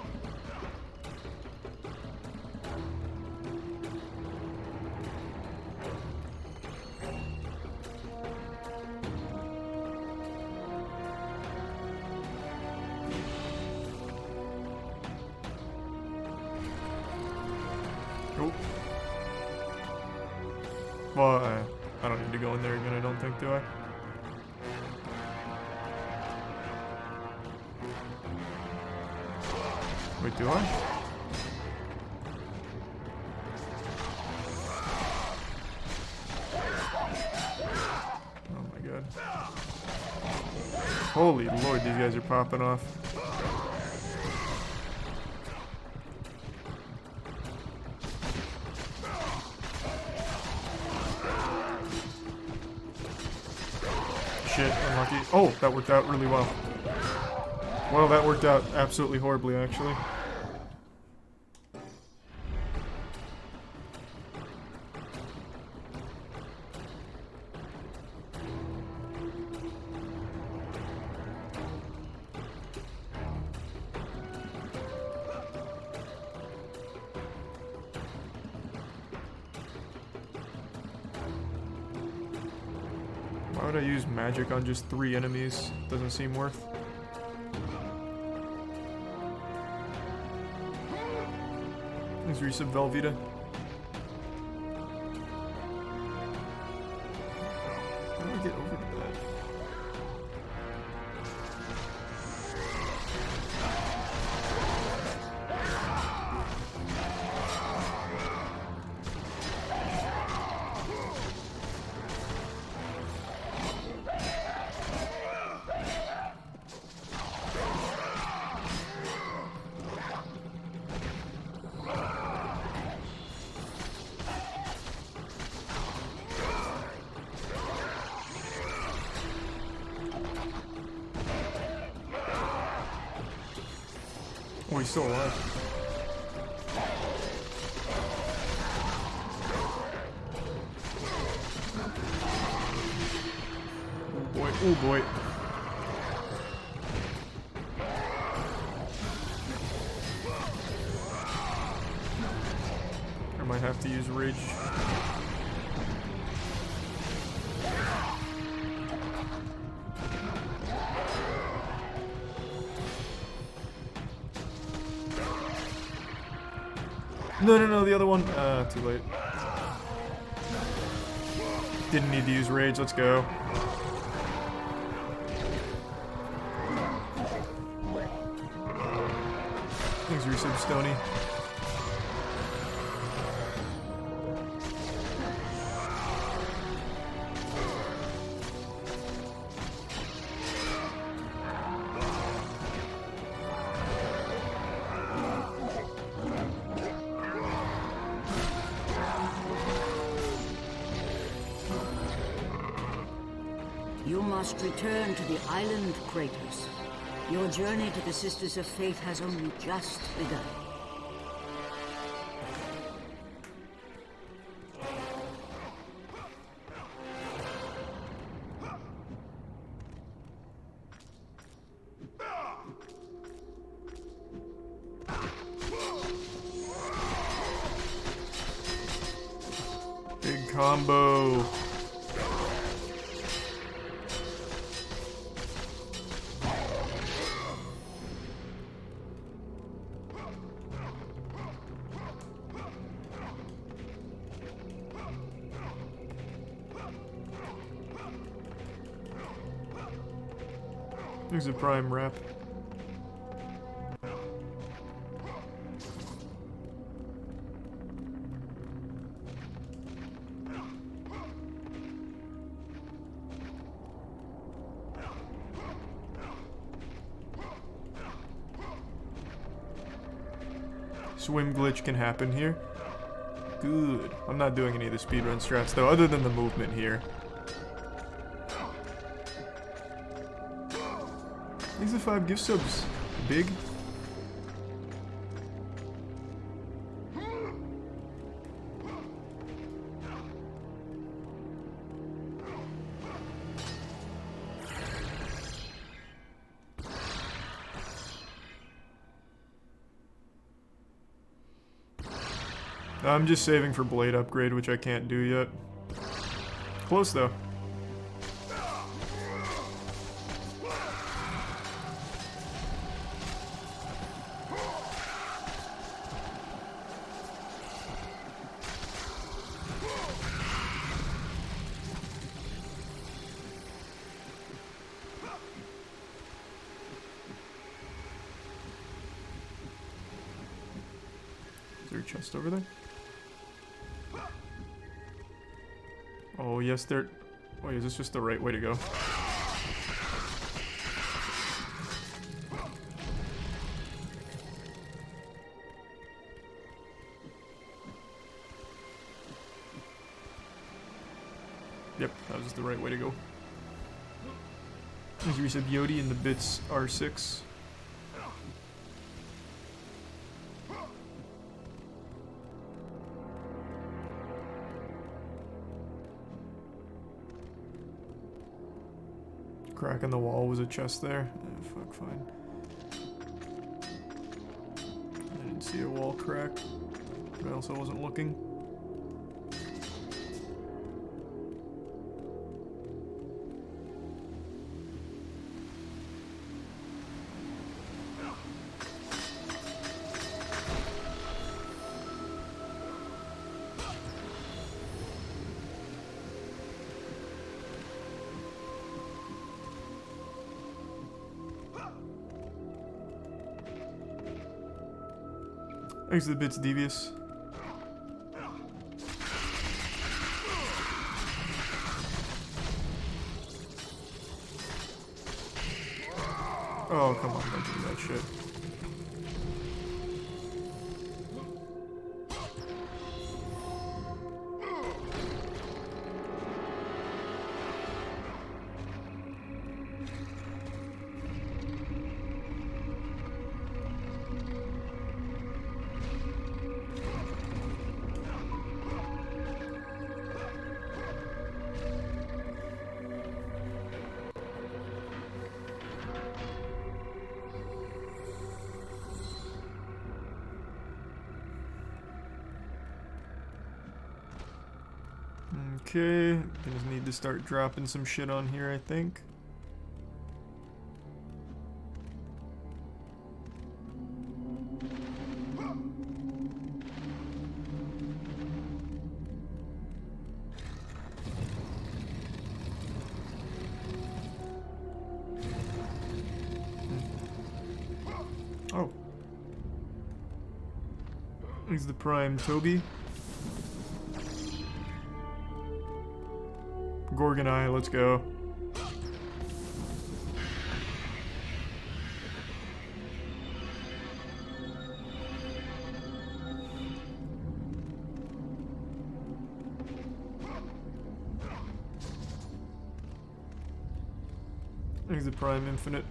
A: Oh. Well, I don't need to go in there again, I don't think, do I? Wait, do I? Oh my god. Holy lord, these guys are popping off. Shit, unlucky. Oh, that worked out really well. Well, that worked out absolutely horribly, actually. Why would I use magic on just 3 enemies? Doesn't seem worth. Let's reset Velveeta. How do I get over to that? Oh, he's still alive. Oh boy, oh boy. I might have to use Rage. No, the other one. Too late. Didn't need to use Rage, let's go. Thanks, Resub Stony.
B: You must return to the island, Kratos. Your journey to the Sisters of Fate has only just begun.
A: Big combo. There's a prime wrap. Swim glitch can happen here. Good. I'm not doing any of the speedrun strats though, other than the movement here. These are 5 gift subs. Big. I'm just saving for blade upgrade, which I can't do yet. Close though. Is there a chest over there? Oh, yes, there... Wait, is this just the right way to go? Yep, that was the right way to go. As we said, Yodi and the bits R6. Crack in the wall was a chest there. Fuck, fine. I didn't see a wall crack, but I also wasn't looking. Thanks to the bits, Devious. Oh, come on, don't do that shit. Okay, just need to start dropping some shit on here, I think. Oh. He's the prime Toby. Gorgon Eye, let's go. He's the prime infinite.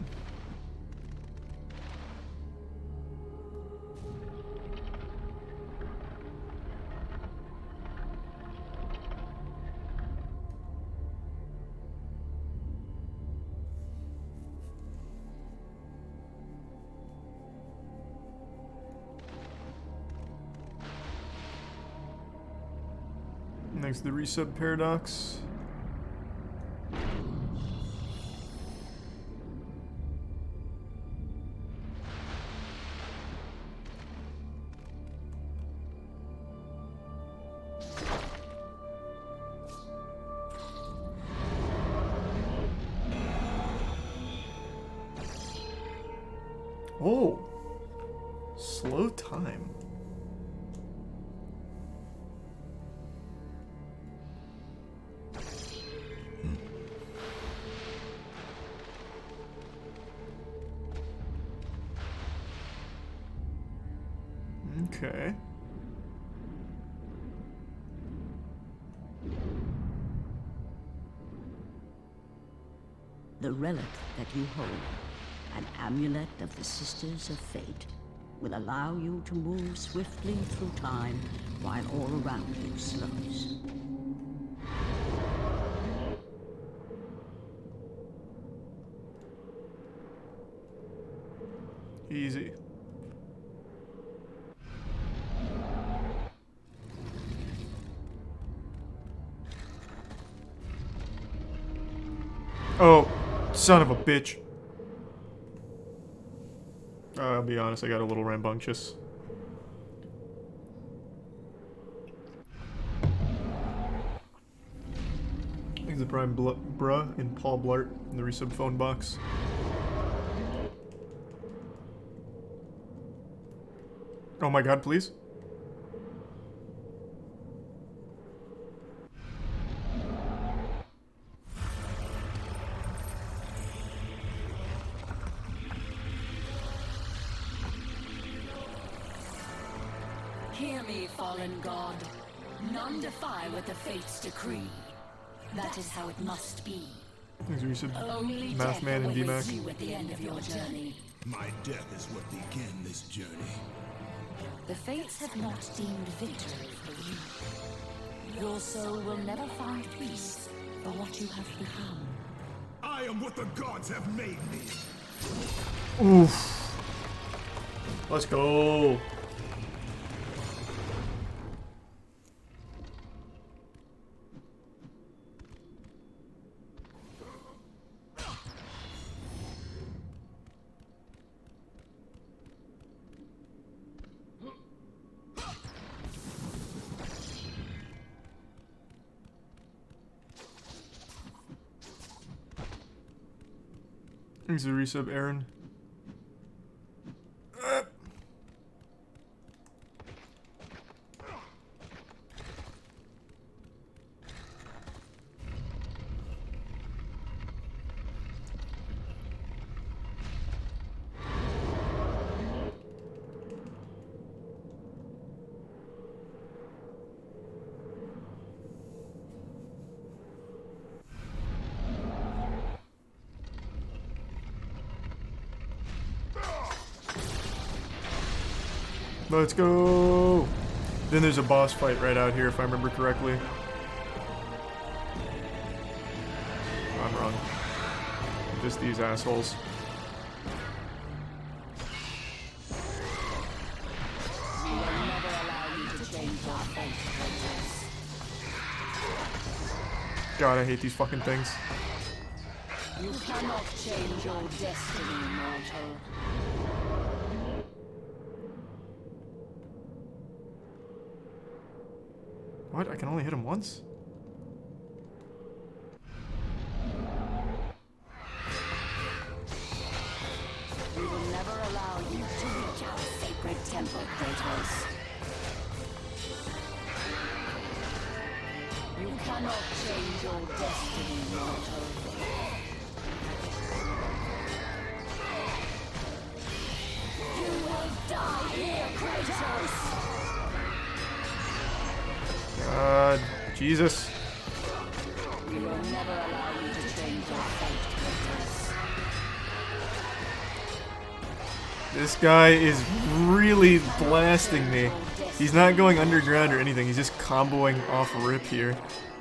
A: Next, the resub paradox. Oh. Slow time. Okay.
B: The relic that you hold, an amulet of the Sisters of Fate, will allow you to move swiftly through time while all around you slows.
A: Easy. Oh, son of a bitch. I'll be honest, I got a little rambunctious. He's the prime bruh in Paul Blart in the resub phone box. Oh my god, please.
G: Hear me, fallen god. None defy what the fates decree. That is how it must be.
A: Thanks, resub.
G: Only
A: Math Man and
G: awaits
A: DMAC.
G: you at the end of your journey.
E: My death is what began this journey.
G: The fates have not deemed victory for you. Your soul will never find peace for what you have become.
E: I am what the gods have made me.
A: Oof. Let's go. Thanks for the resub, Aaron. Let's go! Then there's a boss fight right out here, if I remember correctly. I'm wrong. Just these assholes.
G: We will never allow you to change your fate, Kratos.
A: God, I hate these fucking things.
G: You cannot change your destiny, mortal.
A: What? I can only hit him once?
G: We will never allow you to reach our sacred temple, Kratos. You cannot change your destiny, mortal. You will die here, Kratos!
A: God, Jesus.
G: We will never allow you to change your fate, Kratos.
A: This guy is really blasting me. He's not going underground or anything, he's just comboing off rip here.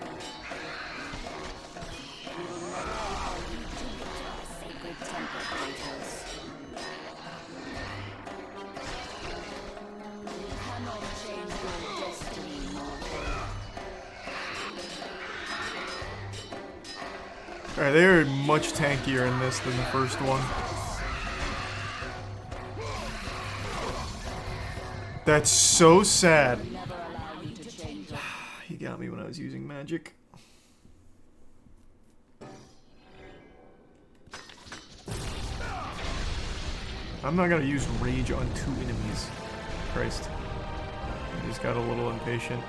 G: Sacred temple, Kratos. You cannot change your destiny, mortal.
A: Alright, they are much tankier in this than the first one. That's so sad.
G: Never allow you to change your
A: He got me when I was using magic. I'm not gonna use rage on 2 enemies. Christ. I just got a little impatient.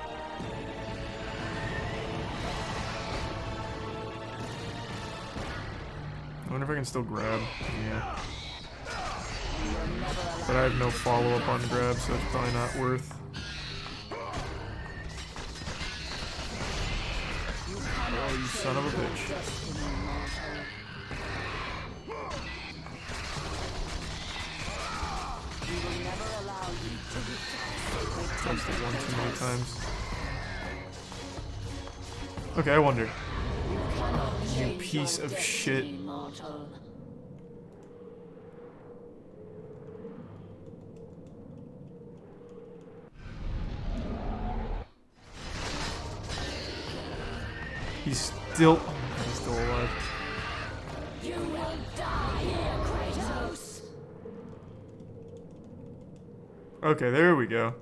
A: I wonder if I can still grab. Yeah. But I have no follow-up on grab, so it's probably not worth. Oh, you son of a bitch. Pressed it one too many times. Okay, I wonder. You piece of shit. He's still. Oh my god, he's still alive.
G: You will die here, Kratos.
A: Okay, there we go.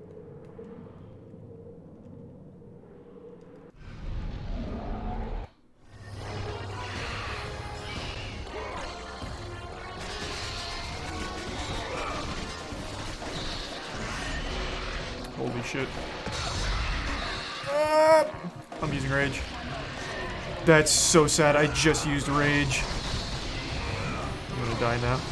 A: Holy shit. I'm using rage. That's so sad. I just used rage. I'm gonna die now.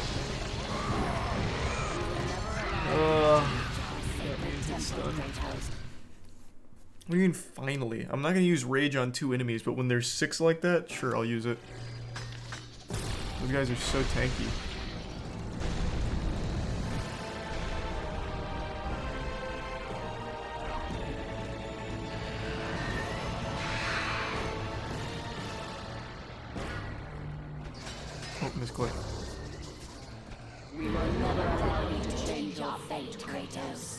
A: That means it's done. What do you mean finally? I'm not gonna use rage on 2 enemies, but when there's 6 like that, sure, I'll use it. Those guys are so tanky. Oh, misclick.
G: We will never allow you to change your fate, Kratos.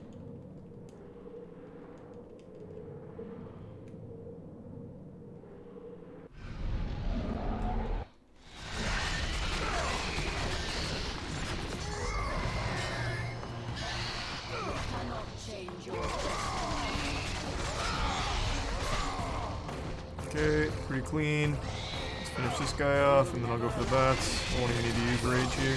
A: Okay, pretty clean. Let's finish this guy off, and then I'll go for the bats. I won't even need to use rage here.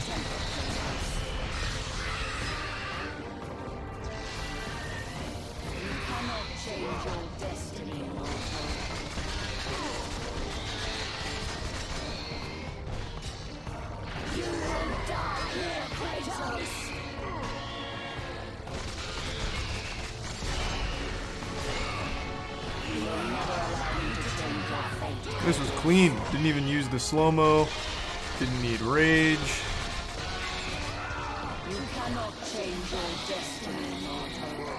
A: This was clean. Didn't even use the slow-mo. Didn't need rage.
G: You cannot change your destiny, mortal.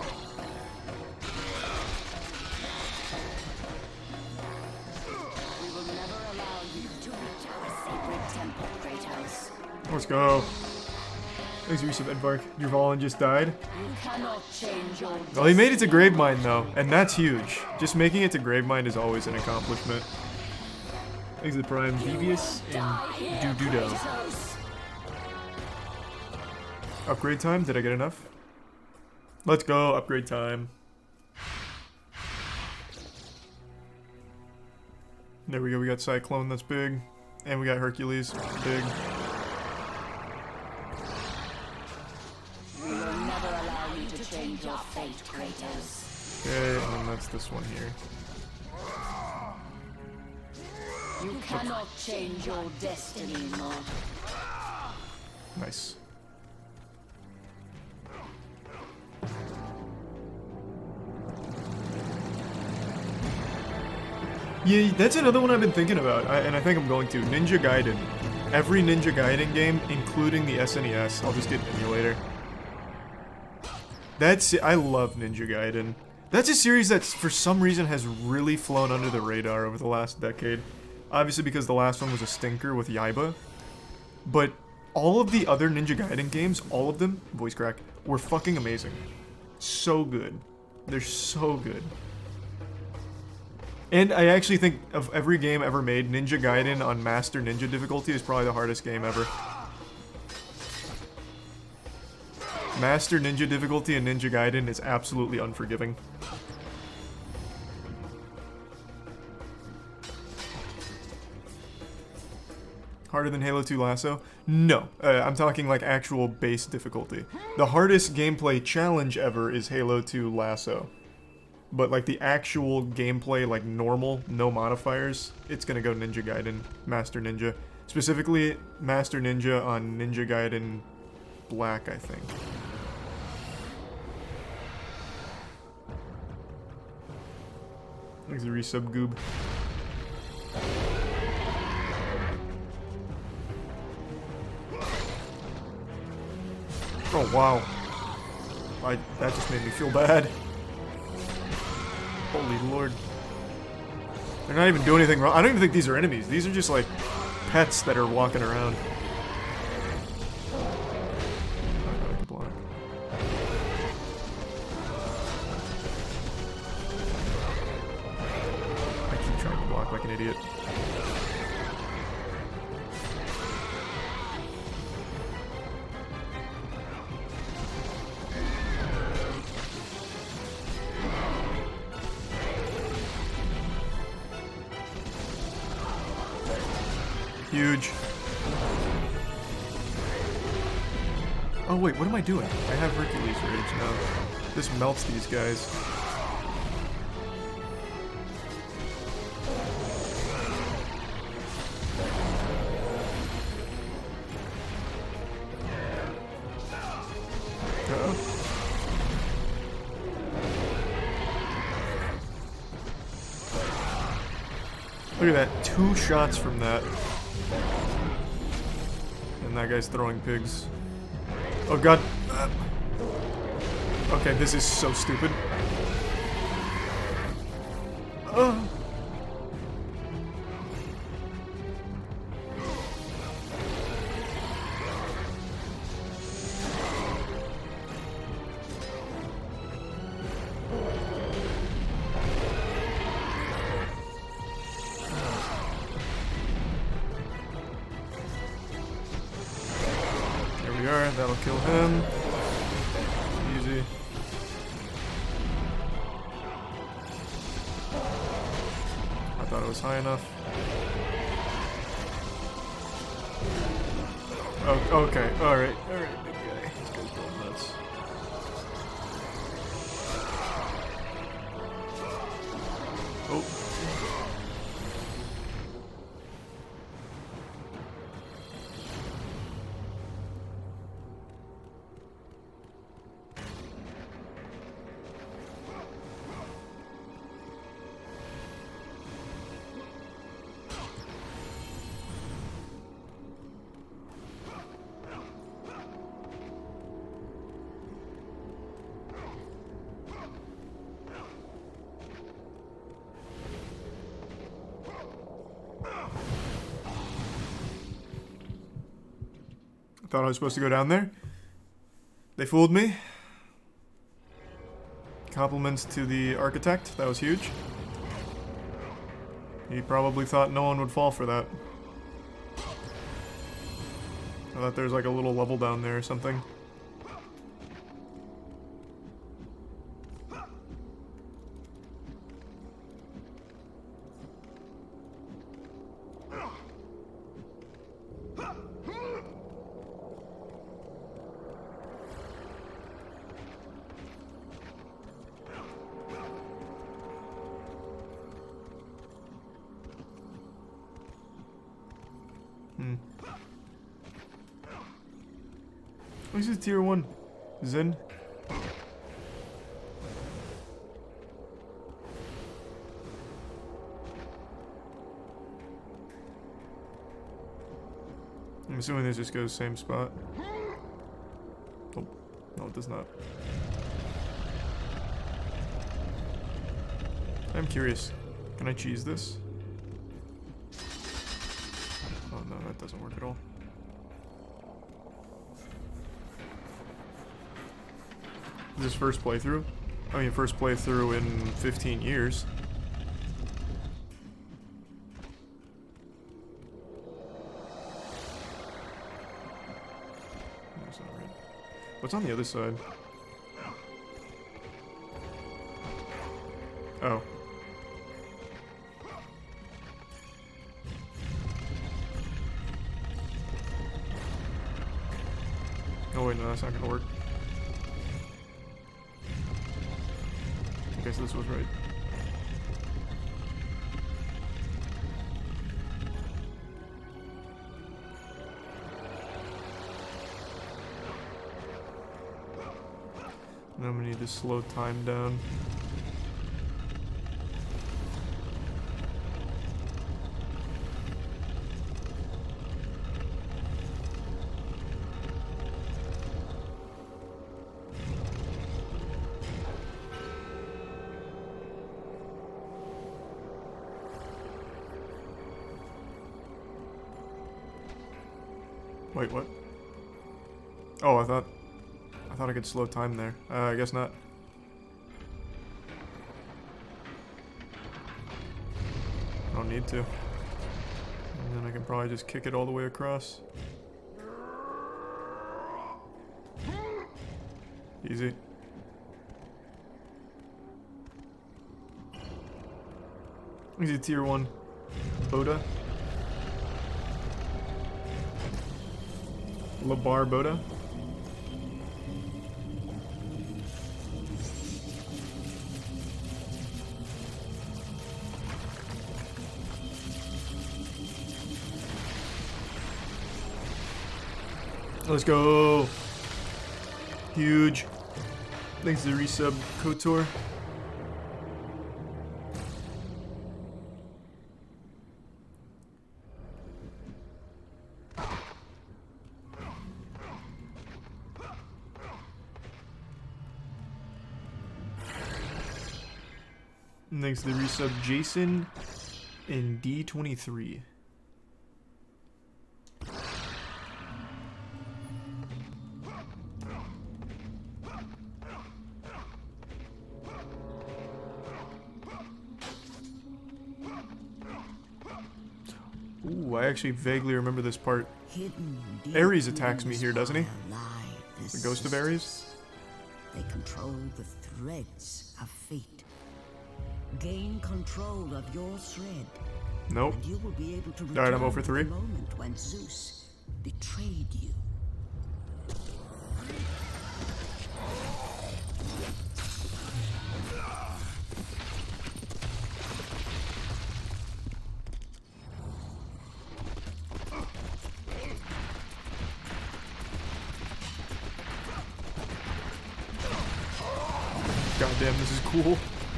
G: We will never allow you to reach our sacred temple, Kratos.
A: Let's go. Thanks, Resub Edvark. Your Valen just died.
G: You cannot change your destiny.
A: Well, he made it to Gravemind, though, and that's huge. Just making it to Gravemind is always an accomplishment. Thanks to the Prime, Devious and Dududo. Upgrade time? Did I get enough? Let's go, upgrade time. There we go, we got Cyclone, that's big. And we got Hercules, big.
G: We will never allow you to change your fate, Kratos.
A: Okay, and then that's this one here.
G: You cannot change your destiny, mortal.
A: Nice. Yeah, that's another one I've been thinking about, and I think I'm going to. Ninja Gaiden. Every Ninja Gaiden game, including the SNES, I'll just get an emulator. I love Ninja Gaiden. That's a series that, for some reason, has really flown under the radar over the last decade. Obviously because the last one was a stinker with Yaiba. But all of the other Ninja Gaiden games, all of them, voice crack, were fucking amazing. So good. They're so good. And I actually think of every game ever made, Ninja Gaiden on Master Ninja difficulty is probably the hardest game ever. Master Ninja difficulty in Ninja Gaiden is absolutely unforgiving. Harder than Halo 2 Lasso? No. I'm talking like actual base difficulty. The hardest gameplay challenge ever is Halo 2 Lasso. But like the actual gameplay, like normal, no modifiers, it's gonna go Ninja Gaiden, Master Ninja. Specifically, Master Ninja on Ninja Gaiden Black, I think. Thanks the resub goob. Oh wow. That just made me feel bad. Holy lord. They're not even doing anything wrong. I don't even think these are enemies. These are just like pets that are walking around. I keep trying to block like an idiot. Huge. Oh wait, what am I doing? I have Hercules Rage now. This melts these guys. Uh-oh. Look at that, 2 shots from that. And that guy's throwing pigs. Oh god. Okay, this is so stupid. That'll kill him. Easy. I thought it was high enough. Oh, okay, alright, big guy. This guy's going nuts. Oh. Thought I was supposed to go down there. They fooled me. Compliments to the architect. That was huge. He probably thought no one would fall for that. I thought there's like a little level down there or something. This is tier 1. Zen. I'm assuming this just goes same spot. Oh, no it does not. I'm curious. Can I cheese this? Oh no, that doesn't work at all. Is this first playthrough? I mean, first playthrough in 15 years. That's not right. What's on the other side? Oh. wait, no, that's not gonna work. Okay, so this was right. Now we need to slow time down. Wait, what? Oh, I thought I could slow time there. I guess not. I don't need to. And then I can probably just kick it all the way across. Easy. Easy tier 1. Boda. Labar Boda. Let's go. Huge. Thanks to the resub, KOTOR. And thanks to the resub, Jason in D23. Ooh, I actually vaguely remember this part. Ares attacks me here, doesn't he? The ghost of Ares?
B: They control the threads of fate. Gain control of your thread.
A: Nope.
B: And you will be able to
A: Alright, I'm 0 for 3.
B: the moment when Zeus betrayed you.
A: Goddamn, this is cool.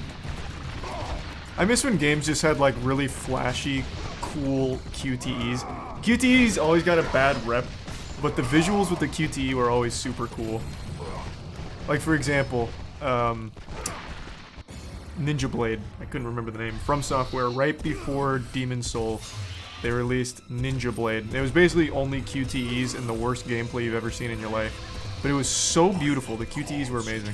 A: I miss when games just had like really flashy, cool QTEs. QTEs always got a bad rep, but the visuals with the QTE were always super cool. Like for example, Ninja Blade. I couldn't remember the name. From Software, right before Demon's Soul, they released Ninja Blade. It was basically only QTEs and the worst gameplay you've ever seen in your life. But it was so beautiful. The QTEs were amazing.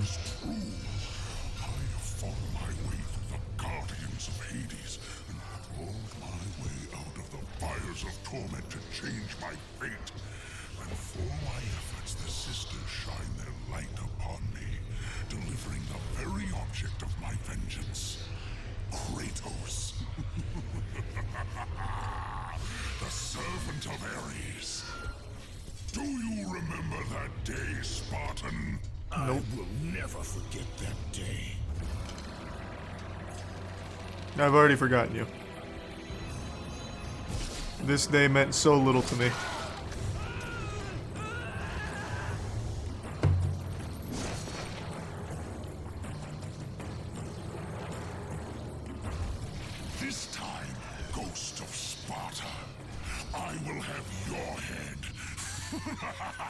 F: Torment to change my fate, and for my efforts the sisters shine their light upon me, delivering the very object of my vengeance, Kratos. The servant of Ares. Do you remember that day, Spartan?
A: Nope.
F: I will never forget that day.
A: I've already forgotten you. This day meant so little to me.
F: This time, Ghost of Sparta, I will have your head.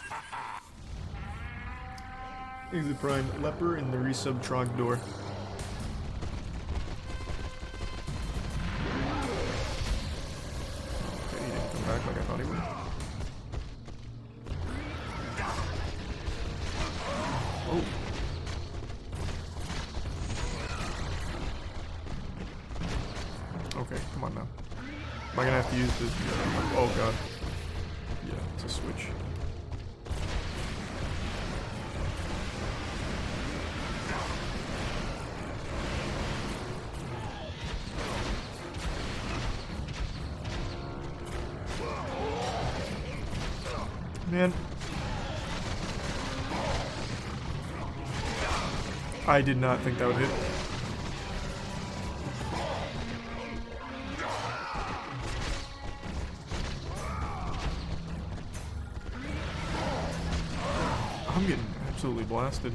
A: Exit Prime, Leper in the resub Trogdor. Back like I thought he would. Oh. Okay, come on now. Am I gonna have to use this? Oh god. Yeah, it's a switch. Man. I did not think that would hit. I'm getting absolutely blasted.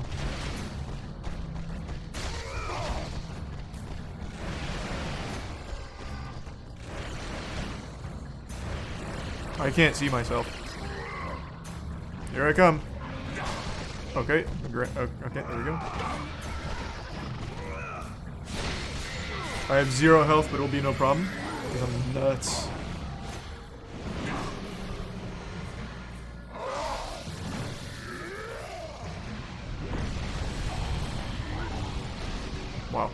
A: I can't see myself. Here I come. Okay, okay, there we go. I have 0 health, but it'll be no problem. Because I'm nuts. Wow.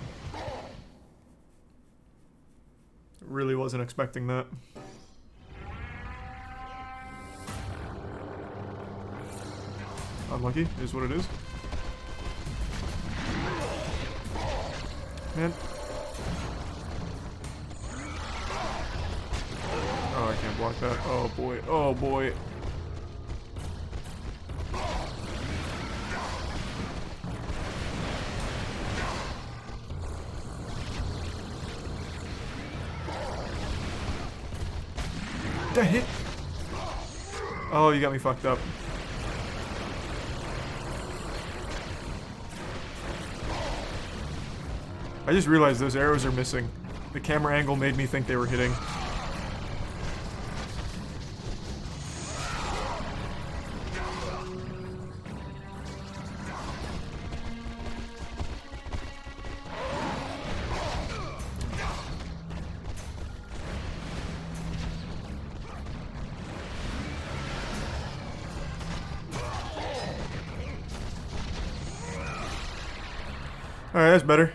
A: Really wasn't expecting that. Unlucky is what it is. Man. Oh, I can't block that. Oh boy. Oh boy. That hit. Oh, you got me fucked up. I just realized those arrows are missing. The camera angle made me think they were hitting. Alright, that's better.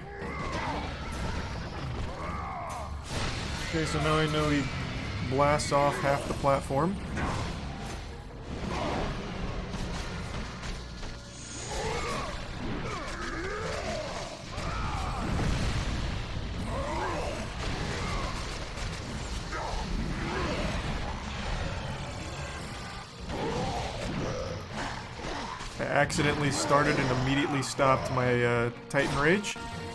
A: Okay, so now I know he blasts off half the platform. I accidentally started and immediately stopped my Titan Rage.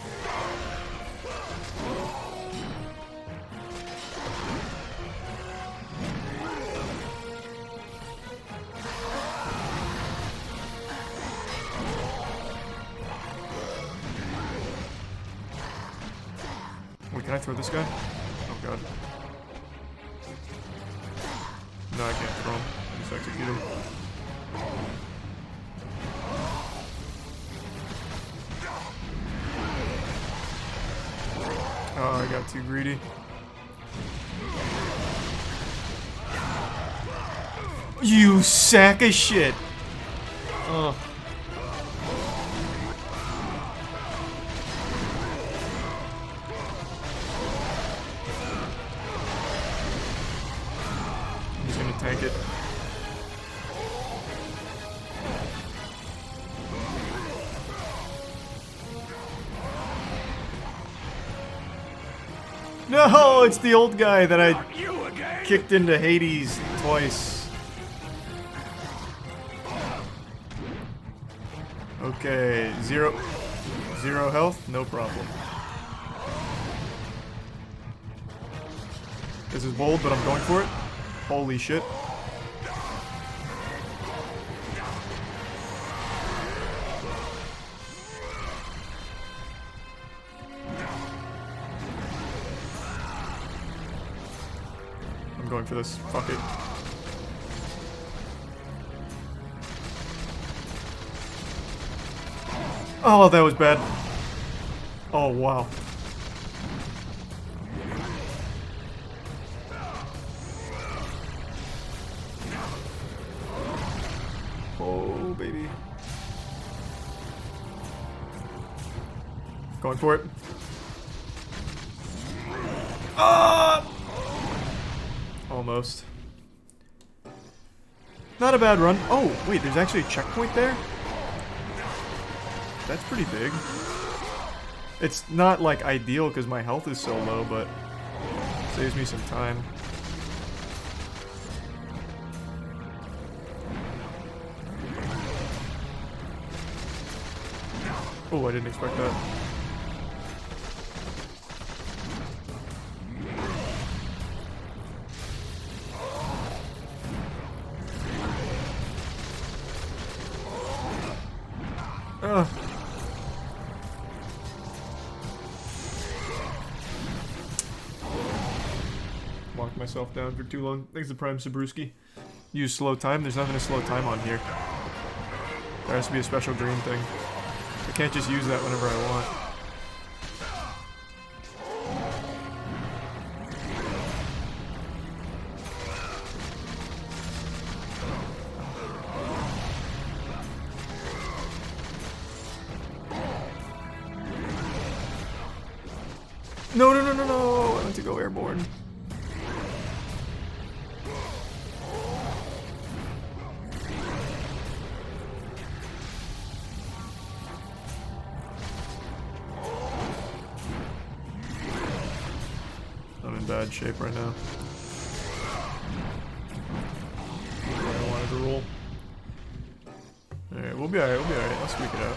A: Wait, can I throw this guy? Oh god. No, I can't throw him. Just execute him. Oh, I got too greedy. You sack of shit! Oh. I'm just gonna tank it. No, it's the old guy that I kicked into Hades twice. Okay, zero health, no problem. This is bold, but I'm going for it. Holy shit. Going for this. Fuck it. Oh, that was bad. Oh, wow. Oh, baby. Going for it. Ah! Almost. Not a bad run. Oh, wait, there's actually a checkpoint there? That's pretty big. It's not, like, ideal because my health is so low, but saves me some time. Oh, I didn't expect that. Ugh. Locked myself down for too long. Thanks to Prime Sabruski. Use slow time. There's nothing to slow time on here. There has to be a special green thing. I can't just use that whenever I want. No, no, no, no, no! I want to go airborne. I'm in bad shape right now. I wanted to roll. Alright, we'll be alright, we'll be alright. I'll squeak it out.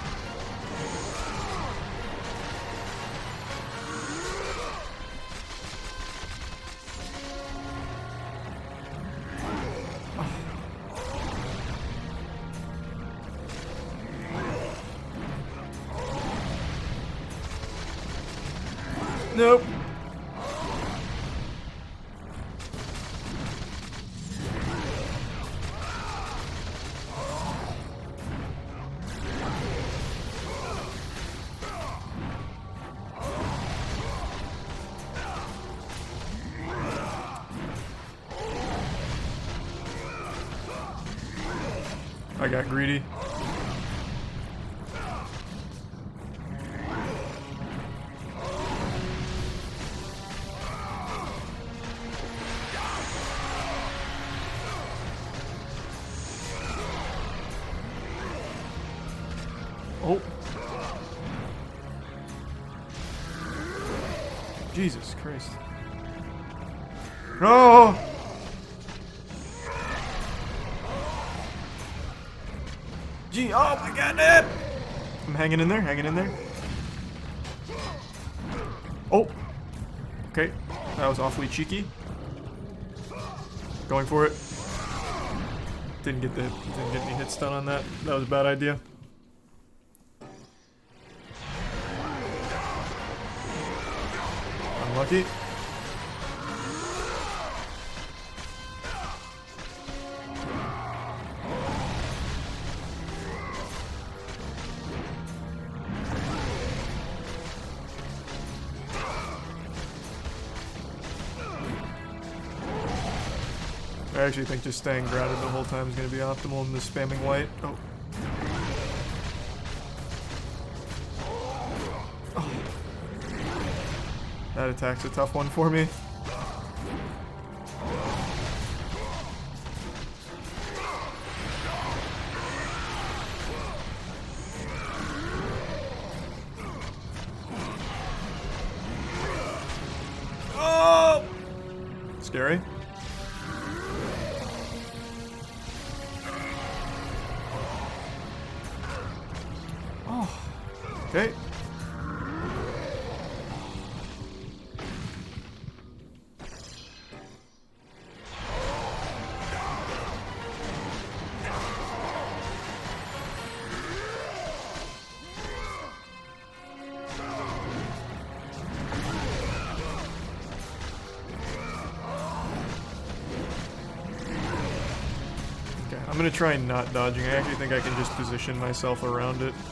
A: Nope. I got greedy. Oh. Jesus Christ. No! Gee, oh my god, man! I'm hanging in there, hanging in there. Oh! Okay, that was awfully cheeky. Going for it. Didn't get any hit stun on that. That was a bad idea. Unlucky. I actually think just staying grounded the whole time is going to be optimal in this spamming white. Oh. Oh. That attack's a tough one for me. Oh! Scary. Okay. I'm gonna try not dodging. I actually think I can just position myself around it.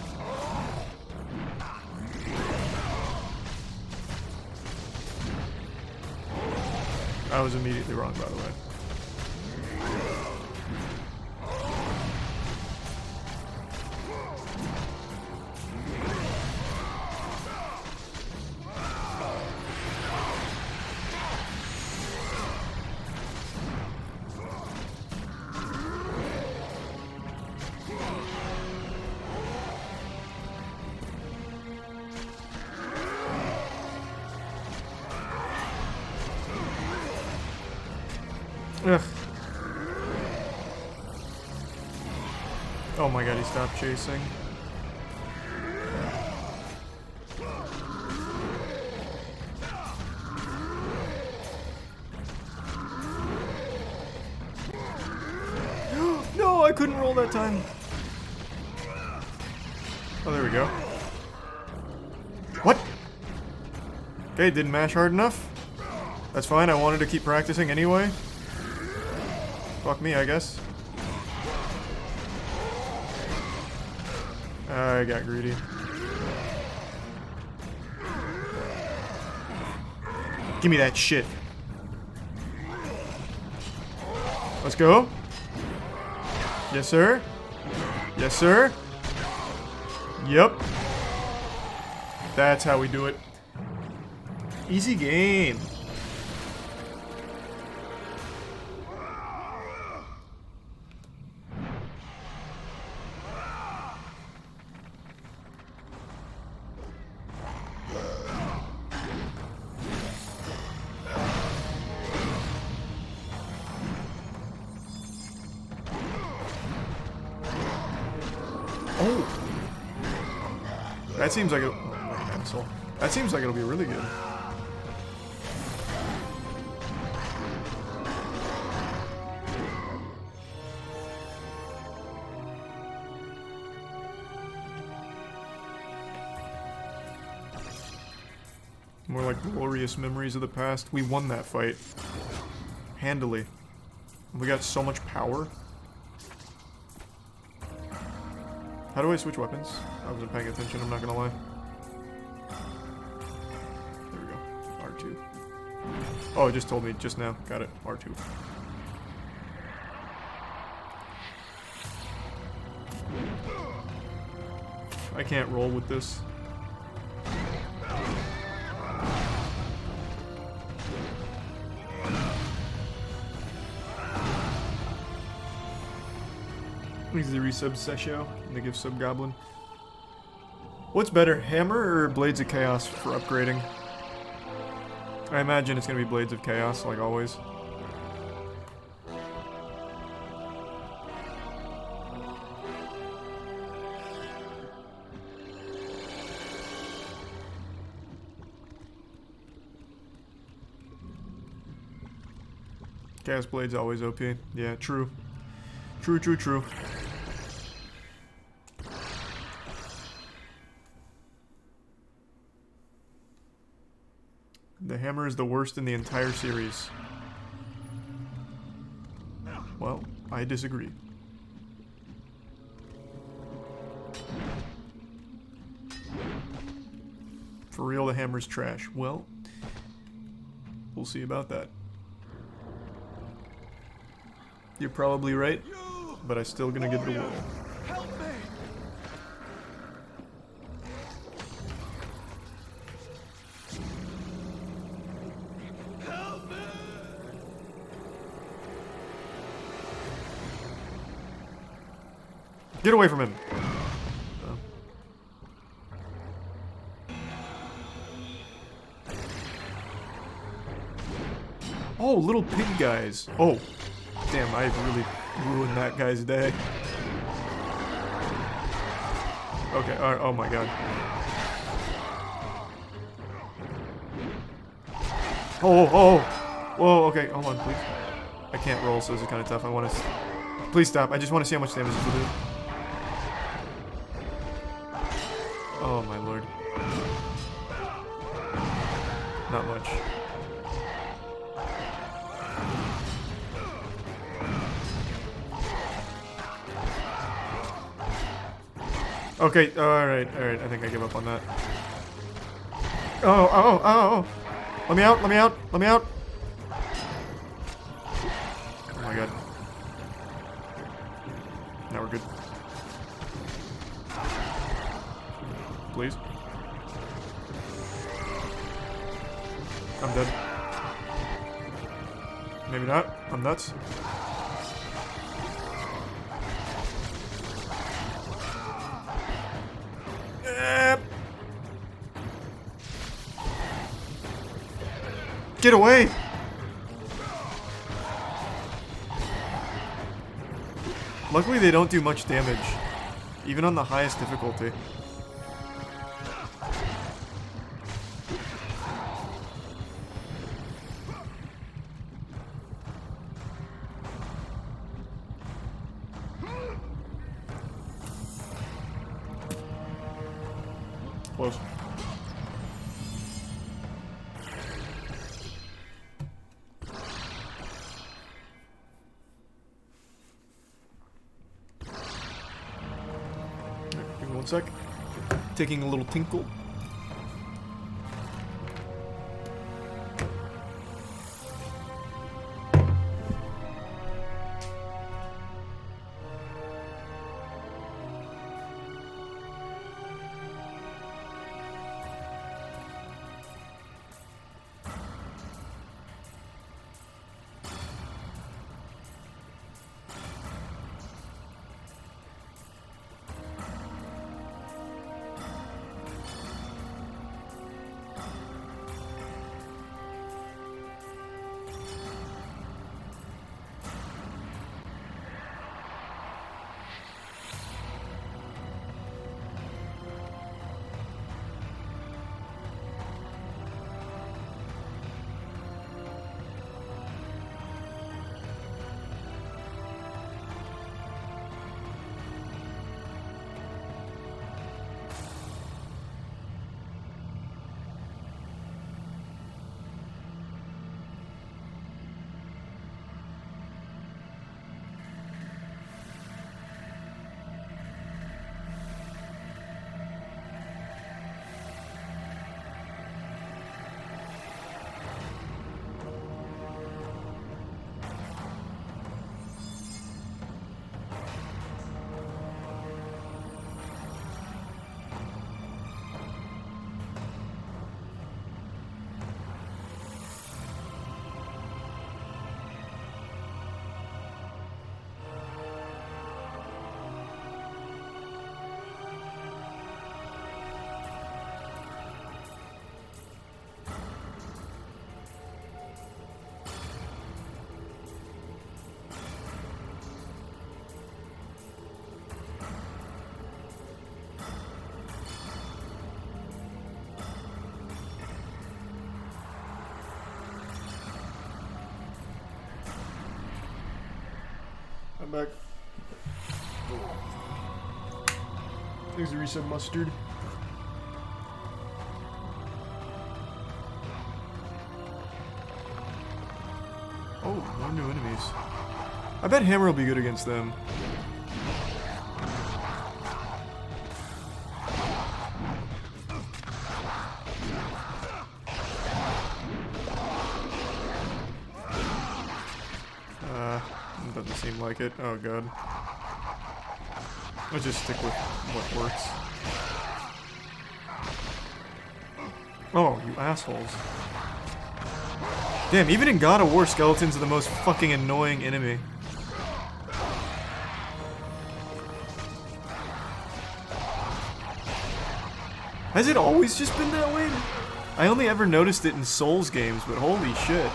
A: I was immediately wrong, by the way. Ugh. Oh my god, he stopped chasing. I couldn't roll that time. Oh, there we go. What? Okay, didn't mash hard enough. That's fine, I wanted to keep practicing anyway. Fuck me, I guess. I got greedy. Give me that shit. Let's go. Yes, sir. Yes, sir. Yep. That's how we do it. Easy game. Oh. That seems like that seems like it'll be really good. More like glorious memories of the past. We won that fight. Handily. We got so much power. How do I switch weapons? I wasn't paying attention, I'm not gonna lie. There we go. R2. Oh, it just told me just now. Got it. R2. I can't roll with this. Easy resub Sesho, negative sub Goblin. What's better, Hammer or Blades of Chaos for upgrading? I imagine it's gonna be Blades of Chaos, like always. Chaos Blade's always OP. Yeah, true. True, true, true. The hammer is the worst in the entire series. Well, I disagree. For real, the hammer's trash. Well, we'll see about that. You're probably right, but I'm still gonna give it a whirl.
C: Help me! Help me!
A: Get away from him! Oh, little pig guys. Oh. Damn, I really ruined that guy's day. Okay, oh my god. Oh, whoa, okay, hold on, please. I can't roll, so this is kind of tough. I want to... Please stop, I just want to see how much damage this will do. Oh my lord. Not much. Okay, alright, I think I give up on that. Oh. Let me out, let me out, let me out. Oh my god. Now we're good. Please. I'm dead. Maybe not. I'm nuts. Get away! Luckily they don't do much damage, even on the highest difficulty. Close. Give me 1 sec. Taking a little tinkle. I'm back. There's a reset mustard. Oh, more new enemies. I bet Hammer will be good against them. Doesn't seem like it. Oh god. I'll just stick with what works. Oh, you assholes. Damn, even in God of War, skeletons are the most fucking annoying enemy. Has it always just been that way? I only ever noticed it in Souls games, but holy shit.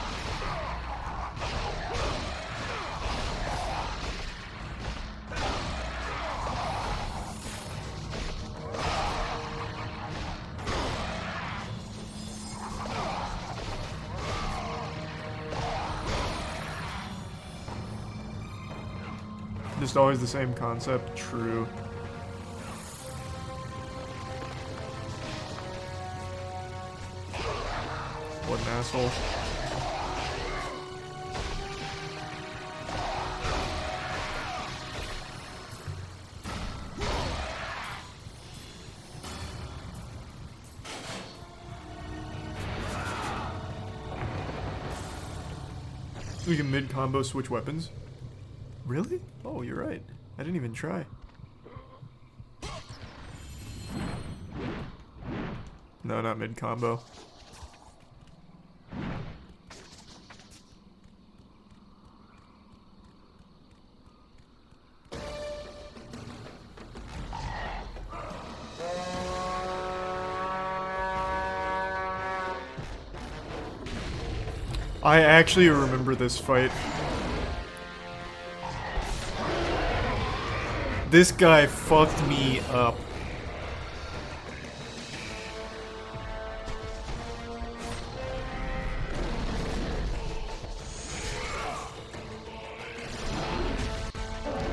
A: Just always the same concept, true. What an asshole. We can mid-combo switch weapons. Really? Oh, you're right. I didn't even try. No, not mid-combo. I actually remember this fight. This guy fucked me up.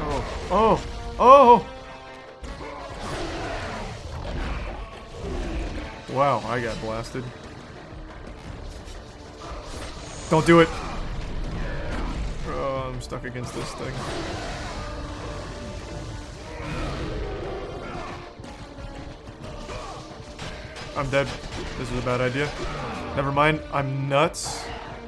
A: Oh, oh, oh! Wow, I got blasted. Don't do it. Oh, I'm stuck against this thing. I'm dead. This is a bad idea. Never mind. I'm nuts.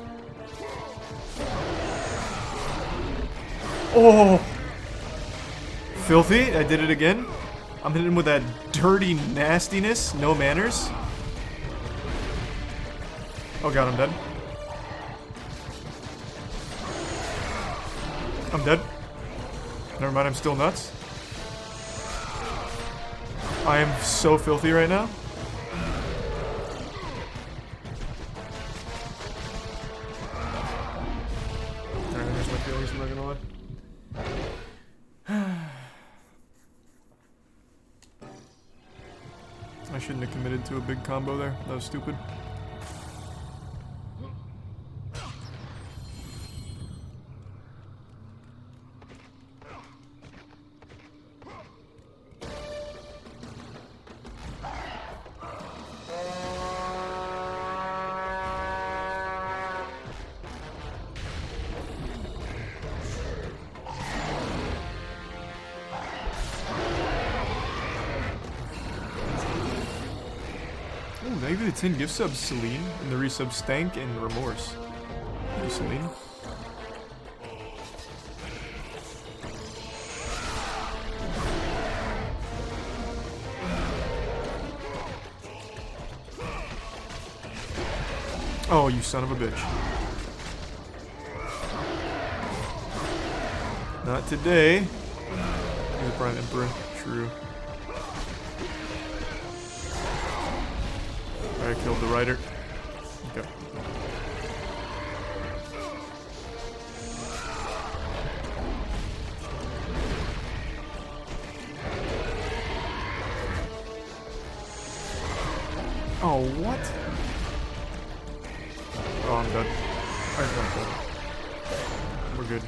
A: Oh! Filthy. I did it again. I'm hitting him with that dirty nastiness. No manners. Oh god, I'm dead. I'm dead. Never mind, I'm still nuts. I am so filthy right now. Alright, here's my feelings, I'm not gonna lie. I shouldn't have committed to a big combo there. That was stupid. Ooh, thank you for the 10 gift subs, Celine, and the resub Stank and Remorse. Thank you, Celine. Oh, you son of a bitch. Not today. He's a Prime Emperor. True. I killed the rider. Okay. Oh, what? Oh, I'm dead. I'm dead. We're good.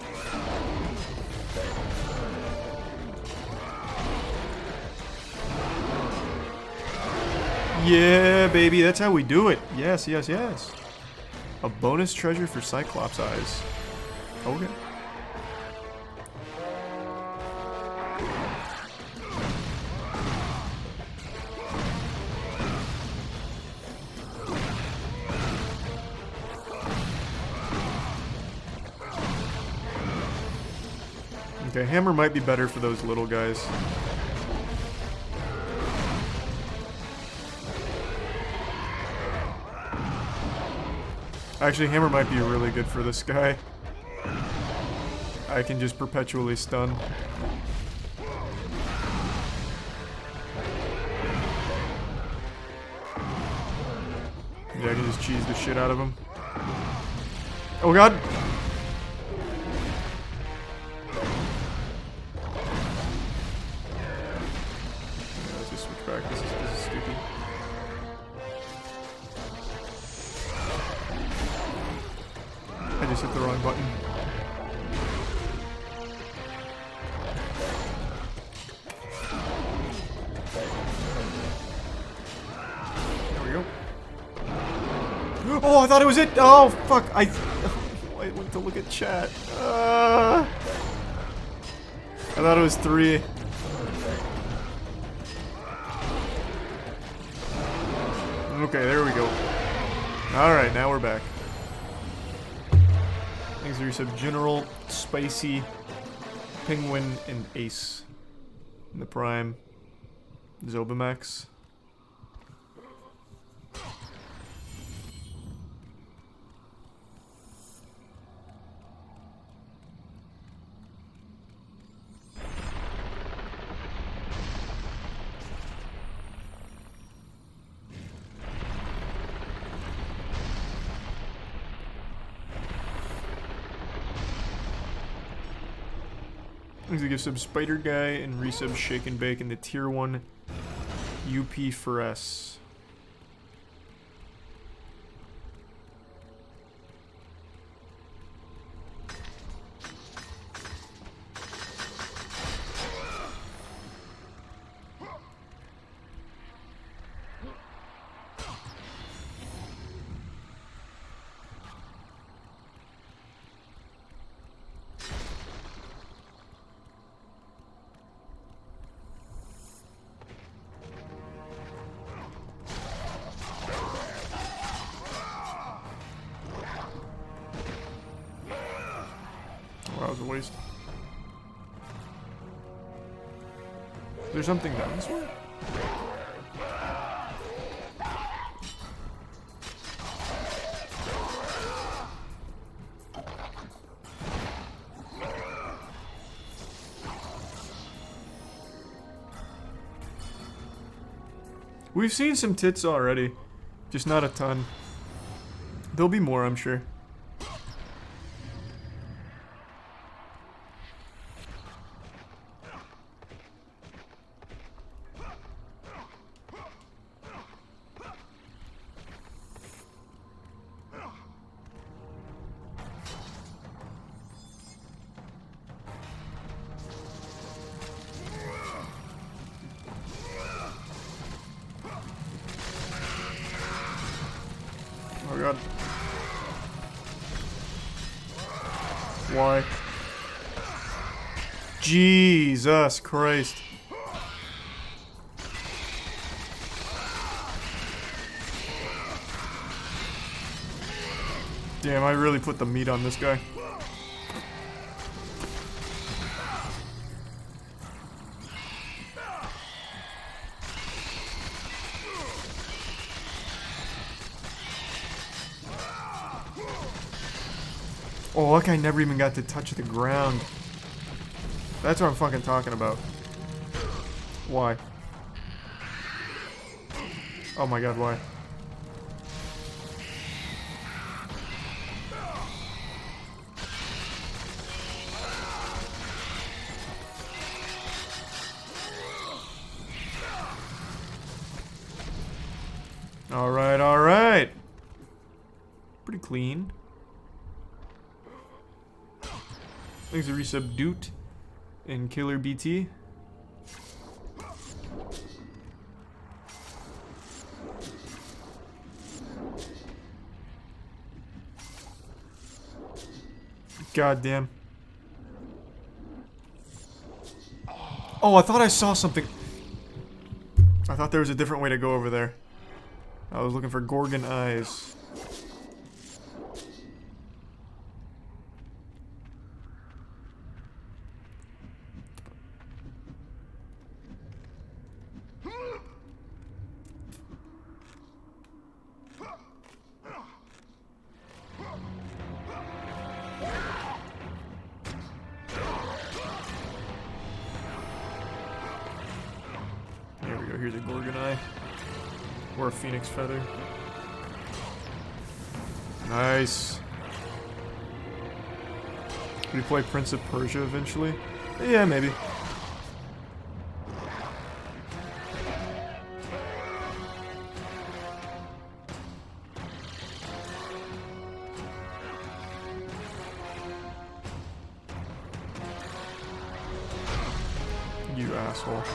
A: Yeah, baby, that's how we do it. Yes, yes, yes. A bonus treasure for Cyclops eyes. Okay. Okay, hammer might be better for those little guys. Actually, hammer might be really good for this guy. I can just perpetually stun. Yeah, I can just cheese the shit out of him. Oh god! Yeah, let's just switch back. This is stupid. I just hit the wrong button. There we go. Oh, I thought it was it! Oh, fuck! I went to look at chat. I thought it was 3. Okay, there we go. Alright, now we're back. Thanks for your sub, General, Spicy, Penguin, and Ace. In the Prime. Zobamax. Thanks to give sub Spider Guy and resub Shake and Bake in the tier 1 UP for S. was a waste. There's something down this way? We've seen some tits already, just not a ton. There'll be more, I'm sure. Oh god. Why? Jesus Christ. Damn, I really put the meat on this guy. Oh, that guy never even got to touch the ground. That's what I'm fucking talking about. Why? Oh my god, why? Alright, alright. Pretty clean. Thanks to resub Doot and Killer BT. God damn. Oh, I thought I saw something. I thought there was a different way to go over there. I was looking for Gorgon eyes. There we go, here's a Gorgon eye. Or a Phoenix feather. Nice. Will you play Prince of Persia eventually? Yeah, maybe. You asshole.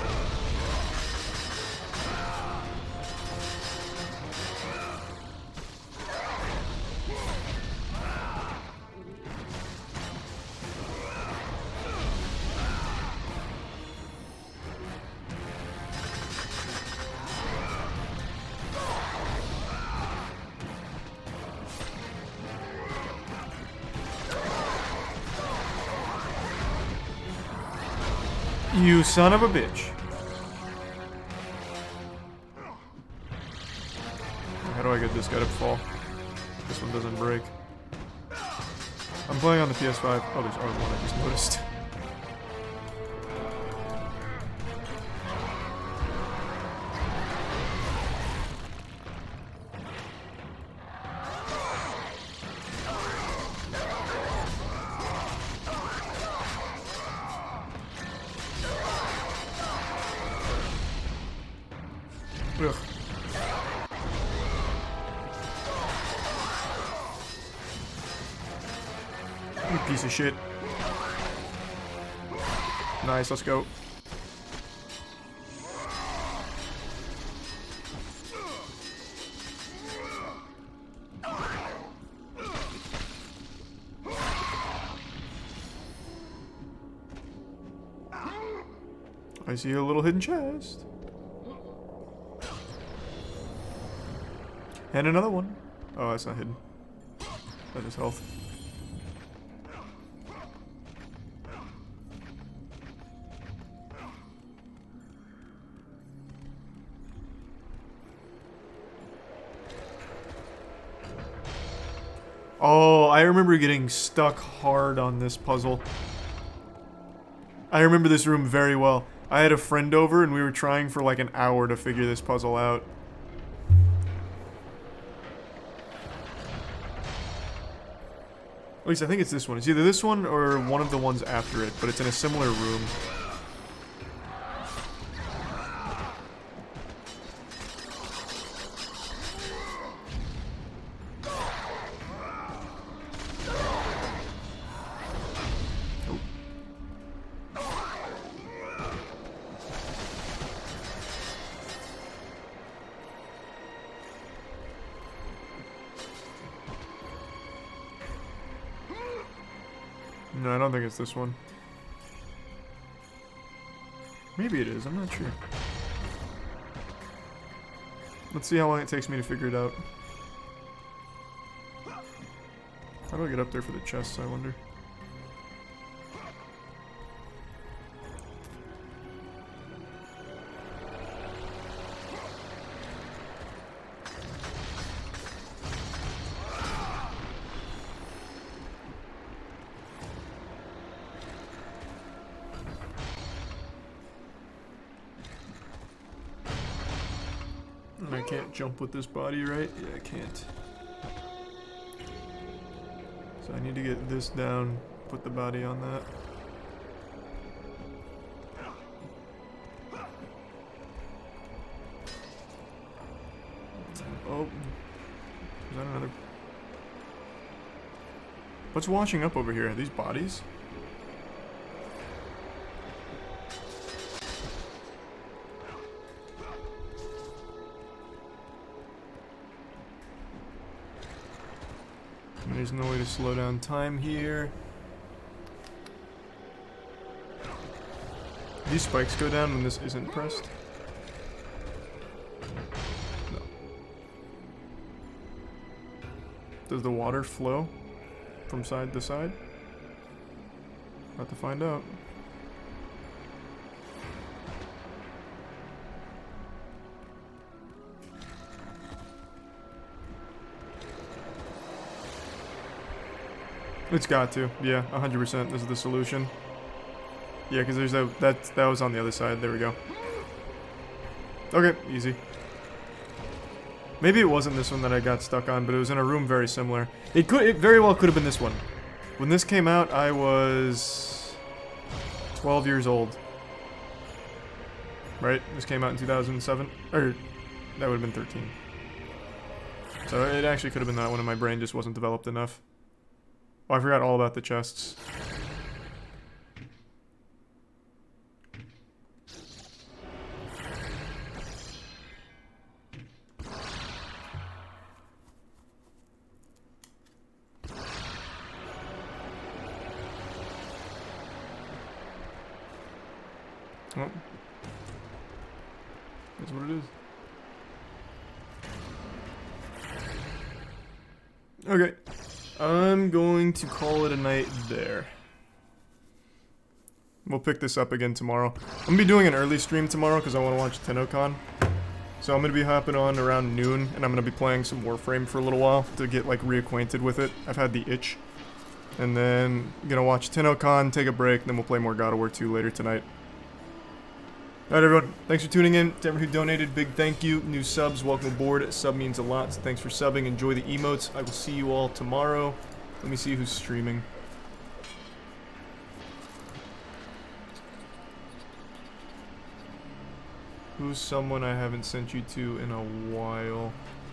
A: You son of a bitch. How do I get this guy to fall? This one doesn't break. I'm playing on the PS5. Oh, there's R1 I just noticed. Ugh. You piece of shit. Nice, let's go. I see a little hidden chest. And another one. Oh, that's not hidden. That is health. Oh, I remember getting stuck hard on this puzzle. I remember this room very well. I had a friend over and we were trying for like an hour to figure this puzzle out. At least I think it's this one. It's either this one or one of the ones after it, but it's in a similar room. No, I don't think it's this one. Maybe it is, I'm not sure. Let's see how long it takes me to figure it out. How do I get up there for the chests, I wonder? I can't jump with this body, right? Yeah, I can't. So I need to get this down, put the body on that. Oh. Is that another? What's washing up over here? Are these bodies? There's no way to slow down time here. These spikes go down when this isn't pressed? No. Does the water flow from side to side? About to find out. It's got to. Yeah, 100%. This is the solution. Yeah, because there's that was on the other side. There we go. Okay, easy. Maybe it wasn't this one that I got stuck on, but it was in a room very similar. It very well could have been this one. When this came out, I was 12 years old. Right? This came out in 2007? Or, that would have been 13. So it actually could have been that one, and my brain just wasn't developed enough. Oh, I forgot all about the chests. Oh. That's what it is. Okay. I'm going to call it a night there. We'll pick this up again tomorrow. I'm going to be doing an early stream tomorrow because I want to watch TennoCon. So I'm going to be hopping on around noon, and I'm going to be playing some Warframe for a little while to get, like, reacquainted with it. I've had the itch. And then, I'm going to watch TennoCon, take a break, and then we'll play more God of War 2 later tonight. Alright everyone, thanks for tuning in. To everyone who donated, big thank you. New subs, welcome aboard. A sub means a lot, so thanks for subbing. Enjoy the emotes. I will see you all tomorrow. Let me see who's streaming. Who's someone I haven't sent you to in a while?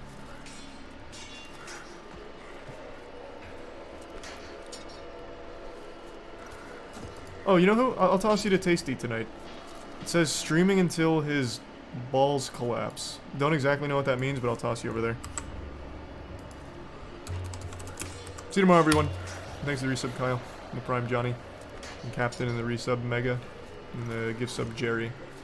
A: Oh, you know who? I'll toss you to Tasty tonight. It says streaming until his balls collapse. Don't exactly know what that means, but I'll toss you over there. See you tomorrow, everyone. Thanks to the resub Kyle, and the Prime Johnny, and Captain, and the resub Mega, and the gift sub Jerry.